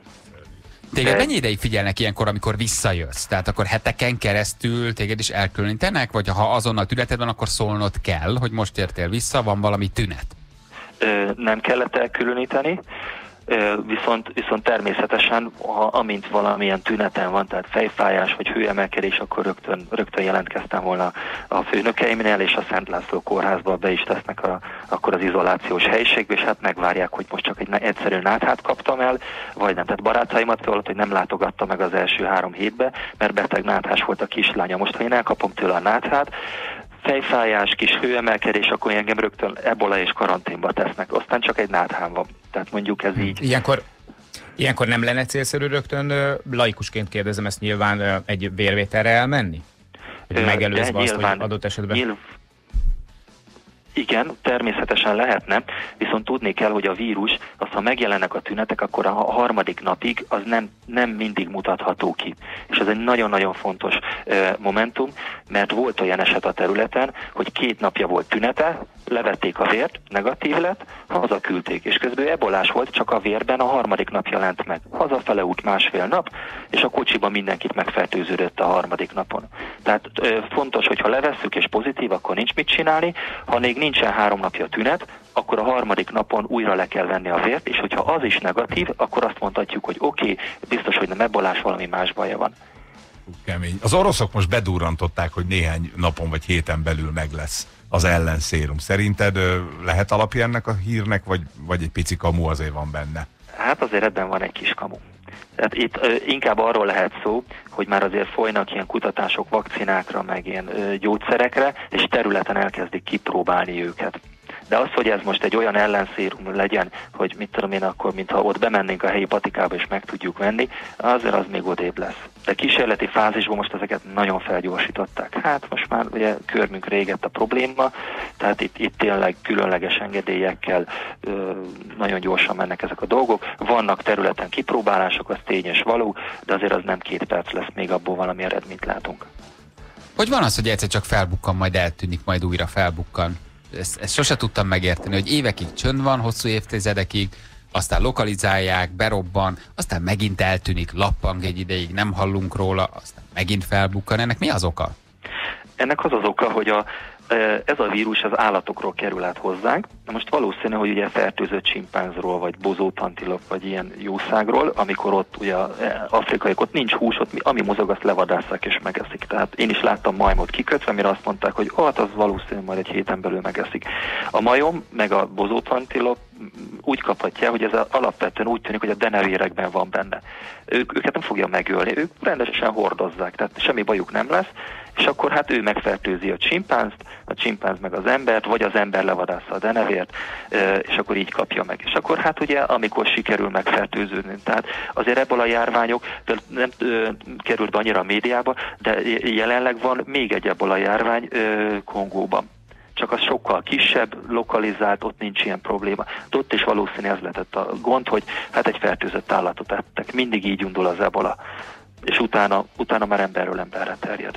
Téged De... mennyi ideig figyelnek ilyenkor, amikor visszajössz? Tehát akkor heteken keresztül téged is elkülönítenek, vagy ha azonnal tüneted van, akkor szólnod kell, hogy most értél vissza, van valami tünet? Ö, nem kellett elkülöníteni. Viszont, viszont természetesen, ha, amint valamilyen tüneten van, tehát fejfájás vagy hőemelkedés, akkor rögtön, rögtön jelentkeztem volna a főnökeimnél, és a Szent László kórházba be is tesznek a, akkor az izolációs helyiségbe, és hát megvárják, hogy most csak egy egyszerű náthát kaptam el, vagy nem. Tehát barátaimat kellett, hogy nem látogatta meg az első három hétbe, mert beteg náthás volt a kislánya. Most, ha én elkapom tőle a náthát, fejfájás, kis hőemelkedés, akkor engem rögtön ebola és karanténba tesznek. Aztán csak egy náthám van. Tehát mondjuk ez így. Ilyenkor, ilyenkor nem lenne célszerű rögtön, laikusként kérdezem ezt, nyilván egy vérvételre elmenni? Hogy megelőzve azt, hogy adott esetben... Nyilv... Igen, természetesen lehetne, viszont tudni kell, hogy a vírus, azt ha megjelennek a tünetek, akkor a harmadik napig az nem nem mindig mutatható ki. És ez egy nagyon-nagyon fontos uh, momentum, mert volt olyan eset a területen, hogy két napja volt tünete, levették a vért, negatív lett, hazaküldték, és közben ebolás volt, csak a vérben a harmadik nap jelent meg. Hazafele út másfél nap, és a kocsiban mindenkit megfertőződött a harmadik napon. Tehát ö, fontos, hogy ha levesszük és pozitív, akkor nincs mit csinálni, ha még nincsen három napja tünet, akkor a harmadik napon újra le kell venni a vért, és hogyha az is negatív, akkor azt mondhatjuk, hogy oké, okay, biztos, hogy nem ebolás, valami más baja van. Kemény. Az oroszok most bedurrantották, hogy néhány napon vagy héten belül meg lesz az ellenszérum. Szerinted lehet alapja ennek a hírnek, vagy, vagy egy pici kamu azért van benne? Hát azért ebben van egy kis kamu. Tehát itt ö, inkább arról lehet szó, hogy már azért folynak ilyen kutatások vakcinákra, meg ilyen ö, gyógyszerekre, és területen elkezdik kipróbálni őket. De az, hogy ez most egy olyan ellenszérum legyen, hogy mit tudom én akkor, mintha ott bemennénk a helyi patikába és meg tudjuk venni, azért az még odébb lesz. De kísérleti fázisban most ezeket nagyon felgyorsították. Hát most már ugye körmünk régett a probléma, tehát itt, itt tényleg különleges engedélyekkel ö, nagyon gyorsan mennek ezek a dolgok. Vannak területen kipróbálások, az tényes való, de azért az nem két perc lesz, még abból valami eredményt látunk. Hogy van az, hogy egyszer csak felbukkan, majd eltűnik, majd újra felbukkan? Ezt, ezt sose tudtam megérteni, hogy évekig csönd van, hosszú évtizedekig, aztán lokalizálják, berobban, aztán megint eltűnik, lappang egy ideig, nem hallunk róla, aztán megint felbukkan. Ennek mi az oka? Ennek az az oka, hogy a, ez a vírus az állatokról kerül át hozzánk. Na most valószínű, hogy ugye fertőzött csimpánzról, vagy bozótantilop, vagy ilyen jószágról, amikor ott ugye afrikaiak, ott nincs hús, ott ami mozog, azt levadásszák és megeszik. Tehát én is láttam majmot kikötve, mire azt mondták, hogy oh, hát az valószínű majd egy héten belül megeszik. A majom, meg a bozótantilop úgy kaphatja, hogy ez alapvetően úgy tűnik, hogy a denevérekben van benne. Ők, őket nem fogja megölni, ők rendesen hordozzák, tehát semmi bajuk nem lesz, és akkor hát ő megfertőzi a csimpánzt, a csimpánz meg az embert, vagy az ember levadásza a denevért, és akkor így kapja meg. És akkor hát ugye, amikor sikerül megfertőződni. Tehát azért ebből a járványok nem került be annyira a médiába, de jelenleg van még egy ebből a járvány Kongóban. Csak az sokkal kisebb, lokalizált, ott nincs ilyen probléma. De ott is valószínű ez lehetett a gond, hogy hát egy fertőzött állatot ettek. Mindig így indul az ebola. És utána, utána már emberről emberre terjed.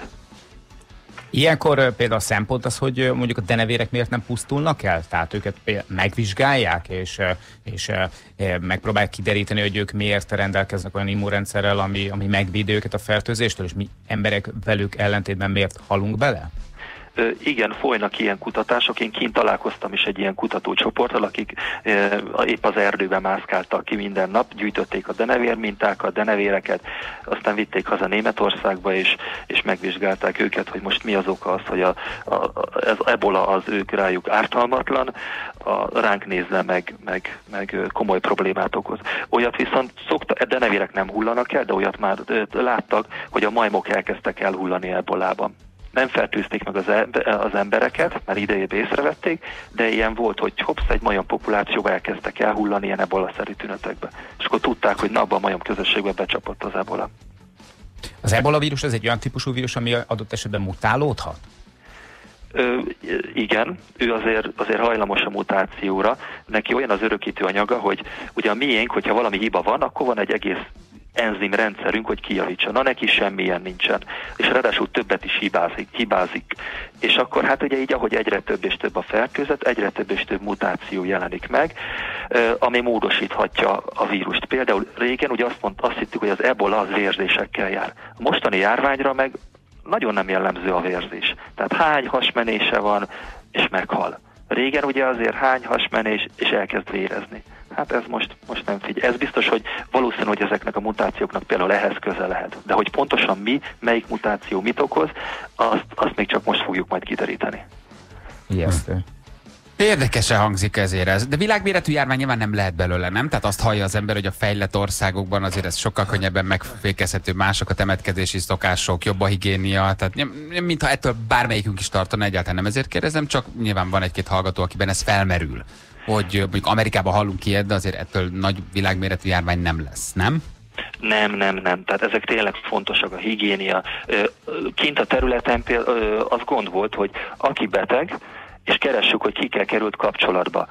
Ilyenkor például a szempont az, hogy mondjuk a denevérek miért nem pusztulnak el? Tehát őket megvizsgálják, és, és megpróbálják kideríteni, hogy ők miért rendelkeznek olyan immunrendszerrel, ami, ami megvéd őket a fertőzéstől, és mi emberek velük ellentétben miért halunk bele? Ö, igen, folynak ilyen kutatások. Én kint találkoztam is egy ilyen kutatócsoporttal, akik ö, épp az erdőben mászkáltak ki minden nap, gyűjtötték a denevérmintákat, denevéreket, aztán vitték haza Németországba, és, és megvizsgálták őket, hogy most mi az oka az, hogy a, a, ez ebola az ők rájuk ártalmatlan, a, ránk nézve meg, meg, meg komoly problémát okoz. Olyat viszont szokta, a denevérek nem hullanak el, de olyat már ö, láttak, hogy a majmok elkezdtek elhullani ebolában. Nem fertőzték meg az, e- az embereket, mert idejébe észrevették, de ilyen volt, hogy hopsz, egy majom populációba elkezdtek elhullani ilyen ebola-szerű tünetekbe. És akkor tudták, hogy na, abban a majom közösségbe becsapott az ebola. Az ebola vírus ez egy olyan típusú vírus, ami adott esetben mutálódhat? Ö, igen, ő azért, azért hajlamos a mutációra. Neki olyan az örökítő anyaga, hogy ugye a miénk, hogyha valami hiba van, akkor van egy egész enzim rendszerünk, hogy kijavítsa. Na, neki semmilyen nincsen. És ráadásul többet is hibázik, hibázik. És akkor hát ugye így, ahogy egyre több és több a fertőzet, egyre több és több mutáció jelenik meg, ami módosíthatja a vírust. Például régen ugye azt, mond, azt hittük, hogy az ebola az vérzésekkel jár. A mostani járványra meg nagyon nem jellemző a vérzés. Tehát hány hasmenése van, és meghal. Régen ugye azért hány hasmenés, és elkezd vérezni. Hát ez most, most nem figyel. Ez biztos, hogy valószínű, hogy ezeknek a mutációknak például ehhez köze lehet. De hogy pontosan mi, melyik mutáció mit okoz, azt, azt még csak most fogjuk majd kideríteni. Ijesztő. Érdekesen hangzik ezért ez. De világméretű járvány nyilván nem lehet belőle, nem? Tehát azt hallja az ember, hogy a fejlett országokban azért ez sokkal könnyebben megfékezhető, mások a temetkezési szokások, jobb a higiénia, tehát mintha ettől bármelyikünk is tartana, egyáltalán nem ezért kérdezem, csak nyilván van egy-két hallgató, akiben ez felmerül. Hogy mondjuk Amerikában hallunk ilyet, de azért ettől nagy világméretű járvány nem lesz, nem? Nem, nem, nem. Tehát ezek tényleg fontosak, a higiénia. Kint a területen például az gond volt, hogy aki beteg, és keressük, hogy kikkel került kapcsolatba.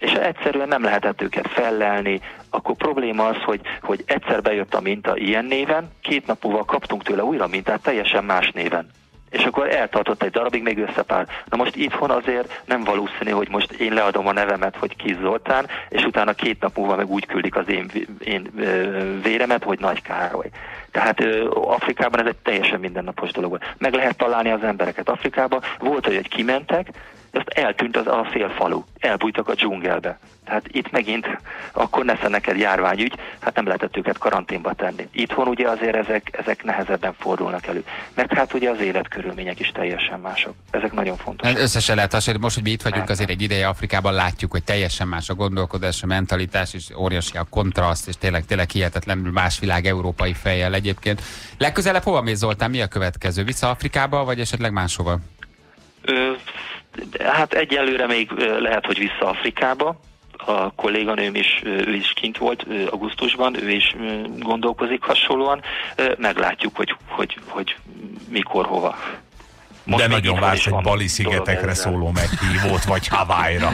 és egyszerűen nem lehetett őket fellelni. Akkor probléma az, hogy, hogy egyszer bejött a minta ilyen néven, két nap múlva kaptunk tőle újra mintát teljesen más néven. És akkor eltartott egy darabig, még összepár. Na most itthon azért nem valószínű, hogy most én leadom a nevemet, hogy Kiss Zoltán, és utána két nap múlva meg úgy küldik az én, én véremet, hogy Nagy Károly. Tehát Afrikában ez egy teljesen mindennapos dolog volt. Meg lehet találni az embereket Afrikában. Volt, hogy kimentek, azt eltűnt az a fél falu. Elbújtak a dzsungelbe. Tehát itt megint akkor nesze neked járványügy, hát nem lehetett őket karanténba tenni. Itthon ugye azért ezek, ezek nehezebben fordulnak elő. Meg hát ugye az életkörülmények is teljesen mások. Ezek nagyon fontosak. Összesen lehet hasonlítani, most, hogy mi itt vagyunk azért egy ideje Afrikában, látjuk, hogy teljesen más a gondolkodás, a mentalitás, és óriási a kontraszt, és tényleg, tényleg hihetetlenül más világ európai fejjel egyébként. Legközelebb hova mész, Zoltán? Mi a következő? Vissza Afrikába, vagy esetleg máshova? Ö, hát egyelőre még lehet, hogy vissza Afrikába. A kolléganőm is, ő is kint volt augusztusban, ő is gondolkozik hasonlóan. Meglátjuk, hogy, hogy, hogy mikor, hova. Most de nagyon vársz egy Bali szigetekre szóló meghívót, vagy Hawaii-ra.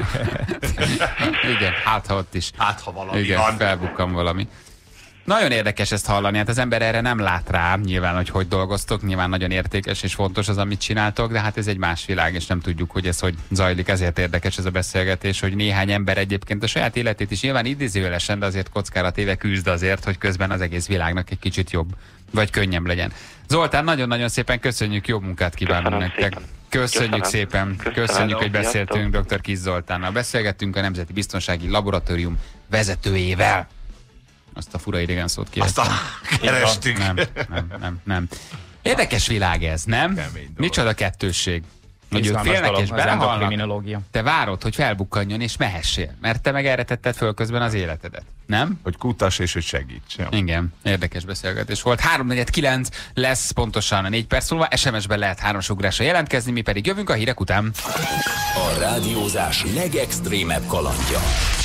Igen, hát ha ott is. Hát ha valami igen, van. felbukkan valami. Nagyon érdekes ezt hallani, hát az ember erre nem lát rá, nyilván, hogy hogy dolgoztok, nyilván nagyon értékes és fontos az, amit csináltok, de hát ez egy más világ, és nem tudjuk, hogy ez hogy zajlik, ezért érdekes ez a beszélgetés, hogy néhány ember egyébként a saját életét is nyilván idézőjelesen, de azért kockára téve küzd azért, hogy közben az egész világnak egy kicsit jobb, vagy könnyebb legyen. Zoltán, nagyon-nagyon szépen köszönjük, jó munkát kívánunk nektek. Szépen. Köszönjük Köszönöm. szépen, Köszönöm. köszönjük, hogy Sziasztok. beszéltünk dr. Kiss Zoltánnal. Beszélgettünk a Nemzeti Biztonsági Laboratórium vezetőjével. Azt a fura idegen szót Azt a kerestük. Nem, nem, nem, nem. Érdekes világ ez, nem? Micsoda kettősség. Hogy ők félnek és belehalnak, te várod, hogy felbukkanjon és mehessél. Mert te meg erre tetted föl közben az életedet. Nem? Hogy kutass és hogy segíts. Jó. Igen, érdekes beszélgetés volt. három negyven kilenc lesz pontosan a négy perc múlva. es em es-ben lehet háromasugrásra jelentkezni, mi pedig jövünk a hírek után. A rádiózás legextrémebb kalandja.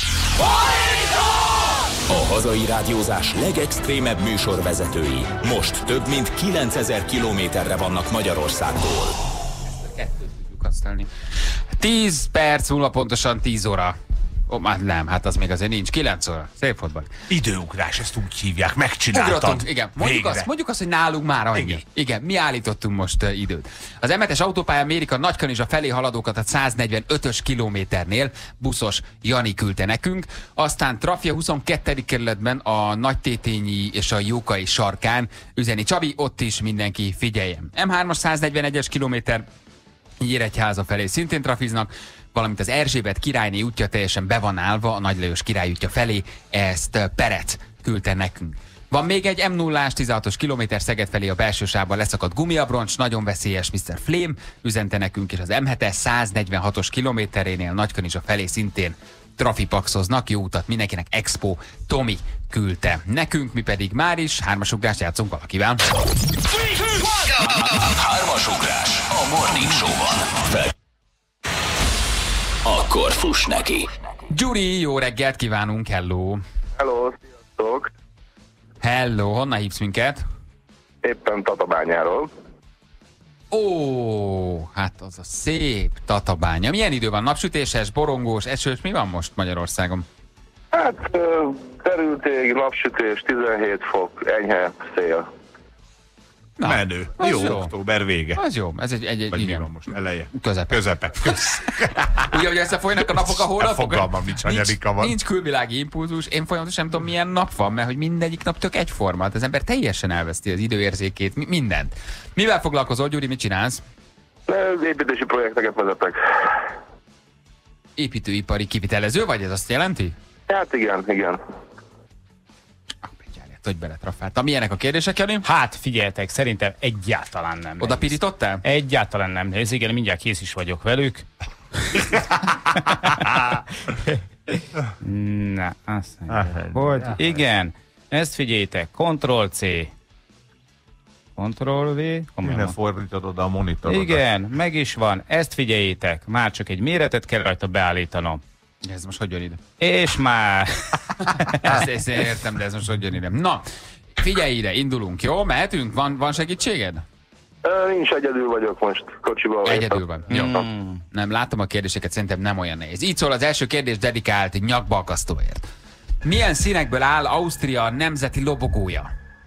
A hazai rádiózás legextrémebb műsorvezetői most több mint kilencezer kilométerre vannak Magyarországtól. Kettőt tudjuk használni. tíz perc múlva pontosan tíz óra. Ó, már nem, hát az még azért nincs. kilenc óra. Szép volt vagy. Időugrás, ezt úgy hívják, megcsináltad. Ugrottunk, igen. Mondjuk azt, mondjuk azt, hogy nálunk már annyi. Igen, igen mi állítottunk most uh, időt. Az em hetes autópályán mérik a Nagykanizsa felé haladókat a száznegyvenötös kilométernél. Buszos Jani küldte nekünk. Aztán Trafia huszonkettő kerületben a Nagytétényi és a Jókai sarkán üzeni Csabi, ott is mindenki figyeljen. em hármas száznegyvenegyes kilométer Nyíregyháza felé szintén trafiznak, valamint az Erzsébet királyné útja teljesen be van állva a Nagy Lajos király útja felé, ezt Perec küldte nekünk. Van még egy em nullás tizenhatos kilométer Szeged felé a belső sávban leszakadt gumiabroncs, nagyon veszélyes miszter Flame, üzente nekünk, és az em hetes száznegyvenhatos kilométerénél Nagykanizsa felé szintén trafipaxoznak, jó utat mindenkinek, Expo Tomi küldte nekünk, mi pedig már is hármasugrást játszunk valakivel. Hármasugrás a Morning Show-ban. Akkor fuss neki. Gyuri, jó reggelt kívánunk, hello! Hello, sziasztok! Hello, honnan hívsz minket? Éppen Tatabányáról. Ó, hát az a szép Tatabánya. Milyen idő van? Napsütéses, borongós, esős, mi van most Magyarországon? Hát terültég, napsütés, tizenhét fok, enyhe szél. Na, menő. Jó, jó, október vége. Az jó, ez egy, egy, egy Vagy igen. mi van most? Eleje? Közepe. Közepe. Köz. Ugye, hogy összefolynak a napok a hónapok? Fogalmam nincs, hanyadika van. Nincs külvilági impulzus, én folyamatosan nem tudom milyen nap van, mert hogy mindegyik nap tök egyforma. Az ember teljesen elveszti az időérzékét, mi, mindent. Mivel foglalkozol, Gyuri, mit csinálsz? Építési projekteket vezetek. Építőipari kivitelező vagy, ez azt jelenti? Hát igen, igen. Hogy beletrafáltam. Milyenek a kérdések, Jani? Hát figyeljetek, szerintem egyáltalán nem. Oda pirítottál? Egyáltalán nem nehéz. Igen, mindjárt kész is vagyok velük. Na, azt mondja, hogy igen, ezt figyeljétek, Ctrl-C, Ctrl-V, Minden fordítod oda a monitorodat. igen, meg is van, ezt figyeljétek, már csak egy méretet kell rajta beállítanom. Ez most hogy jön ide? És már... ezt, ezt értem, de ez most hogy jön ide. Na, figyelj ide, indulunk, jó? Mehetünk? Van, van segítséged? Nincs, egyedül vagyok most kocsiban. Egyedül van. Jó. Mm. Nem, látom a kérdéseket, szerintem nem olyan nehéz. Így szól az első kérdés dedikált nyakbalkasztóért. Milyen színekből áll Ausztria nemzeti lobogója?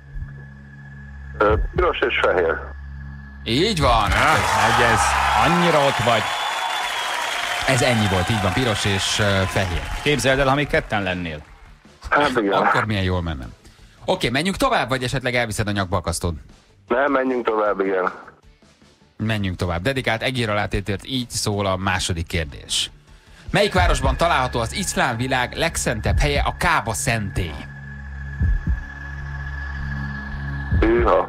Piros és fehér. Így van. Hogy ez annyira ott vagy. Ez ennyi volt, így van, piros és uh, fehér. Képzeld el, ha még ketten lennél. Hát igen. Akkor milyen jól mennem. Oké, menjünk tovább, vagy esetleg elviszed a nyakbalkasztód? Nem, menjünk tovább, igen. Menjünk tovább. Dedikált egér alátétért így szól a második kérdés. Melyik városban található az iszlám világ legszentebb helye, a Kába szentély? Hűha.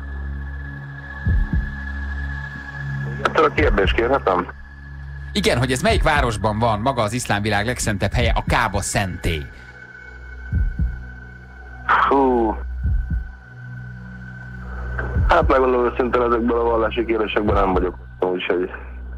Ettől a kérdést kérhetem? Igen, hogy ez melyik városban van maga az iszlám világ legszentebb helye, a Kába szentély? Hú. Hát megmondom őszintén, ezekből a vallási kérdésekben nem vagyok. Úgyhogy...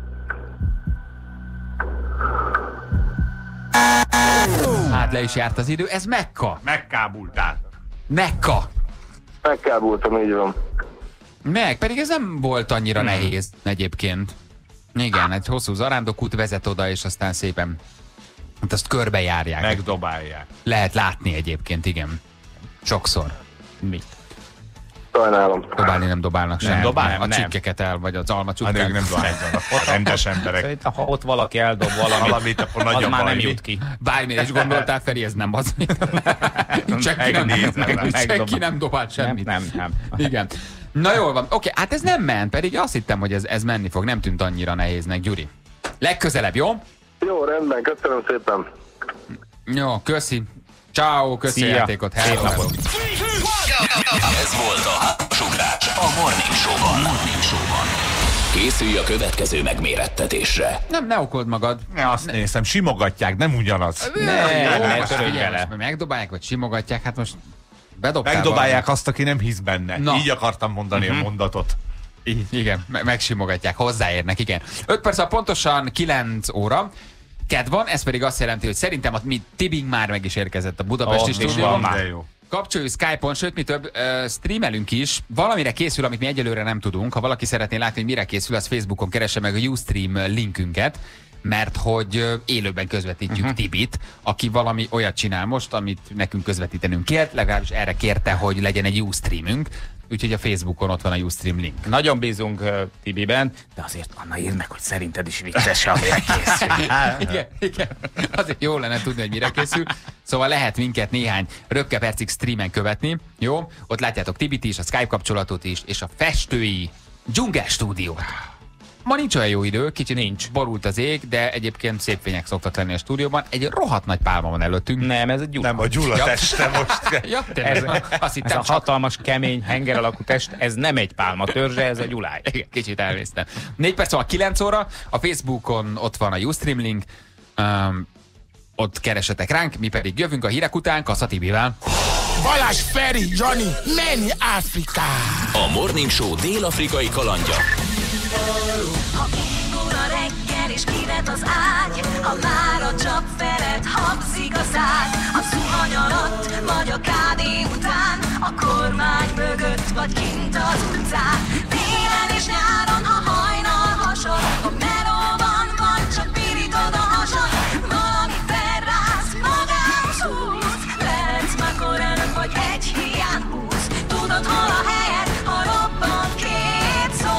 Hát le is járt az idő, ez Mekka. Megkábultál. Mekka. Megkábultam, így van. Meg, pedig ez nem volt annyira hmm. nehéz egyébként. Igen, egy hosszú zarándokút vezet oda, és aztán szépen hát azt körbejárják. Megdobálják. Lehet látni egyébként, igen. Sokszor. Mit? Sajnálom. Dobálni nem dobálnak sem. Nem, dobálnak, a nem. csikkeket el, vagy az almacsukkát. Hát ők nem dobálnak. A rendes emberek. Ha ott valaki eldob valamit, valamit akkor az nagyon már nem baj. jut ki. Bármire is gondoltál, Feri, ez nem az. senki, nem, senki nem dobált semmit. Nem, nem, nem. Igen. Na jól van. Oké, hát ez nem ment, pedig azt hittem, hogy ez, ez menni fog. Nem tűnt annyira nehéznek, Gyuri. Legközelebb, jó? Jó, rendben, köszönöm szépen. Jó, köszi. Ciao, köszi a játékot. Szép napot. Ez volt a Sugrás, a Morning Show-ban. Morning Show-ban. Készülj a következő megmérettetésre. Nem, ne okold magad. Ne, azt ne. nézem, simogatják, nem ugyanaz. Ne, ne, jó, ne most törődj figyelj, vele. most megdobálják, vagy simogatják, hát most bedobtál Megdobálják valami. azt, aki nem hisz benne. Na. Így akartam mondani Mhm. a mondatot. I- igen, me- megsimogatják, hozzáérnek, igen. öt perc, pontosan kilenc óra. Ked van, ez pedig azt jelenti, hogy szerintem a mi Tibing már meg is érkezett a budapesti Ott is stúdióban. van De jó. Kapcsoljuk Skype-on, sőt, mi több, uh, streamelünk is. Valamire készül, amit mi egyelőre nem tudunk. Ha valaki szeretné látni, hogy mire készül, az Facebookon keresse meg a Ustream linkünket, mert hogy uh, élőben közvetítjük uh-huh. Tibit, aki valami olyat csinál most, amit nekünk közvetítenünk kért, legalábbis erre kérte, hogy legyen egy Ustreamünk. Úgyhogy a Facebookon ott van a Ustream link. Nagyon bízunk uh, Tibiben, de azért Anna írd meg, hogy szerinted is vicces, amire készül. igen, igen. Azért jó lenne tudni, hogy mire készül. Szóval lehet minket néhány röpke percig streamen követni. Jó? Ott látjátok Tibit is, a Skype kapcsolatot is, és a festői dzsungel stúdiót. Ma nincs olyan jó idő, kicsit nincs. Borult az ég, de egyébként szép fények szoktak lenni a stúdióban. Egy rohadt nagy pálma van előttünk. Nem, ez egy gyula. Nem, a Gyula Ja. teste most. Ja, Ez, tényleg. Azt ez hittem a csak. hatalmas, kemény, henger alakú test, ez nem egy pálma törzse, ez a gyuláj. Igen, kicsit elvésztem. négy perc van, kilenc óra, a Facebookon ott van a Ustream link, um, ott keresetek ránk, mi pedig jövünk a hírek után Kassa Tibivel. Balázs, Feri, Johnny, menj Afrikába! A Morning Show dél-afrikai kalandja. Ha indul a reggel és kivet az ágy, ha már a csap felett habzik a szád, a zuhany alatt vagy a kávé után, a kormány mögött vagy kint az utcán. Télen és nyáron, ha hajnal hasad, ha melóban vagy csak pirítod a hasad, valami felrász, magához húz, lehetsz makorán vagy egy hián húz, tudod hol a helyed, ha robban két szó.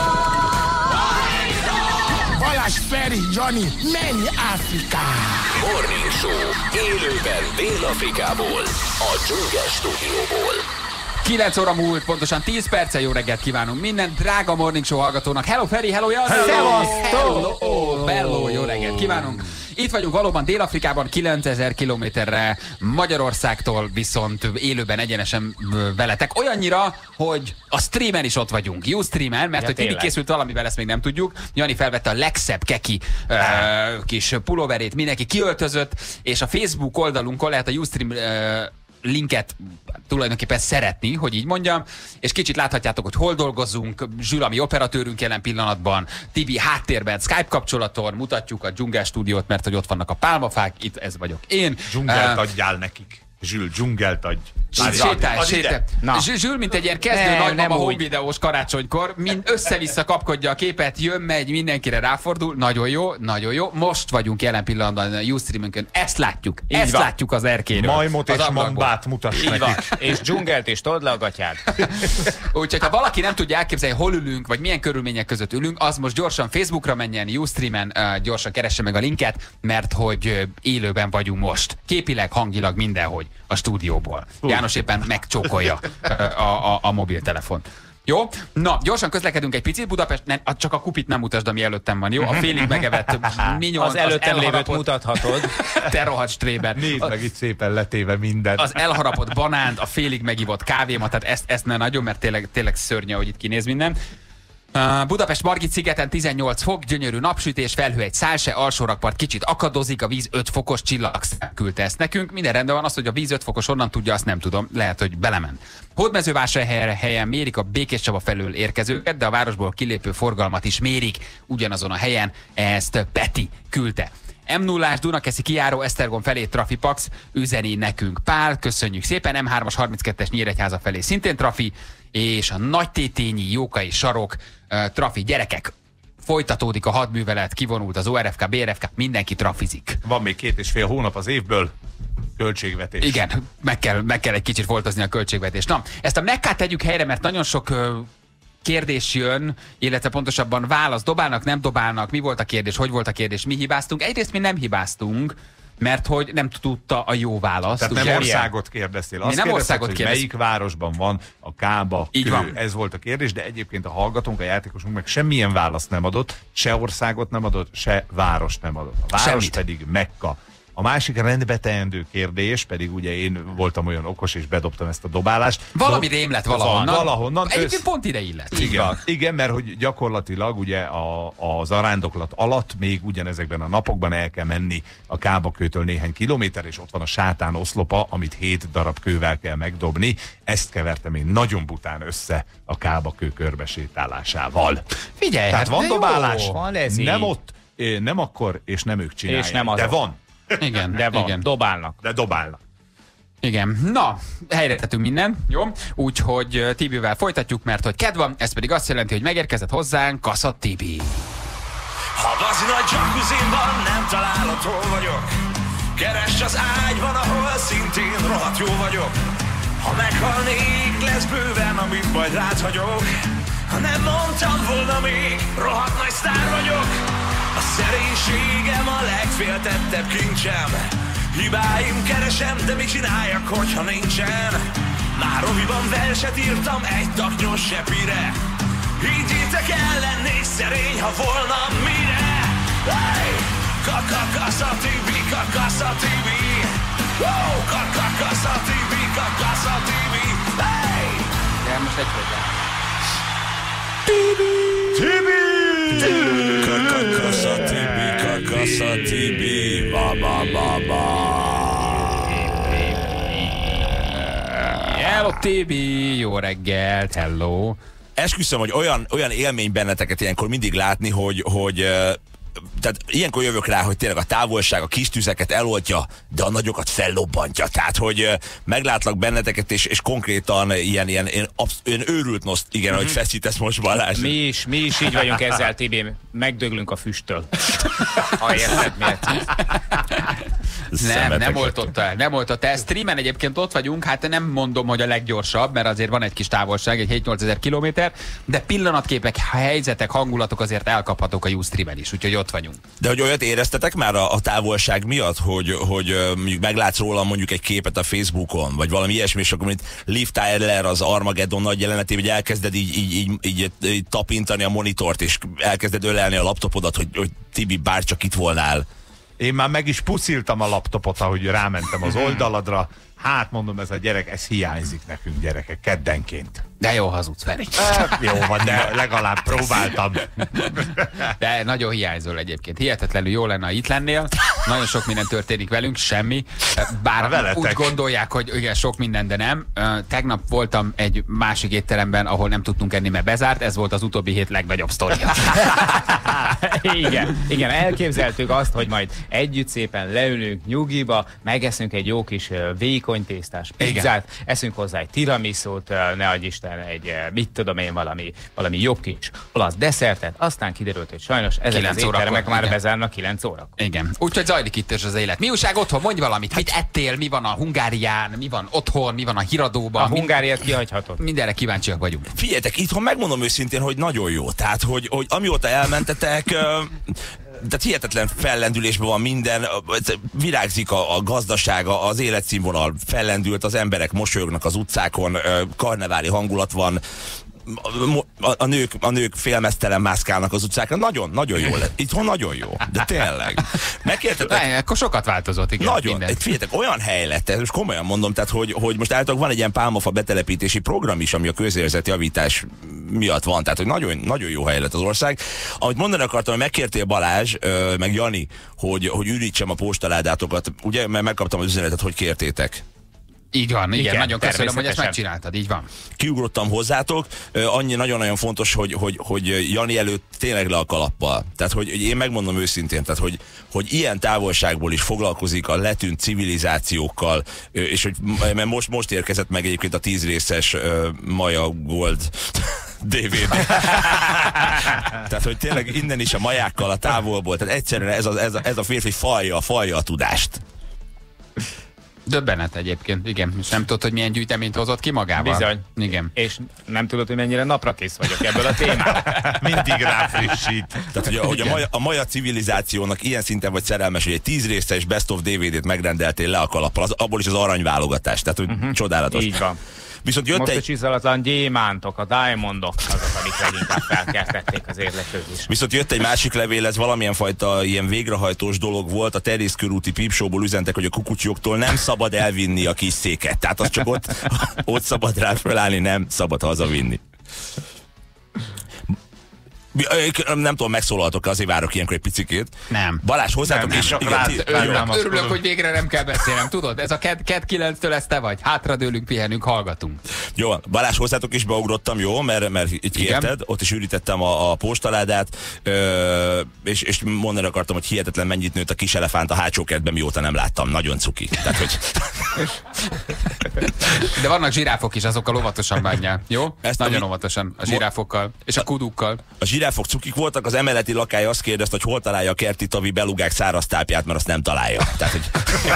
Balázs, Feri, Johnny, menj Afrikába! Morning Show élőben Dél-Afrikából, a Dzsungel stúdióból. kilenc óra múlt, pontosan tíz perccel jó reggelt kívánunk minden drága Morning Show hallgatónak. Hello Feri, hello Jani! Hello! Hello! Bello, jó reggelt kívánunk! Itt vagyunk valóban Dél-Afrikában, kilencezer kilométerre Magyarországtól, viszont élőben egyenesen veletek. Olyannyira, hogy a streamen is ott vagyunk. Ustreamen, mert Ja, hogy Tibi tényleg. készült valamivel, ezt még nem tudjuk. Jani felvette a legszebb keki ö, kis pulóverét, mindenki kiöltözött, és a Facebook oldalunkon lehet a Ustream ö, linket tulajdonképpen szeretni, hogy így mondjam, és kicsit láthatjátok, hogy hol dolgozunk, Zsül, ami operatőrünk jelen pillanatban, Tibi háttérben, Skype kapcsolaton, mutatjuk a Dzsungel stúdiót, mert hogy ott vannak a pálmafák, itt ez vagyok én. Dzsungelt Uh, adjál nekik. Zsül, dzsungelt adj. Sétál, sétál. Zsül, mint egy ilyen kezdő Nem, nagymama nem úgy. home videós karácsonykor, mind össze-vissza kapkodja a képet, jön, megy, mindenkire ráfordul. Nagyon jó, nagyon jó. Most vagyunk jelen pillanatban a Ustreamünkön. Ezt látjuk. Így Ezt van. látjuk az erkéről. Majmot az és ablakból. mambát mutass Így van. nekik. És dzsungelt, és told le a gatyád. Úgyhogy ha valaki nem tudja elképzelni, hol ülünk, vagy milyen körülmények között ülünk, az most gyorsan Facebookra menjen, Ustreamen, uh, gyorsan keresse meg a linket, mert hogy uh, élőben vagyunk most. Képileg, hangilag, mindenhogy a stúdióból. János éppen megcsókolja uh, a, a, a mobiltelefon. Jó? Na, gyorsan közlekedünk egy picit. Budapest, nem, csak a kupit nem mutasd, ami előttem van, jó? A félig megevett minyon, Az előttem lévőt elharapott- mutathatod. Te rohadt stréber. Nézd meg itt szépen letéve minden. Az elharapott banánt, a félig megivott kávémat, tehát ezt, ezt ne nagyon, mert tényleg, tényleg szörnyű, hogy itt kinéz minden. Uh, Budapest Margit szigeten tizennyolc fok, gyönyörű napsütés, felhő egy szál se, alsórakpart kicsit akadozik, a víz öt fokos, csillag küldte ezt nekünk. Minden rendben van, az, hogy a víz öt fokos honnan tudja, azt nem tudom, lehet, hogy belement. Hódmezővásárhelyen mérik a Békés Csaba felől érkezőket, de a városból kilépő forgalmat is mérik ugyanazon a helyen, ezt Peti küldte. em nullás Dunakeszi kijáró Esztergom felé Trafipax üzeni nekünk. Pál, köszönjük szépen. em hármas harminckettes Nyíregyháza felé szintén Trafi, és a Nagytétényi Jókai sarok uh, Trafi. Gyerekek, folytatódik a hadművelet, kivonult az o er ef ká, bé er ef ká, mindenki trafizik. Van még két és fél hónap az évből. Költségvetés. Igen, meg kell, meg kell egy kicsit foltozni a költségvetést. Na, ezt a mekkát tegyük helyre, mert nagyon sok uh, kérdés jön, illetve pontosabban válasz, dobálnak, nem dobálnak, mi volt a kérdés, hogy volt a kérdés, mi hibáztunk. Egyrészt mi nem hibáztunk, mert hogy nem tudta a jó választ. Tehát ugye? nem országot kérdeztél. Azt Mi nem kérdezted, országot hogy kérdez- melyik városban van a Kába Így kő. van. Ez volt a kérdés, de egyébként a hallgatónk, a játékosunk meg semmilyen választ nem adott, se országot nem adott, se várost nem adott. A város Semmit. pedig Mekka. A másik rendbe teendő kérdés, pedig ugye én voltam olyan okos, és bedobtam ezt a dobálást. Valami Dob- rémlett valahonnan. Valahonnan. Egyébként Össz- pont ide illet. Igen, igen, mert hogy gyakorlatilag ugye a, a zarándoklat alatt még ugyanezekben a napokban el kell menni a Kábakőtől néhány kilométer, és ott van a sátán oszlopa, amit hét darab kővel kell megdobni. Ezt kevertem én nagyon bután össze a Kábakő körbesétálásával. Figyelj, Tehát hát van de jó. dobálás, Van ez nem így. ott, eh, nem akkor, és nem ők csinálják. És nem de azok. van, Igen, De van, igen. dobálnak. de dobálnak. Igen. Na, helyre tettünk minden, jó? Úgyhogy uh, Tibivel folytatjuk, mert hogy kedv van, ez pedig azt jelenti, hogy megérkezett hozzánk Kassa Tibi. Ha bazi nagy jacuzzimban nem találod, hol vagyok. Keresd az ágyban, ahol szintén rohadt jó vagyok. Ha meghalnék, lesz bőven, amit majd rád hagyok. Ha nem mondtam volna még, rohadt nagy sztár vagyok. A szerénységem a legféltettebb kincsem. Hibáim keresem, de mit csináljak, hogyha nincsen? Már roviban verset írtam egy taknyos sepire. Higgyétek el, lennék szerény, ha volna mire. Hey! Kakakasza Tibi, kakasza Tibi. Wow! Kakakasza Tibi, kakasza Tibi. Hey! De most egy hozzá. Kakakasza Tibi, kakasza Tibi. Ba, ba, ba, ba. Hello Tibi, jó reggelt, hello. Esküszöm, hogy olyan, olyan élmény benneteket ilyenkor mindig látni, hogy, hogy uh, tehát ilyenkor jövök rá, hogy tényleg a távolság a kis tüzeket eloltja, de a nagyokat fellobbantja. Tehát, hogy uh, meglátlak benneteket, és, és konkrétan ilyen, ilyen, ilyen, absz- ilyen őrült noszt, igen, mm-hmm. hogy feszítesz most, Balázs. Mi is, mi is így vagyunk ezzel, Tibi. Megdöglünk a füsttől. Ha érted, miért? Nem, nem oltotta el, nem oltotta el. Streamen egyébként ott vagyunk, hát nem mondom, hogy a leggyorsabb, mert azért van egy kis távolság, egy hét-nyolc ezer kilométer, de pillanatképek, helyzetek, hangulatok azért elkaphatók a Ustreamen is, úgyhogy ott vagyunk. De hogy olyat éreztetek már a, a távolság miatt, hogy, hogy uh, mondjuk meglátsz róla mondjuk egy képet a Facebookon, vagy valami ilyesmi, és akkor mint Liv Tyler az Armageddon nagy jelenetében, hogy elkezded így, így, így, így, így tapintani a monitort, és elkezded ölelni a laptopodat, hogy, hogy Tibi, bárcsak itt volnál. Én már meg is pusziltam a laptopot, ahogy rámentem az oldaladra. Hát mondom, ez a gyerek, ez hiányzik nekünk, gyerekek, keddenként. De jó hazudsz, Feri. E, jó van, de legalább próbáltam. De nagyon hiányzol egyébként. Hihetetlenül jó lenne, ha itt lennél. Nagyon sok minden történik velünk, semmi. Bár veletek. úgy gondolják, hogy igen, sok minden, de nem. Tegnap voltam egy másik étteremben, ahol nem tudtunk enni, mert bezárt. Ez volt az utóbbi hét legnagyobb sztoria. Igen, igen, elképzeltük azt, hogy majd együtt szépen leülünk nyugiba, megeszünk egy jó kis vékony tésztás pizzát, igen. eszünk hozzá egy tiramisút, ne adj Isten, egy mit tudom én, valami, valami jobb kis olasz desszertet, aztán kiderült, hogy sajnos ezek az éttermek már igen. bezárnak kilenc órakor. Igen, úgyhogy zajlik itt is az élet. Mi újság otthon? Mondj valamit, hát, mit ettél, mi van a Hungárián, mi van otthon, mi van a Híradóban? A Hungáriát kihagyhatod. Mindenre kíváncsiak vagyunk. Figyeljetek, itthon megmondom őszintén, hogy nagyon jó. Tehát, hogy, hogy amióta elmentetek, tehát hihetetlen fellendülésben van minden, virágzik a, a gazdasága, az életszínvonal fellendült, az emberek mosolyognak az utcákon, karneváli hangulat van, A, a, nők, a nők félmeztelen mászkálnak az utcákra. Nagyon, nagyon jó lett. Itthon nagyon jó. De tényleg. Megkértetek? Akkor sokat változott, igen. Nagyon. Figyeljetek, olyan hely lett, most komolyan mondom, tehát, hogy, hogy most általában van egy ilyen pálmafa betelepítési program is, ami a közérzeti javítás miatt van. Tehát, hogy nagyon, nagyon jó hely lett az ország. Amit mondani akartam, hogy megkértél Balázs, meg Jani, hogy, hogy ürítsem a postaládátokat. Ugye, mert megkaptam az üzenetet, hogy kértétek. Így van, igen, igen, nagyon köszönöm, hogy ezt megcsináltad, így van. Kiugrottam hozzátok, annyi nagyon-nagyon fontos, hogy, hogy, hogy Jani előtt tényleg le a kalappal. Tehát, hogy, hogy én megmondom őszintén, tehát, hogy, hogy ilyen távolságból is foglalkozik a letűnt civilizációkkal, és hogy mert most, most érkezett meg egyébként a tíz részes uh, Maja Gold dé vé dé. Tehát, hogy tényleg innen is a majákkal a távolból, tehát egyszerűen ez a, ez a, ez a férfi falja, falja a tudást. Döbbenet egyébként, igen. És nem tudod, hogy milyen gyűjteményt hozott ki magával. Bizony. Igen. És nem tudod, hogy mennyire naprakész vagyok ebből a témából. Mindig ráfrissít. Tehát, hogy, a, hogy a, maja, a maja civilizációnak ilyen szinten vagy szerelmes, hogy egy tíz részes Best of dé vé dét megrendeltél le a kalappal, az, abból is az aranyválogatás. Tehát, hogy uh-huh. csodálatos. Így van. Viszont jött most egy... a csizolatlan gyémántok, a diamondok, azok, amik leginkább felkeltették az érdeklődést. Viszont jött egy másik levél, ez valamilyen fajta ilyen végrehajtós dolog volt. A Terészkörúti Pipsóból üzentek, hogy a kukucsjogtól nem szabad elvinni a kis széket. Tehát az csak ott, ott szabad rá fölállni, nem szabad hazavinni. Nem tudom, megszólaltok, azért várok ilyenkor egy picikét. Nem. Balázs, hozzátok nem, is. Nem, rád, örülök, örülök, hogy végre nem kell beszélnem. Tudod, ez a Cat kilenctől ez te vagy. Hátradőlünk, pihenünk, hallgatunk. Jó, Balázs, hozzátok is beugrottam, jó? Mert, mert itt kérted, ott is ürítettem a, a postaládát, ö, és, és mondani akartam, hogy hihetetlen mennyit nőtt a kis elefánt a hátsó kertben, mióta nem láttam. Nagyon cuki. Tehát, hogy... De vannak zsiráfok is, azokkal óvatosan bánjál. Jó? Ezt nagyon a... óvatosan. A zsiráfokkal. És a kudukkal. A zsiráfok cukik voltak, az emeleti lakály azt kérdezte, hogy hol találja a kerti tavi belugák száraz tápját, mert azt nem találja. Tehát, hogy...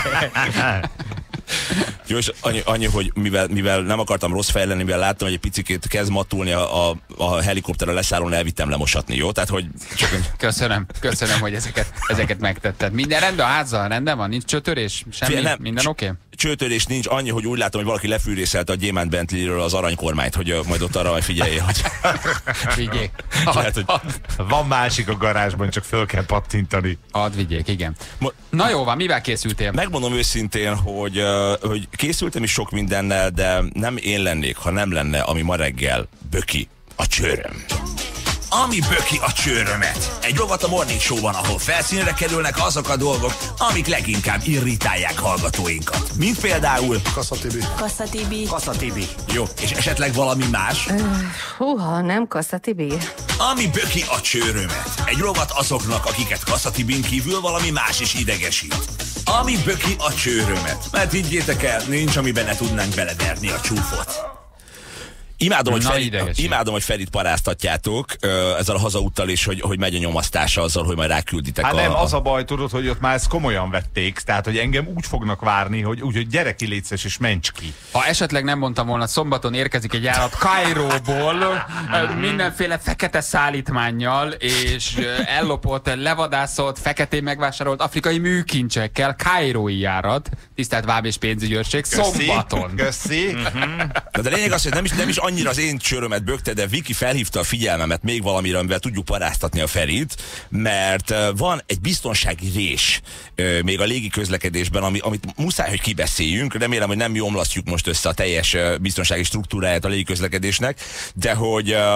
Jó, és annyi, annyi, hogy mivel, mivel nem akartam rossz fej lenni, mivel láttam, hogy egy picikét kezd mattulni a, a, a helikopterre leszállón, elvittem lemosatni, jó? Tehát, hogy... Csak... Köszönöm, köszönöm, hogy ezeket, ezeket megtetted. Minden rendben a házzal, rendben van? Nincs csötörés? Semmi? Nem, minden oké? Okay? Csőtörés nincs, annyi, hogy úgy látom, hogy valaki lefűrészelte a Gyémánt Bentleyről az aranykormányt, hogy majd ott arra majd figyelj, hogy... Vigyék. Lehet, hogy... Van másik a garázsban, csak föl kell pattintani. Add vigyék, igen. Mo- Na jó van, mivel készültél? Megmondom őszintén, hogy, uh, hogy készültem is sok mindennel, de nem én lennék, ha nem lenne, ami ma reggel böki a csőröm. Ami böki a csőrömet. Egy rovat a Morning Show-ban, ahol felszínre kerülnek azok a dolgok, amik leginkább irritálják hallgatóinkat. Mint például... Kassa Tibi. Kassa Tibi. Kassa Tibi. Jó, és esetleg valami más? Uh, húha, nem Kassa Tibi. Ami böki a csőrömet. Egy rovat azoknak, akiket Kassa Tibin kívül valami más is idegesít. Ami böki a csőrömet. Mert higgyétek el, nincs, amiben ne tudnánk beleverni a csúfot. Imádom, hogy, Ferit, imádom, hogy Ferit paráztatjátok uh, ezzel a hazaúttal is, hogy, hogy megy a nyomasztása azzal, hogy majd rákülditek. Hát a... nem, az a baj, tudod, hogy ott már ezt komolyan vették, tehát, hogy engem úgy fognak várni, hogy úgy, hogy gyere ki, létszes és mencs ki. Ha esetleg nem mondtam volna, szombaton érkezik egy járat Kairóból, mindenféle fekete szállítmánnyal, és ellopott, levadászott, feketén megvásárolt afrikai műkincsekkel, kairói járat, tisztelt váb és pénzügyőrség, szombaton. Köszi. De a lényeg az, hogy nem is, nem is annyira az én csőrömet bökte, de Viki felhívta a figyelmemet még valamire, amivel tudjuk paráztatni a Ferit, mert van egy biztonsági rés még a légi közlekedésben, ami, amit muszáj, hogy kibeszéljünk. Remélem, hogy nem omlasztjuk most össze a teljes biztonsági struktúráját a légi közlekedésnek, de hogy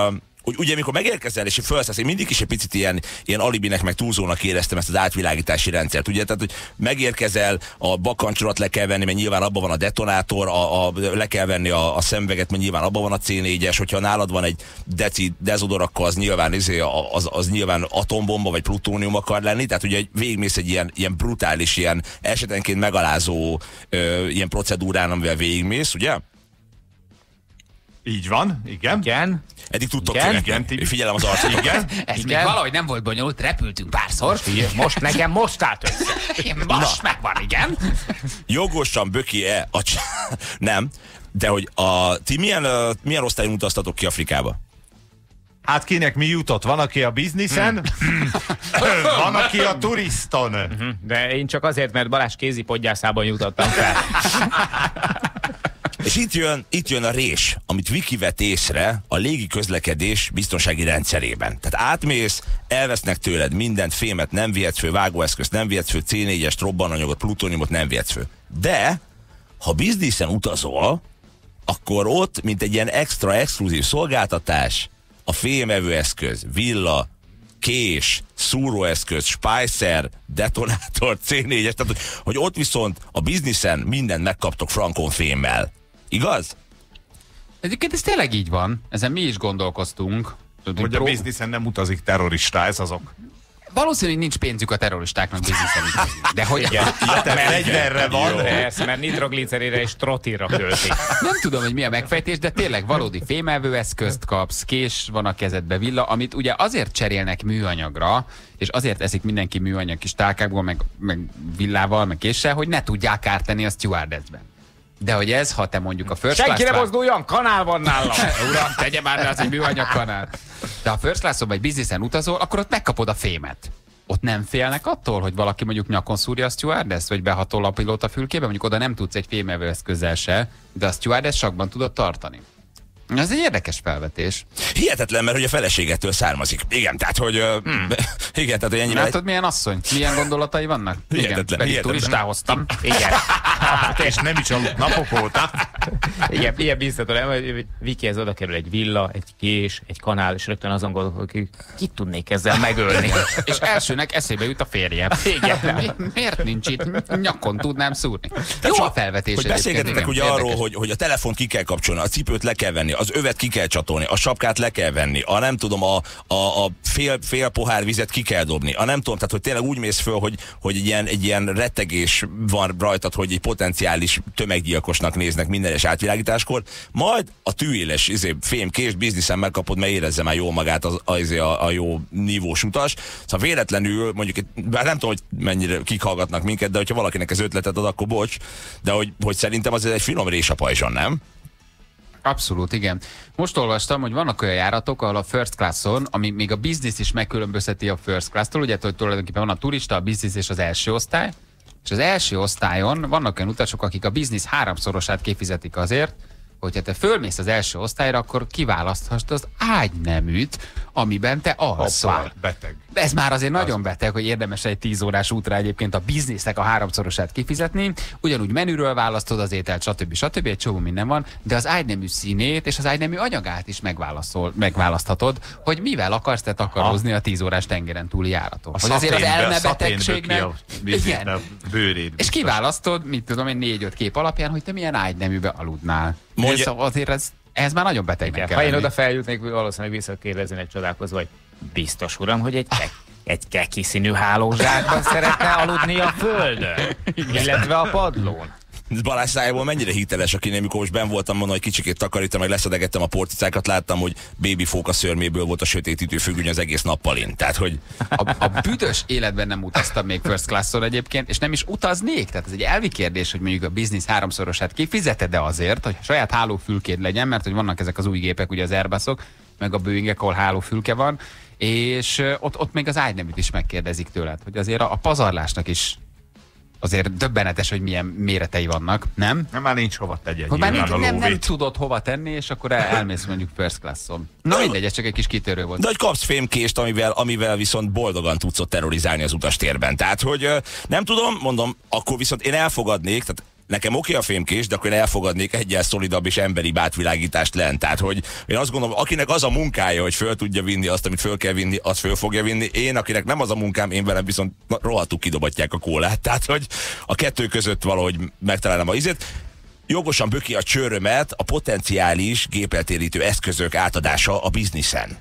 hogy ugye amikor megérkezel és felszállsz, én mindig is egy picit ilyen, ilyen alibinek meg túlzónak éreztem ezt az átvilágítási rendszert, ugye, tehát hogy megérkezel, a bakancsolat le kell venni, mert nyilván abban van a detonátor, a, a, le kell venni a, a szemüveget, mert nyilván abban van a cé négyes, hogyha nálad van egy deci dezodor, akkor az nyilván, az, az nyilván atombomba vagy plutónium akar lenni, tehát ugye végigmész egy ilyen, ilyen brutális, ilyen esetenként megalázó ö, ilyen procedúrán, amivel végigmész, ugye? Így van, igen. Igen. Eddig tudtok Igen? követni. Figyelem az arcot. Igen. Ez még valahogy nem volt bonyolult, repültünk párszor. Most nekem most állt össze. Most megvan, igen. Jogosan böki-e a cs... Nem, de hogy a... Ti milyen, uh, milyen osztályon utaztatok ki Afrikába? Hát kinek mi jutott? Van, aki a bizniszen, hmm. van, aki a turiston. Uh-huh. De én csak azért, mert Balázs kézipodgyászában jutottam fel. És itt jön, itt jön a rés, amit Viki vett észre a légi közlekedés biztonsági rendszerében. Tehát átmész, elvesznek tőled mindent, fémet nem vihetsz fő, vágóeszközt nem vihetsz fő, cé négyest, robbananyagot, plutóniumot nem vihetsz fő. De, ha bizniszen utazol, akkor ott, mint egy ilyen extra, exkluzív szolgáltatás, a fémevőeszköz, villa, kés, szúróeszköz, spicer, detonátor, cé négyes, tehát hogy, hogy ott viszont a bizniszen mindent megkaptok frankon fémmel. Igaz? Egyébként ez tényleg így van. Ezen mi is gondolkoztunk. Hogy a bizniszen nem utazik terrorista, ez azok. Valószínűleg nincs pénzük a terroristáknak bizniszen utazni. De hogy... Igen. Ja, mert egyszerre van. Persze, mert nitroglicerére és trotira költik. Nem tudom, hogy mi a megfejtés, de tényleg valódi fémelvőeszközt kapsz, kés van a kezedbe, villa, amit ugye azért cserélnek műanyagra, és azért eszik mindenki műanyag kis tálkákból, meg, meg villával, meg késsel, hogy ne tudják árteni a stewardessben. De hogy ez, ha te mondjuk a first class... Senki ne mozduljon, kanál van nálam! Uram, tegye már le az egy műanyag kanál. De ha first class-on vagy businessen utazol, akkor ott megkapod a fémet. Ott nem félnek attól, hogy valaki mondjuk nyakon szúrja a stewardess, vagy behatol a pilóta fülkébe, mondjuk oda nem tudsz egy fémevőeszközzel se, de a stewardess sakban tudod tartani. Ez egy érdekes felvetés. Hihetetlen, mert hogy a feleségettől származik. Igen, tehát, hogy... Hmm. Igen, tehát, hogy ennyire... Látod, milyen asszony? Milyen gondolatai vannak? Hihetetlen. Igen, pedig turistáhoztam. Igen. És nem is aludt napok óta. Igen, ilyen biztató, hogy Vikihez oda kerül egy villa, egy kés, egy kanál, és rögtön azon gondolok, hogy kit tudnék ezzel megölni. És elsőnek eszébe jut a férjem. Igen. Mi, miért nincs itt? Nyakon tudnám szúrni. Jó a felvetés. Hogy beszélgetetek ugye arról, hogy, hogy a telefont ki kell kapcsolni, a cipőt le kell venni, az övet ki kell csatolni, a sapkát le kell venni, a nem tudom, a, a, a fél, fél pohár vizet ki kell dobni, a nem tudom, tehát hogy tényleg úgy mész föl, hogy, hogy egy, ilyen, egy ilyen rettegés van rajtad, hogy egy potenciális tömeggyilkosnak néznek minden és átvilágításkor, majd a tűéles izé, fémkés bizniszen megkapod, mert érezze már jól magát az, az, a, a jó nívós utas. Szóval véletlenül, mondjuk, bár nem tudom, hogy mennyire kik hallgatnak minket, de hogyha valakinek ez ötletet ad, akkor bocs, de hogy, hogy szerintem az egy finom rés a pajzson, nem? Abszolút, igen. Most olvastam, hogy vannak olyan járatok, ahol a first classon, ami még a business is megkülönbözteti a first class-tól, ugye, hogy tulajdonképpen van a turista, a business és az első osztály, és az első osztályon vannak olyan utasok, akik a business háromszorosát kifizetik azért, hogyha te fölmész az első osztályra, akkor kiválaszthast az ágyneműt, amiben te alszol. Hoppá, beteg. Ez már azért az nagyon beteg, hogy érdemes egy tíz órás útra egyébként a biznisznek a háromszorosát kifizetni. Ugyanúgy menüről választod az ételt, stb. stb. Egy csomó minden van, de az ágynemű színét és az ágynemű anyagát is megválaszthatod, hogy mivel akarsz te takarózni a tíz órás tengeren túli járaton. A hogy azért az elmebetegségnek... Igen. És kiválasztod, mit tudom én, négy-öt kép alapján, hogy te milyen ágyneműbe aludnál. Mondja... Szóval azért ez, ez már nagyon betegnek kell Ha én lenni. oda feljutnék, valószínűleg visszakérdezni csodálkozva, hogy biztos uram, hogy egy, ke- egy keki színű hálózsákban szeretne aludni a földön, illetve a padlón. Balázs szájából mennyire hiteles, akinél, mikor most benn voltam, mondom, hogy kicsikét takarítom, meg leszedegettem a porcicákat, láttam, hogy baby fóka szörméből volt a sötétítő függöny az egész nappalin. Tehát, hogy... A, a büdös életben nem utaztam még first classon egyébként, és nem is utaznék. Tehát ez egy elvi kérdés, hogy mondjuk a business háromszorosát kifizeted-e azért, hogy saját hálófülkéd legyen, mert hogy vannak ezek az új gépek, ugye az Airbusok, meg a Boeingek, ahol hálófülke van, és ott, ott még az ágyneműt is megkérdezik tőled, hogy azért a, a pazarlásnak is azért döbbenetes, hogy milyen méretei vannak, nem? Nem, már nincs hova tegye. Hogy már nincs, nem, nem tudod hova tenni, és akkor el, elmész mondjuk first classon. Na mindegy, ez csak egy kis kitörő volt. De hogy kapsz fémkést, amivel, amivel viszont boldogan tudsz ott terrorizálni az utastérben. Tehát, hogy nem tudom, mondom, akkor viszont én elfogadnék, tehát nekem oké a fémkés, de akkor én elfogadnék egyel szolidabb és emberi átvilágítást lent. Tehát, hogy én azt gondolom, akinek az a munkája, hogy föl tudja vinni azt, amit föl kell vinni, azt föl fogja vinni. Én, akinek nem az a munkám, én velem viszont rohadtul kidobatják a kólát. Tehát, hogy a kettő között valahogy megtalálom a izét. Jogosan böki a csőrömet a potenciális gépeltérítő eszközök átadása a bizniszen.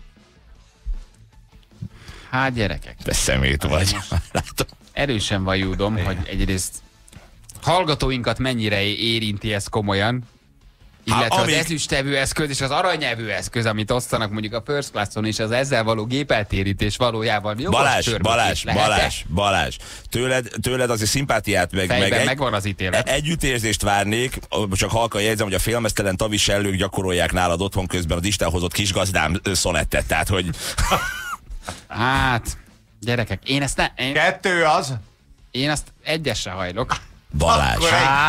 Hát gyerekek. De szemét vagy. Erősen vajúdom, hogy egyrészt hallgatóinkat mennyire érinti ez komolyan, illetve hát, amíg... az ezüstevő eszköz és az aranyevő eszköz, amit osztanak mondjuk a First Classon, és az ezzel való gépeltérítés valójában jogos Balázs, csörbökés Balázs, lehet-e? Balázs, Balázs, tőled, tőled azért szimpátiát meg, Fejben meg egy, megvan az ítélet. együttérzést várnék, csak halkan jegyzem, hogy a félmeztelen tavisellők gyakorolják nálad otthon közben az Isten hozott kisgazdám szonettet, tehát hogy... Hát, gyerekek, én ezt ne... Én... Kettő az? Én azt egyesre hajlok. Balázs.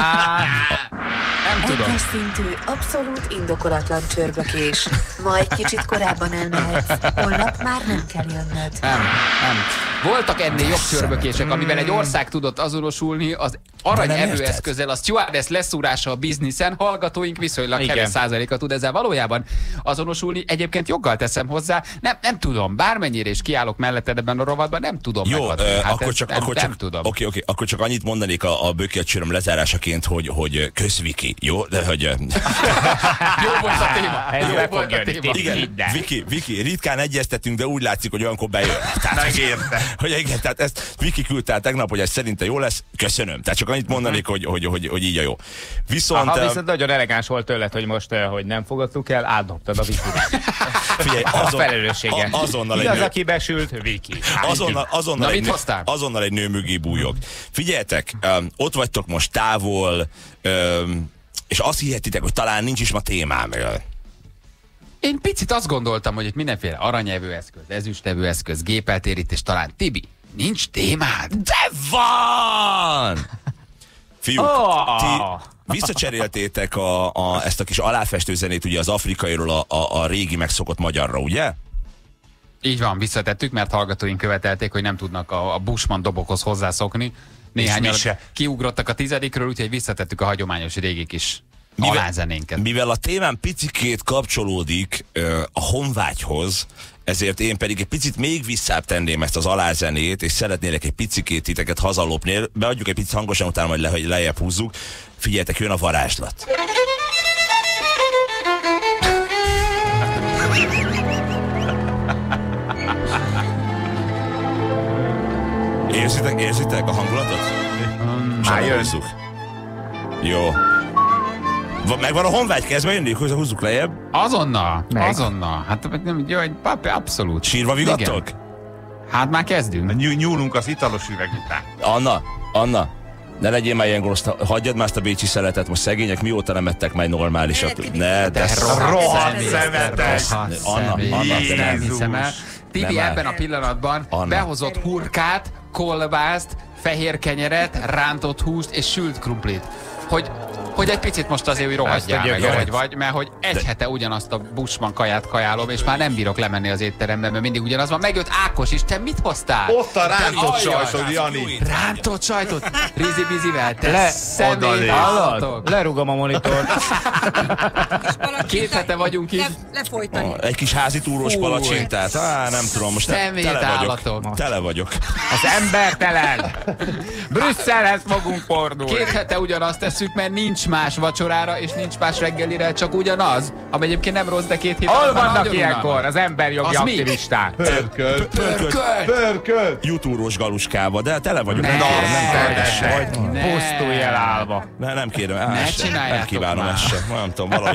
Nem tudom. Egyes szintű, abszolút indokolatlan csörbökés. Ma egy kicsit korábban elmehetsz, holnap már nem kell jönnöd. Nem, nem. Voltak ennél jobb csörbökések, amivel egy ország tudott azonosulni az arany evőeszközzel, a stewardess leszúrása a bizniszen, hallgatóink viszonylag kevés százaléka tud ezzel valójában azonosulni. Egyébként joggal teszem hozzá, nem, nem tudom, bármennyire is kiállok melletted ebben a rovatban, nem tudom jó, megadni. Hát akkor, ez, csak, nem, akkor, nem csak, tudom. oké, oké, akkor csak annyit mondanék a, a bökélcsöröm lezárásaként, hogy, hogy közviki, jó? De hogy... Jó volt a téma. Ez Jó be volt fog a téma. Igen, Viki, Viki, ritkán egyeztetünk, de úgy látszik, hogy olyankor bejön. Megérte. Hogy igen, tehát ezt Viki küldte el tegnap, hogy ez szerinte jó lesz, köszönöm. Tehát csak annyit mondanék, hogy, hogy, hogy, hogy így a jó. Viszont... Aha, viszont nagyon elegáns volt tőled, hogy most, hogy nem fogadtuk el, átdobtad a Vikit. Figyelj, azon, a felelőssége. A, azonnal Ki egy az, nő... aki besült? Viki. Azonnal, azonnal, Na, egy mit nő, hoztál? azonnal egy nő mögé bújok. Figyeljetek, um, ott vagytok most távol, um, és azt hihetitek, hogy talán nincs is ma témám. Én picit azt gondoltam, hogy itt mindenféle aranyevő eszköz, ezüstevő eszköz, gépeltérítés, talán Tibi, nincs témád? De van! Fiúk, Oh! ti visszacseréltétek a, a, ezt a kis aláfestő zenét ugye az afrikairól a, a, a régi megszokott magyarra, ugye? Így van, visszatettük, mert hallgatóink követelték, hogy nem tudnak a, a Bushman dobokhoz hozzászokni. Néhányan kiugrottak a tizedikről, úgyhogy visszatettük a hagyományos régi kis alázenénket. Mivel a témám picikét kapcsolódik ö, a honvágyhoz, ezért én pedig egy picit még visszább tenném ezt az alázenét, és szeretnélek egy picikét titeket hazalopni. Beadjuk egy picit hangosan, utána majd le, hogy lejjebb húzzuk. Figyeljetek, jön a varázslat. Érzitek, érzitek a hangulatot? Már jösszük. Jó. Megvan a honvágy, kezd bejönni, hogy húzzuk lejjebb. Azonnal, Meg. azonnal. Hát nem, jó, abszolút. Sírva vigadtok? Igen. Hát már kezdünk. Ny nyúlunk az italos üveg után. Anna, Anna, ne legyél már ilyen gonosz, hagyjad már ezt a bécsi szeletet, most szegények mióta nem ettek már normálisat. Ne, de rohadt szemetes. Anna, Anna, nem hiszem el. Tibi Nem ebben a pillanatban Anna. behozott hurkát, kolbászt, fehér kenyeret, rántott húst és sült krumplit. Hogy, hogy egy picit most azért úgy rohadjál meg, ahogy vagy, mert hogy egy De... hete ugyanazt a Bushman kaját kajálom, és már nem bírok lemenni az étterembe, mert mindig ugyanaz van. Megjött Ákos is, te mit hoztál? Ott a rántott sajtod, Jani. Rántott sajtot? Rizi-bizivel, te Le, szemét. Lerugom a monitort. Két hete vagyunk itt. Lefolytani. Oh, egy kis házi túrós palacsintát. Á, nem tudom, most te, tele vagyok. Tele vagyok. Az embertelen. Brüsszelhez fogunk fordulni. Két hete ugyanazt tesszük, mert nincs más vacsorára, és nincs más reggelire, csak ugyanaz. Ami egyébként nem rossz, de két hét Hol vannak ilyenkor az emberjogi aktivisták? Pörkölt. Pörkölt. Pörkölt. Jutúrós galuskával, de tele vagyok. Ne, nem ne, kérem, ne, pusztulj el állva. Ne, nem kérem, Ne nem csináljátok kívánom már. ezt sem. Nem tudom, valahogy.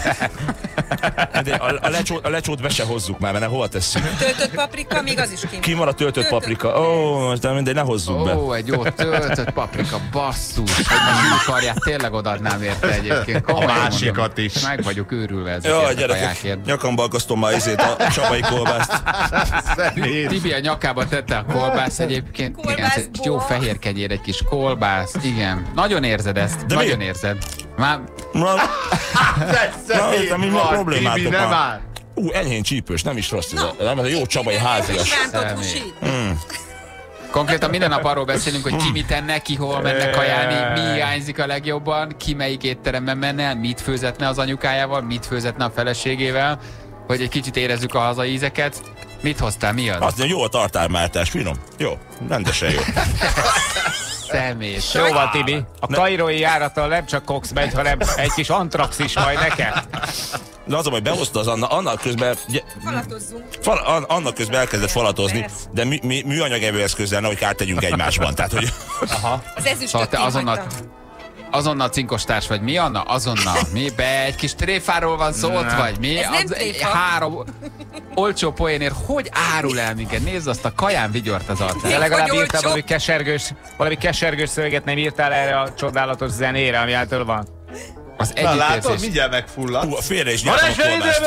De a, a, lecsót, a lecsót be se hozzuk már, mert hol tesszük. Töltött paprika, még az is kim. Ki van a töltött paprika? Ó, most de mindegy, ne hozzuk be. Ó, egy jó töltött paprika, basszus. Hogy a zsűkarját tényleg odaadnám érte egyébként. A másikat is. Meg vagyok őrülve ezekért Jaj, a gyerekek, kajákért. nyakamba akasztom már izét a csabai kolbászt. Tibi a nyakába tette a kolbász egyébként. Igen, ez egy jó fehér kenyér, egy kis kolbász. Igen, nagyon érzed ezt. De nagyon mi? érzed. Már... Na, na, mi a problémátok nem már? áll. Ú, enyhén csípős, nem is rossz. Ez a, nem, ez a jó csabai házias. Rántott húsi. Mm. Konkrétan minden nap arról beszélünk, hogy ki mit enne, ki hol menne kajálni, mi hiányzik a legjobban, ki melyik étteremben menne, mit főzetne az anyukájával, mit főzetne a feleségével, hogy egy kicsit érezzük a hazai ízeket. Mit hoztál, mi az? Azt mondja, jó a tartármáltás, finom. Jó, rendesen jó. Szemét. Jó van, Tibi. A kairói járattal nem csak Cox megy, hanem egy kis antrax is majd neked. De az, hogy behozta az Anna, annak közben... Falatozzunk. Fal, an, annak közben elkezdett falatozni, de mi, mi, műanyag evőeszközzel nehogy kárt tegyünk egymásban. Tehát, hogy... Aha. Az ezüstöt szóval te azonnal, azonnal cinkostárs vagy. Mi, Anna? Azonnal. Mi? Be egy kis tréfáról van szó, ott vagy? Mi? Ez nem az, tréfa. három olcsó poénért hogy árul el minket? Nézd azt, a kaján vigyort az arcát. De legalább Hogy írtál olcsó? valami kesergős, valami kesergős szöveget nem írtál erre a csodálatos zenére, ami által van. Az Na látod, együttérzés. mindjárt megfullad. Hú, félre is nyeltem a kolmást.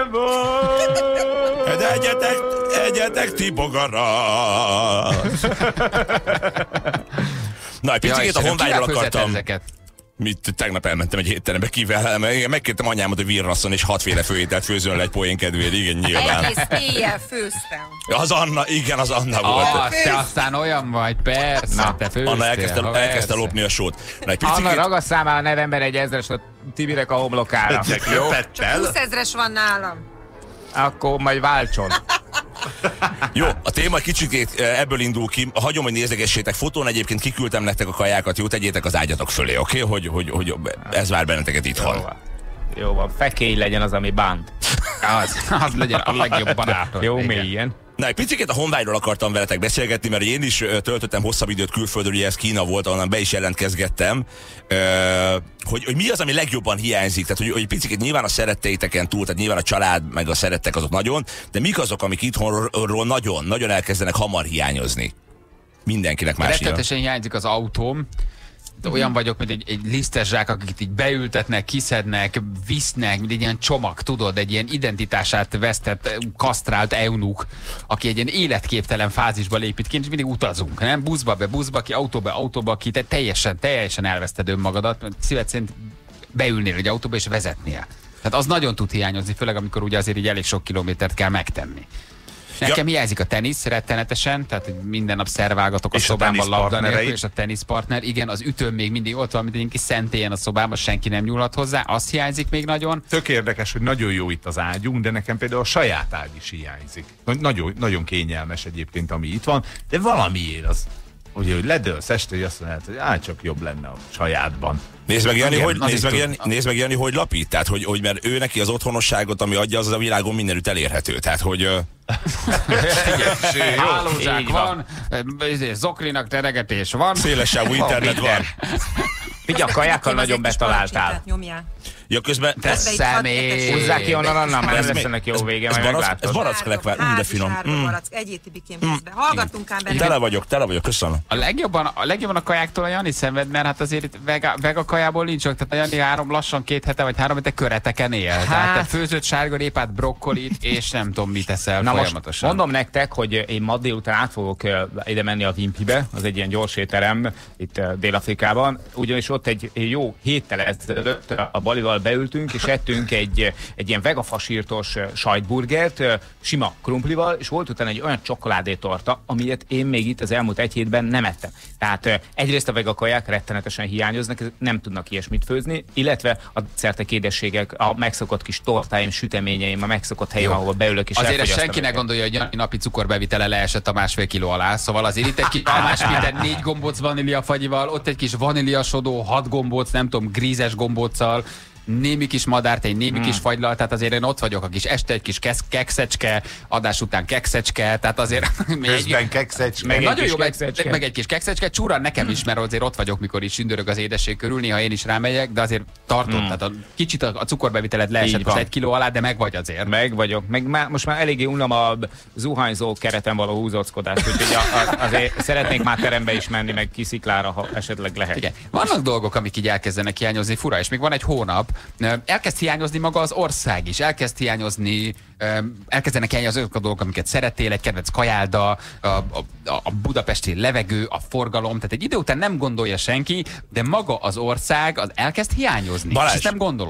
De egyetek, egyetek ti bogarat. Na, egy picit a honvágyról akartam. Mit, tegnap elmentem egy étterembe, kivel, megkértem anyámat, hogy virrasszon és hatféle főételt főzön le egy poén kedvéért, igen, nyilván. Egész éjjel főztem. Az Anna, igen, az Anna volt. Ah, te aztán olyan vagy, persze, Na, te főztél. Anna elkezdte, elkezdte lopni a sót. Na, egy picit... Anna, ragasszál már a nevemben egy ezres a Tibinek a homlokára. Jó? húsz ezres van nálam. Akkor majd váltson. Jó, a téma kicsit ebből indul ki. Hagyom, hogy nézegessétek. Fotón egyébként kiküldtem nektek a kajákat, jó, tegyétek az ágyatok fölé, oké? Okay? Hogy, hogy, hogy ez vár benneteket itthon. Jó van. Jó van, fekély legyen az, ami bánt. Az, az legyen a legjobb barátod. Jó mélyen. Na, egy picit a honvágyról akartam veletek beszélgetni, mert én is töltöttem hosszabb időt külföldön, ugye ez Kína volt, ahonnan be is jelentkezgettem, hogy, hogy mi az, ami legjobban hiányzik, tehát hogy, hogy picit nyilván a szeretteiteken túl, tehát nyilván a család meg a szerettek azok nagyon, de mik azok, amik itthonról nagyon, nagyon elkezdenek hamar hiányozni? Mindenkinek más. Rettetesen hiányzik az autóm. De olyan vagyok, mint egy, egy lisztes zsák, akik így beültetnek, kiszednek, visznek, mint egy ilyen csomag, tudod, egy ilyen identitását vesztett, kasztrált eunuk, aki egy ilyen életképtelen fázisba lépít ki, és mindig utazunk, nem? Buszba be, buszba ki, autóba, autóba ki, te teljesen, teljesen elveszted önmagadat, szíved szerint beülnél egy autóba és vezetnél. Tehát az nagyon tud hiányozni, főleg amikor ugye azért így elég sok kilométert kell megtenni. Nekem ja. hiányzik a tenisz rettenetesen, tehát hogy minden nap szerválgatok a és szobámban labda nélkül, is. és a teniszpartner. Igen, az ütőm még mindig ott van, mint egy kis szentélyen a szobában, senki nem nyúlhat hozzá, az hiányzik még nagyon. Tök érdekes, hogy nagyon jó itt az ágyunk, de nekem például a saját ágy is hiányzik. Nagyon, nagyon kényelmes egyébként, ami itt van, de valamiért az, ugye, hogy ledőlsz este, hogy azt mondod, hogy á, csak jobb lenne a sajátban. Nézd meg, Jani, Igen, hogy, nézd, meg, tud. Jani, nézd meg, Jani, hogy lapít, tehát hogy, hogy mert ő neki az otthonosságot, ami adja, az a világon mindenütt elérhető, tehát hogy... Hálózsák van, zoklinak teregetés van. Szélessávú internet van. Figyelj, a kajákkal nagyon betaláltál. Ja, közben... Te személy! Húzzák ki onnan, annan, mert nem lesz ennek jó vége, ez majd barack, meglátod. ez barackklekvár, ú, de finom. Mm. Egyéti bikém közben. Hallgattunk ám benne. Tele vagyok, tele vagyok, köszönöm. A legjobban, a legjobban a kajáktól a Jani szenved, mert hát azért itt vega, vega kajából nincs, tehát a Jani három lassan két hete vagy három hete köreteken él. Hát. Tehát te főzött sárgarépát, brokkolit, és nem tudom mit eszel Na folyamatosan. Most mondom nektek, hogy én ma délután át fogok ide menni a Wimpibe, az egy ilyen gyors étterem itt Dél-Afrikában, ugyanis ott egy jó héttel ezelőtt a Balival beültünk, és ettünk egy, egy ilyen vegafasírtos sajtburgert, sima krumplival, és volt utána egy olyan csokoládétorta, amilyet én még itt az elmúlt egy hétben nem ettem. Tehát egyrészt a vegakaják rettenetesen hiányoznak, nem tudnak ilyesmit főzni, illetve a szertek édességek, a megszokott kis tortáim, süteményeim, a megszokott helyem, ahol beülök és azért ezt senki ne gondolja, hogy Jani napi cukorbevitele leesett a másfél kiló alá, szóval azért itt egy kis almás minden négy gombóc vanília fagyival, ott egy kis vaníliasodó, hat gombóc, nem tudom, grízes gombóccal, némi kis madártény, némi hmm. kis fagylal, tehát azért én ott vagyok, a kis este egy kis kesz, kekszecske, adás után kekszecske, tehát azért... Közben kekszecske. Meg, nagyon jó, meg, meg egy kis kekszecske, csúra nekem is, mert azért ott vagyok, mikor is sündörög az édesség körül, néha én is rámegyek, de azért tartott, hmm. tehát a, kicsit a, a cukorbeviteled leesett most egy kiló alá, de meg vagy azért. Meg vagyok, meg má, most már eléggé unom a zuhanyzó kereten való húzóckodást, úgyhogy a, a, azért szeretnék már terembe is menni, meg kisziklára, ha esetleg lehet. Igen. Vannak dolgok, amik így elkezdenek hiányozni, fura, és még van egy hónap, elkezd hiányozni maga az ország is, elkezd hiányozni, elkezdenek hiányozni azok a dolgok, amiket szerettél, egy kedvenc kajálda, a, a, a budapesti levegő, a forgalom, tehát egy idő után nem gondolja senki, de maga az ország az elkezd hiányozni. Balázs, és ezt nem gondolod.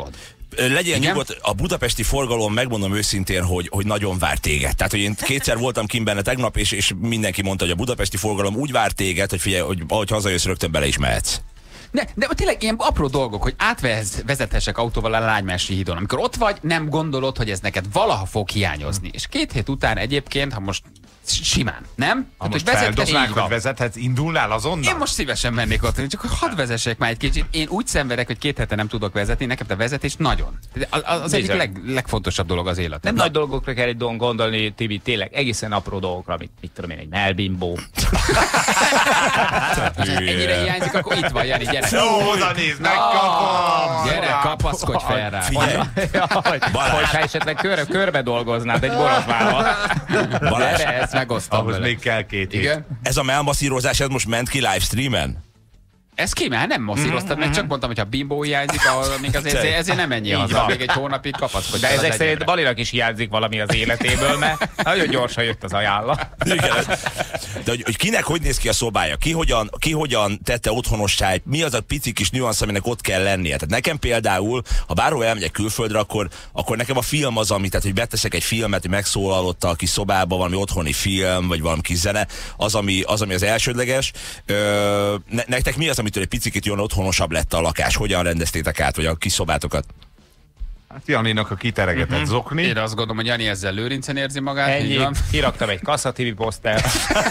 Legyen nyugodt, a budapesti forgalom, megmondom őszintén, hogy, hogy nagyon vár téged. Tehát, hogy én kétszer voltam kint benne tegnap, és, és mindenki mondta, hogy a budapesti forgalom úgy vár téged, hogy figyelj, hogy ahogy hazajössz, rögtön bele is mehetsz. De, de tényleg ilyen apró dolgok, hogy átvezethessek autóval a Lágymásri hídon. Amikor ott vagy, nem gondolod, hogy ez neked valaha fog hiányozni. És két hét után egyébként, ha most simán, nem? Ha most feldobnák, hogy vezethetsz, indulnál azonnal? Én most szívesen mennék ott, csak hadd vezessek már egy kicsit. Én úgy szenvedek, hogy két hete nem tudok vezetni, nekem a vezetés nagyon. Az, az egyik leg, legfontosabb dolog az életben. Nem nagy dolgokra kell egy dolgon gondolni, Tibi, tényleg egészen apró dolgokra, mit, mit tudom én, egy melbimbó. Ennyire hiányzik, akkor itt van, Jani, gyere. No, oda nézd, megkapom! Gyere, kapaszkodj fel rá. Figyelj! Hogyha esetleg körbe, körbe dolgoznád egy borotvával. Balázs, ezt megosztom ahhoz vele. még kell két hét. Igen? ez a melmasszírozás, ez most ment ki livestreamen? Ez ki, mert nem masszíroztad, meg csak mondtam, hogy ha bimbó hiányzik, ahol még azért, ezért, ezért nem ennyi haza, még egy hónapig kapaszkodj. De ezek szerint Balinak is hiányzik valami az életéből, mert nagyon gyorsan jött az ajánlat. Igen. De hogy, hogy kinek hogy néz ki a szobája, ki hogyan, ki hogyan tette otthonossá, mi az a pici kis nüansz, aminek ott kell lennie. Tehát nekem például, ha bárhol elmegyek külföldre, akkor, akkor nekem a film az, ami, tehát hogy beteszek egy filmet, hogy megszólal ott a kis szobában valami otthoni film, vagy valami kis zene, az, ami az, ami az elsődleges. Ö, ne, nektek mi az, amitől egy picit jön otthonosabb lett a lakás? Hogyan rendeztétek át, vagy a kis szobátokat? Hát Janinak a kiteregetett uh-huh. zokni. Én azt gondolom, hogy Jani ezzel lőrincen érzi magát. Ennyi, kiraktam egy kasszativi poszter.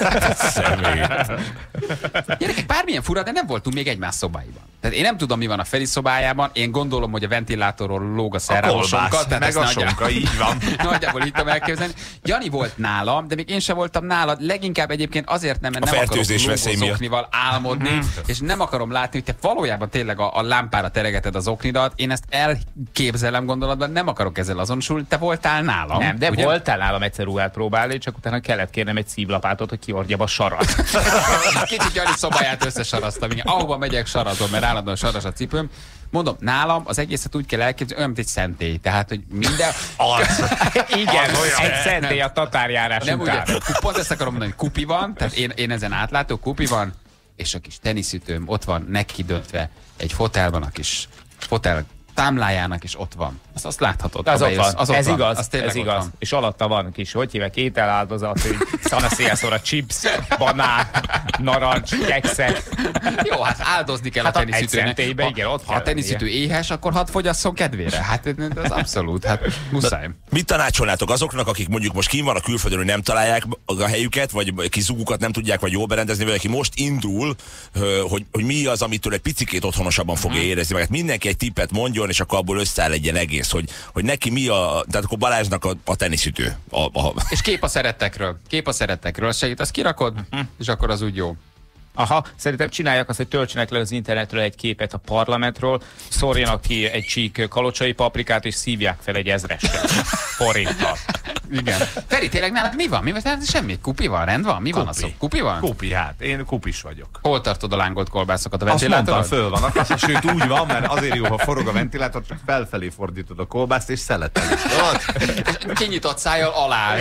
Gyerekek, bármilyen fura, de nem voltunk még egymás szobáiban. Tehát én nem tudom, mi van a Feri szobájában, én gondolom, hogy a ventilátorról lóg a szerrálósonkat. Meg a sonka, így van. Nagyjából így tudom elképzelni. Jani volt nálam, de még én sem voltam nálad. Leginkább egyébként azért nem, mert a nem akarok zoknival álmodni, mm-hmm. és nem akarom látni, hogy te valójában tényleg a, a lámpára teregeted az oknidat. Én ezt elképzelem gondolatban, nem akarok ezzel azonosulni. Te voltál nálam. Nem, de ugye? voltál nálam egyszer ruhát próbálni, csak utána kellett kérnem egy szívlapátot, hogy kiordjam a sarat. Kicsit Jani szobáját összesaraztam. Ahova megyek, sarazom, mert állandóan saras a cipőm. Mondom, nálam az egészet úgy kell elképzelni, olyan, mint egy szentély. Tehát, hogy minden... Az. Igen, az egy szentély a tatárjárás nem után. Ugye, pont ezt akarom mondani, hogy kupi van, tehát én, én ezen átlátok, kupi van, és a kis teniszütőm ott van neki döntve egy fotelban, a kis fotel támlájának is ott van. Azt, azt láthatod. Az ott van. Az ez van. igaz, az ez igaz. Van. És alatta van kis, hogy hívják, ételáldozat, hogy szanaszéjaszóra chips, banán, narancs, kekszek. Jó, hát áldozni kell hát a teniszütőnek. Ha, igen, ott ha a teniszütő éhes, akkor hadd fogyasszon kedvére. Hát ez abszolút, hát muszáj. De mit tanácsolnátok azoknak, akik mondjuk most kín van a külföldön, hogy nem találják a helyüket, vagy kis zugukat nem tudják, vagy jól berendezni, vagy aki most indul, hogy, hogy mi az, amitől egy picikét otthonosabban fogja érezni. Meg mindenki egy tippet mondjon, és akkor abból összeáll egy ilyen egész, hogy, hogy neki mi a, tehát akkor Balázsnak a, a teniszütő. A, a... És kép a szerettekről. Kép a szerettekről. Segít, azt kirakod, uh-huh. és akkor az úgy jó. Aha, szerintem csinálják azt, hogy töltsenek le az internetről egy képet a parlamentről, szórjanak ki egy csík kalocsai paprikát, és szívják fel egy ezressel forinttal. Igen. Feri, tényleg nálad mi van? Mi van? Semmi. Kupi van? Rend van? Mi kupi. van a szó? Kupi van? Kupi, hát. Én kupis vagyok. Hol tartod a lángolt kolbászokat? A Azt ventilátorod? mondtam, föl van. Akár, sőt, úgy van, mert azért jó, ha forog a ventilátor, csak felfelé fordítod a kolbászt, és szeleteled. Kinyitott szájjal alá.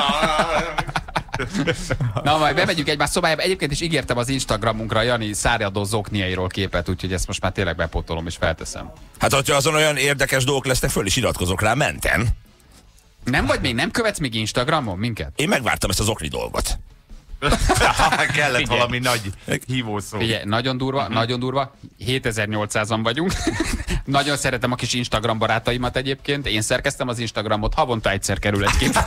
Na, majd bemegyünk egymás szobájába. Egyébként is ígértem az Instagramunkra Jani száradó zokniairól képet, úgyhogy ezt most már tényleg bepótolom és felteszem. Hát, hogyha azon olyan érdekes dolgok lesznek, föl is iratkozok rá menten. Nem vagy még, nem követsz még Instagramon minket? Én megvártam ezt az okni dolgot. Kellett Figyelj. valami nagy hívószó. Figyelj, nagyon durva, uh-huh. nagyon durva. hétezer-nyolcszázan vagyunk. Nagyon szeretem a kis Instagram barátaimat egyébként. Én szerkeztem az Instagramot, havonta egyszer kerül egy kép.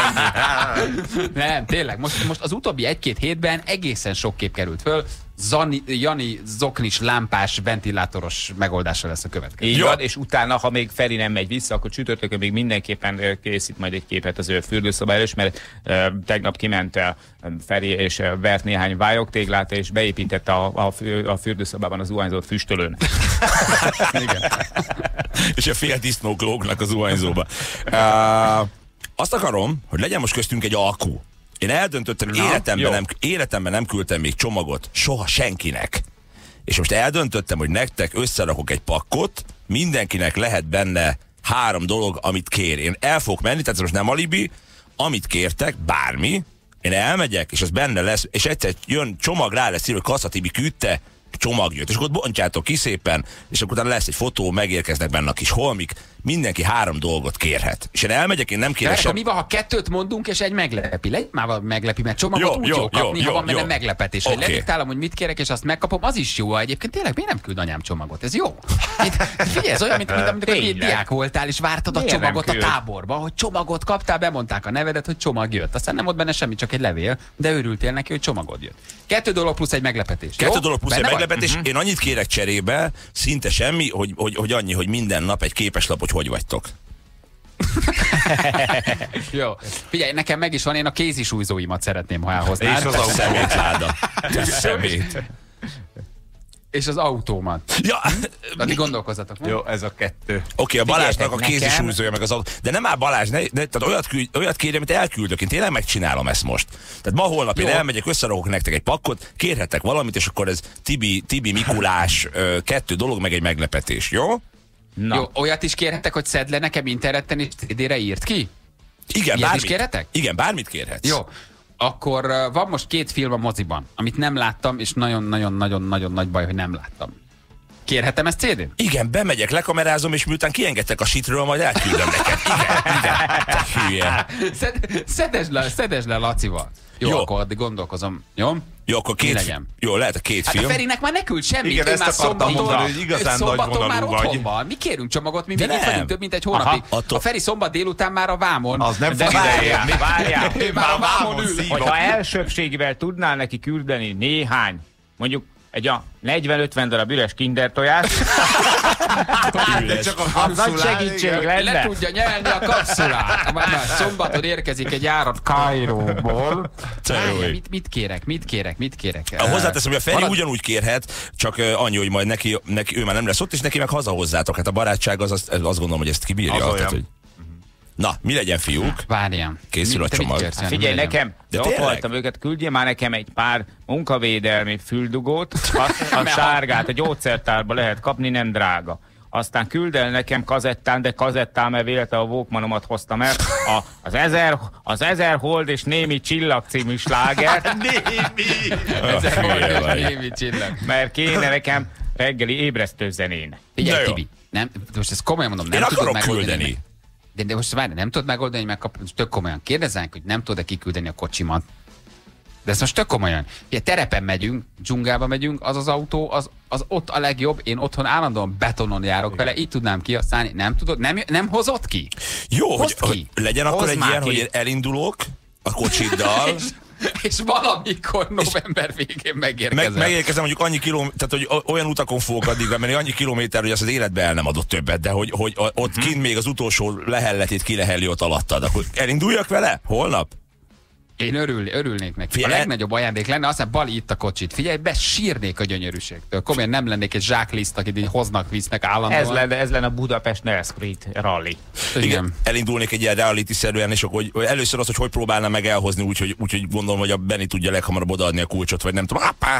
Nem, tényleg. Most, most az utóbbi egy-két hétben egészen sok kép került föl. Zani, Jani zoknis, lámpás, ventilátoros megoldása lesz a következő. Így van, és utána, ha még Feri nem megy vissza, akkor csütörtökön még mindenképpen készít majd egy képet az ő fürdőszobájára is, mert uh, tegnap kiment uh, Feri és uh, vert néhány vályogtéglát, és beépítette a, a, a fürdőszobában az zuhanyzót füstölőn. Igen. És a fél disznók lógnak az zuhanyzóba. Uh, azt akarom, hogy legyen most köztünk egy alkú. Én eldöntöttem, Na, életemben nem, életemben nem küldtem még csomagot soha senkinek. És most eldöntöttem, hogy nektek összerakok egy pakkot, mindenkinek lehet benne három dolog, amit kér. Én el fogok menni, tehát ez most nem alibi, amit kértek, bármi, én elmegyek, és az benne lesz, és egyszer jön csomag, rá lesz írva, hogy Kasszatibi küldte, csomag jött, és akkor bontjátok ki szépen, és akkor utána lesz egy fotó, megérkeznek benne a kis holmik, mindenki három dolgot kérhet. És én elmegyek, én nem kérek sem... sem... mi van, ha kettőt mondunk, és egy meglepi? Legyen már meglepi, mert csomagot jó, úgy jó, jó kapni, jó, ha van jó. benne meglepetés. Okay. Hogy lediktálom, hogy mit kérek, és azt megkapom, az is jó. Egyébként tényleg miért nem küld anyám csomagot? Ez jó. Itt, figyelj, ez olyan, mint, mint amikor egy diák voltál, és vártad a miért csomagot a táborba, hogy csomagot kaptál, bemondták a nevedet, hogy csomag jött. Aztán nem volt benne semmi, csak egy levél, de örültél neki, hogy csomagod jött. Kettő dolog plusz egy meglepetés. Kettő jó? dolog plusz Benne egy meglepetés. Uh-huh. Én annyit kérek cserébe, szinte semmi, hogy, hogy, hogy annyi, hogy minden nap egy képeslap, hogy hogy vagytok. Jó. Figyelj, nekem meg is van, én a kézisújzóimat szeretném, ha elhoznád. És az a szemétláda. Szemét. És az autómat. Ja. Addig gondolkozzatok. Jó, ez a kettő. Oké, okay, a Balázsnak a kézisújzója meg az autó. De nem áll Balázs, ne, ne, tehát olyat, küld, olyat kérjem, amit elküldök. Én tényleg megcsinálom ezt most. Tehát ma holnap én elmegyek, összerakok nektek egy pakkot, kérhetek valamit, és akkor ez Tibi, Tibi Mikulás kettő dolog, meg egy meglepetés, jó? Na. Jó, olyat is kérhetek, hogy szedd le nekem interneten, és cé dére írt ki? Igen, bármit. Is kérhetek? Igen, bármit kérhetsz. Jó. Akkor uh, van most két film a moziban, amit nem láttam, és nagyon-nagyon-nagyon-nagyon nagy baj, hogy nem láttam. Kérhetem ezt cé dén? Igen, bemegyek, lekamerázom, és miután kiengedtek a sitről, majd elküldöm neked. Igen, igen, te hülye. Szed, szedesd le, szedesd le Lacival. Jó, jó, akkor addig gondolkozom. Jó? Jó, akkor két film. Jó, lehet a két hát film. Hát a Ferinek már ne küld semmit. Igen, ezt akartam mondani, hogy igazán szombaton már nagyvonalú otthon van. Mi kérünk csomagot, mi még itt vagyunk több mint egy hónapig. Aha, a Feri szombat délután már a vámon. Az nem fog ideérni. Várjál. Már a vámon ül. Hogyha elsőbségivel tudnál neki küldeni néhány, mondjuk egy a negyven-ötven darab üres kinder tojás, az nagy segítség lenne. Le tudja nyelni a kapszulát. Már szombaton érkezik egy árat Kairóból. Mit, mit kérek, mit kérek, mit kérek? Hozzáteszem, hogy a Feri Marad... ugyanúgy kérhet, csak annyi, hogy majd neki, neki ő már nem lesz ott, és neki meg hazahozzátok. Hát a barátság az, azt, azt gondolom, hogy ezt kibírja. Tehát, hogy... Na, mi legyen, fiúk? Várjam. Készül a csomag. Figyelj nekem, de ott voltam őket, küldjél már nekem egy pár munkavédelmi füldugót, a, a sárgát, a gyógyszertárba lehet kapni, nem drága. Aztán küld el nekem kazettán, de kazettán, mert véletlenül a Walkmanomat hoztam el, a, az, ezer, az Ezer Hold és Némi Csillag című sláger. Némi! Ezer Hold és Némi Csillag. Mert kéne nekem reggeli ébresztő zenén. Figyelj, Tibi, nem, most ezt komolyan mondom, nem Én tudod akarok megoldani. küldeni. De, de most várj, nem tudod megoldani, hogy megkapod, tök komolyan kérdezzenek, hogy nem tudod-e kiküldeni a kocsimat. De ezt most tök komolyan. Ugye terepen megyünk, dzsungába megyünk, az az autó, az, az ott a legjobb, én otthon állandóan betonon járok vele, így tudnám kihasználni, nem tudod, nem, nem hozott ki? Jó, hogy, ki. hogy legyen akkor Hozd egy már ilyen, ki. hogy elindulok a kocsiddal, és, és valamikor november végén megérkezem. Meg, megérkezem, mondjuk annyi kilométer, tehát hogy olyan utakon fogok addig bemenni, annyi kilométer, hogy azt az életben el nem adott többet, de hogy, hogy ott uh-huh. kint még az utolsó lehelletét kilehelli ott alattad, akkor elinduljak vele? Holnap? Én örül, örülnék neki. Figyelj, a legnagyobb ajándék lenne, aztán Bali itt a kocsit. Figyelj, besírnék a gyönyörűségtől. Komolyan nem lennék egy zsákliszt, akit így hoznak, visznek állandóan. Ez lenne, ez lenne a Budapest Nelscreet rally. Igen. Igen, elindulnék egy ilyen reality-szerűen, és akkor hogy először az, hogy hogy próbálna meg elhozni, úgyhogy úgy, úgy gondolom, hogy a Benni tudja leghamarabb odaadni a kulcsot, vagy nem tudom. Apá!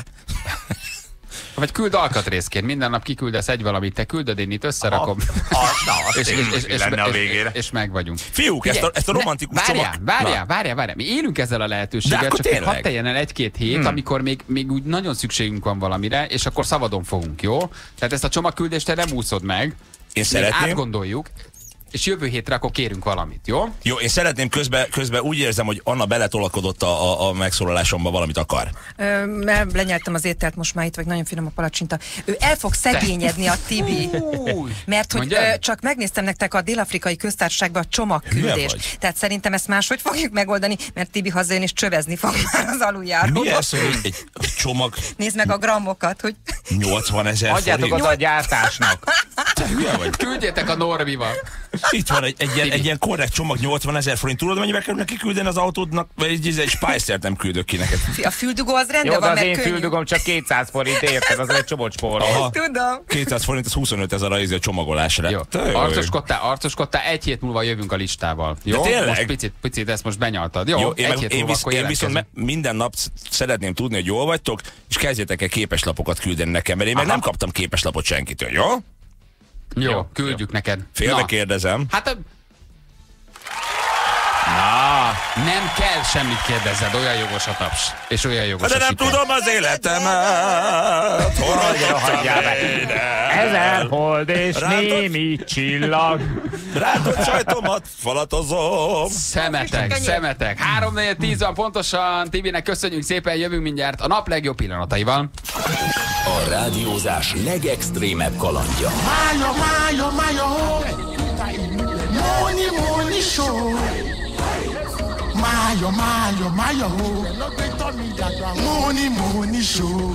Vagy küld alkatrészként, minden nap kiküldesz egy valamit, te küldöd, én itt összerakom. A, a, na, az és, és, és, és, lenne a és, végére. és meg vagyunk. Fiúk, ezt a, ezt a romantikus várjál, csomag... Várjál, várjál, várjál, mi élünk ezzel a lehetőséggel, csak tényleg. Hadd teljen el egy-két hét, hmm. amikor még, még úgy nagyon szükségünk van valamire, és akkor szabadon fogunk, jó? Tehát ezt a csomagküldést te nem úszod meg. Én szeretném. Átgondoljuk. És jövő hétre akkor kérünk valamit, jó? Jó, én szeretném közben, közben úgy érzem, hogy Anna beletolakodott a, a, a megszólalásomba, valamit akar. Ö, mert lenyeltem az ételt, most már itt vagy, nagyon finom a palacsinta. Ő el fog szegényedni a Tibi. Mert hogy ö, csak megnéztem nektek a Dél-Afrikai Köztársaságban a csomagküldést. Tehát szerintem ezt máshogy fogjuk megoldani, mert Tibi hazajön és csövezni fog már az aluljáróba. Mi ez, hogy egy csomag... Nézd meg a grammokat, hogy... nyolcvanezer forint. Adjátok az a gyártásnak. Te hülye vagy. Küldjetek a Norbival. Itt van egy, egy, ilyen, egy ilyen korrekt csomag, nyolcvanezer forint. Tudod, mennyivel kell neki küldeni az autódnak? Vagy egy, egy Spicer-t nem küldök ki neked. A füldugó az rendben jó, van, mert mert az én füldugom csak kétszáz forint, érted? Az egy csomó spórol. Tudom. kétszáz forint, az huszonöt ezer a, a csomagolásra. Jó. Arcoskodtál, arcoskodtál, egy hét múlva jövünk a listával. Jó? De tényleg? Most picit, picit ezt most benyaltad. Jó, jó én, egy meg, hét én, múlva visz, akkor én viszont minden nap szeretném tudni, hogy jól vagytok, és kezdjetek el képeslapokat küldeni nekem, mert én meg nem kaptam képeslapot senkitől, jó? Jó, küldjük neked. Félbe kérdezem. Hát Na, nem kell semmit kérdezzed, olyan jogos a taps. És olyan jogos De a nem siker. tudom az életemet. Hol hagyjál meg. Ezer hold és Rántott- némi csillag. Rántott sajtomat falatozom. Szemetek, szemetek. három negyven tíz van pontosan. Tibinek köszönjük szépen, jövünk mindjárt a nap legjobb pillanataival. A rádiózás legextrémebb kalandja. Mája, mája, mája, Móni, Móni show. Mája, mája, mája, Móni, Móni show.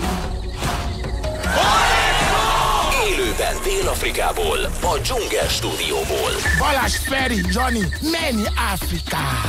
Élőben Dél-Afrikából, a Dzsungel stúdióból. Balázs, Feri, Johnny, menj Afrikába.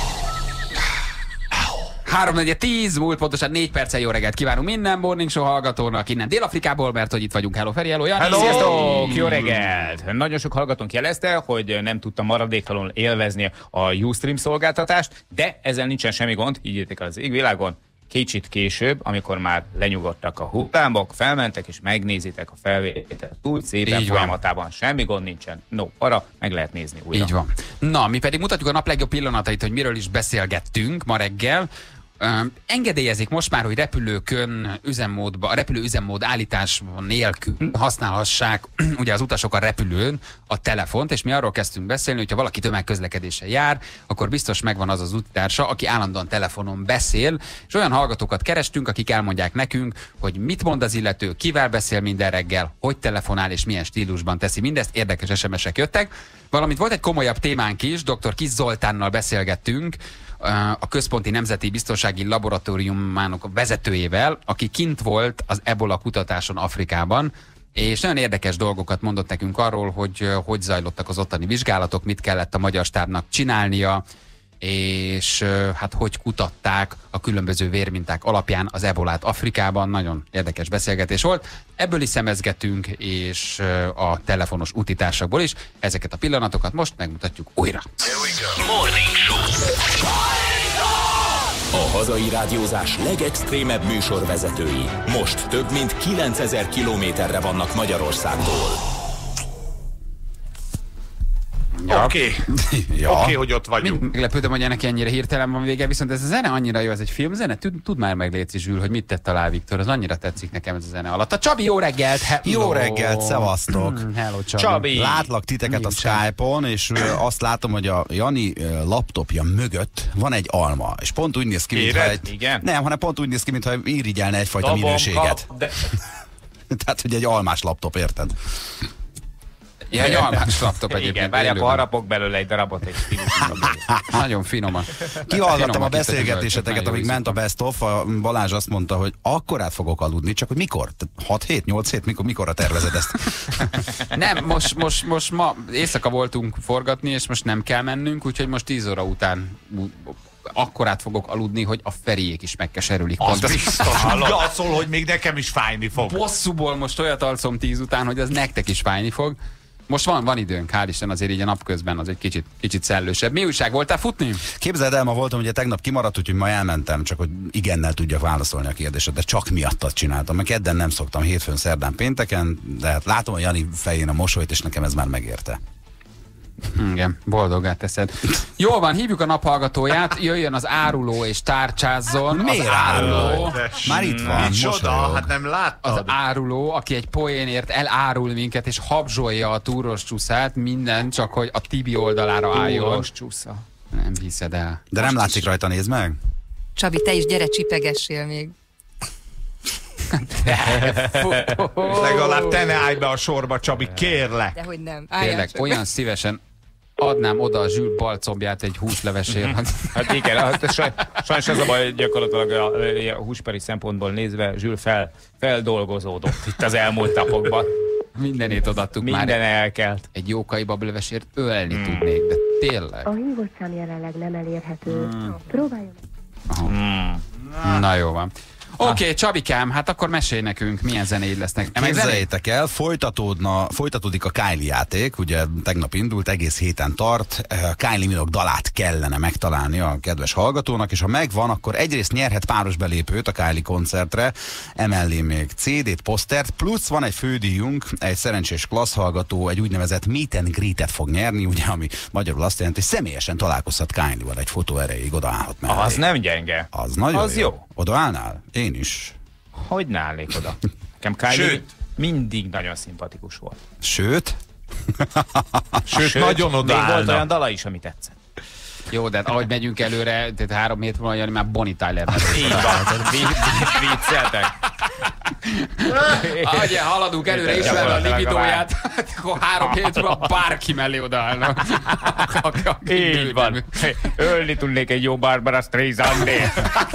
három negyven tíz, múlt pontosan négy perccel jó reggelt kívánunk minden Morning Show hallgatónak innen Dél-Afrikából, mert hogy itt vagyunk. Hello Feri, hello Jani. Hello! Sziasztok! Jó reggelt! Nagyon sok hallgatónk jelezte, hogy nem tudta maradéktalanul élvezni a Ustream szolgáltatást, de ezzel nincsen semmi gond, így írték az égvilágon. Kicsit később, amikor már lenyugodtak a hullámok, felmentek és megnézitek a felvételt úgy szépen Így van. folyamatában, semmi gond nincsen. No, arra meg lehet nézni újra. Így van. Na, mi pedig mutatjuk a nap legjobb pillanatait, hogy miről is beszélgettünk ma reggel. Öm, engedélyezik most már, hogy repülőkön üzemmódba, a repülő üzemmód állítás nélkül használhassák ugye az utasok a repülőn a telefont, és mi arról kezdtünk beszélni, hogy ha valaki tömegközlekedéssel jár, akkor biztos megvan az az úttársa, aki állandóan telefonon beszél, és olyan hallgatókat kerestünk, akik elmondják nekünk, hogy mit mond az illető, kivel beszél minden reggel, hogy telefonál és milyen stílusban teszi mindezt. Érdekes es em esek jöttek. Valamint volt egy komolyabb témánk is, dr. Kis Zoltánnal beszélgettünk, a Központi Nemzeti Biztonsági Laboratóriumának a vezetőjével, aki kint volt az ebola kutatáson Afrikában, és nagyon érdekes dolgokat mondott nekünk arról, hogy hogy zajlottak az ottani vizsgálatok, mit kellett a magyar stábnak csinálnia, és hát hogy kutatták a különböző vérminták alapján az ebolát Afrikában. Nagyon érdekes beszélgetés volt. Ebből is szemezgetünk, és a telefonos útitársakból is. Ezeket a pillanatokat most megmutatjuk újra. Morning Show. A hazai rádiózás legextrémebb műsorvezetői most több mint kilencezer kilométerre vannak Magyarországtól. Ja. Oké, okay. Ja. okay, hogy ott vagyunk. Meglepődöm, hogy ennek ennyire hirtelen van vége, viszont ez a zene annyira jó, ez egy filmzene. Tud, tud már meg, Léci Zsül, hogy mit tett alá Viktor, az annyira tetszik nekem ez a zene alatt. A Csabi, jó reggelt! Hello. Jó reggelt, szevasztok! Hello, Csabi. Csabi. Látlak titeket a Skype-on, és ö, azt látom, hogy a Jani ö, laptopja mögött van egy alma, és pont úgy néz ki, mintha egy... Igen? Nem, hanem pont úgy néz ki, mintha irigyelne egyfajta Dobom, minőséget. kap, de... Tehát, hogy egy almás laptop, érted? Ja, egy almás laptop egyébként. Igen, várj, akkor élőben. harapok belőle egy darabot, egy stílusban. Nagyon finoman. Kihallgattam Finoman a beszélgetéseteket, amíg ment a best of, a Balázs azt mondta, hogy akkorát fogok aludni, csak hogy mikor? hat hét, nyolc hét, mikor, mikorra tervezed ezt? Nem, most, most, most ma éjszaka voltunk forgatni, és most nem kell mennünk, úgyhogy most tíz óra után akkorát fogok aludni, hogy a Feriék is megkeserülik. Az Pont biztos, hogy azt szól, hogy még nekem is fájni fog. Bosszúból most olyat alszom tíz után, hogy az nektek is fájni fog. Most van, van időnk, hál' Isten, azért így a napközben az egy kicsit, kicsit szellősebb. Mi újság, voltál futni? Képzeld el, ma voltam, ugye tegnap kimaradt, úgyhogy ma elmentem, csak hogy igennel tudjak válaszolni a kérdésre, de csak miattat csináltam. Meg kedden nem szoktam, hétfőn, szerdán, pénteken, de hát látom a Jani fején a mosolyt, és nekem ez már megérte. Igen, boldogát teszed. Jól van, hívjuk a naphallgatóját, jöjjön az áruló és tárcsázzon. Miért az áruló? áruló? Már itt van, Micsoda, mosolyog. hát nem láttad. Az áruló, aki egy poénért elárul minket, és habzsolja a túros csúszát, minden, csak hogy a Tibi oldalára álljon. Túros csúsza. Nem hiszed el. De nem látszik rajta, nézd meg. Csabi, te is gyere, csipegessél még. Legalább te ne állj be a sorba, Csabi, kérlek. De hogy nem. Tényleg, olyan szívesen adnám oda a Zsül balcombját egy húslevesért. Hát igen, hát saj, sajnos az a baj, gyakorlatilag a, a húspari szempontból nézve Zsül fel, feldolgozódott itt az elmúlt napokban. Mindenét odaadtuk már. Minden elkelt. Egy jókai bablevesért ölni hmm. tudnék, de tényleg. A hívott szám jelenleg nem elérhető. Hmm. Próbáljon. Hmm. Na jó van. Oké, okay, Csabikám, hát akkor mesélj nekünk, milyen zenéid lesznek. Képzeljétek el, folytatódna, folytatódik a Kylie játék, ugye tegnap indult, egész héten tart. Kylie Minogue dalát kellene megtalálni a kedves hallgatónak, és ha megvan, akkor egyrészt nyerhet páros belépőt a Kylie koncertre, emellé még cé dét, posztert, plusz van egy fődíjunk, egy szerencsés klassz hallgató egy úgynevezett meet and greetet fog nyerni, ugye, ami magyarul azt jelenti, hogy személyesen találkozhat Kylie-val, egy fotó erejéig odaállhat mellé. Az nem gyenge. Az nagyon az jó. jó. Odaállnál? Én is. Hogy ne állnék oda? Nekem Kylie Sőt. mindig nagyon szimpatikus volt. Sőt? Sőt, Sőt nagyon odaállna. Még volt olyan dala is, ami tetszett. Jó, de ahogy megyünk előre, tehát három hét múlva Jani már Bonnie Tyler. Így van, vicceltek. Ahogy haladunk előre, ismerve a libidóját, akkor három hét múlva bárki mellé odaállnak. Így van. Ölni tudnék egy jó Barbara Streisandét.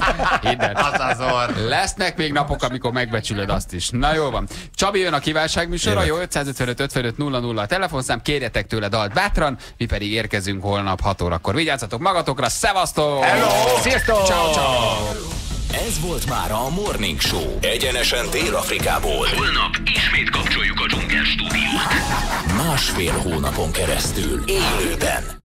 Lesznek még napok, amikor megbecsülöd azt is. Na jó van. Csabi jön a kívánság műsora, jó ötszázötvenöt ötvenöt nulla nulla a telefonszám, kérjetek tőle dalt bátran, mi pedig érkezünk holnap hat órakor. Vigyázzatok magatokra, szevasztok! Hello! Sziasztok! Ciao, ciao! Ez volt már a Morning Show. Egyenesen Dél-Afrikából. Holnap ismét kapcsoljuk a Dzsungel stúdiót. Másfél hónapon keresztül élőben.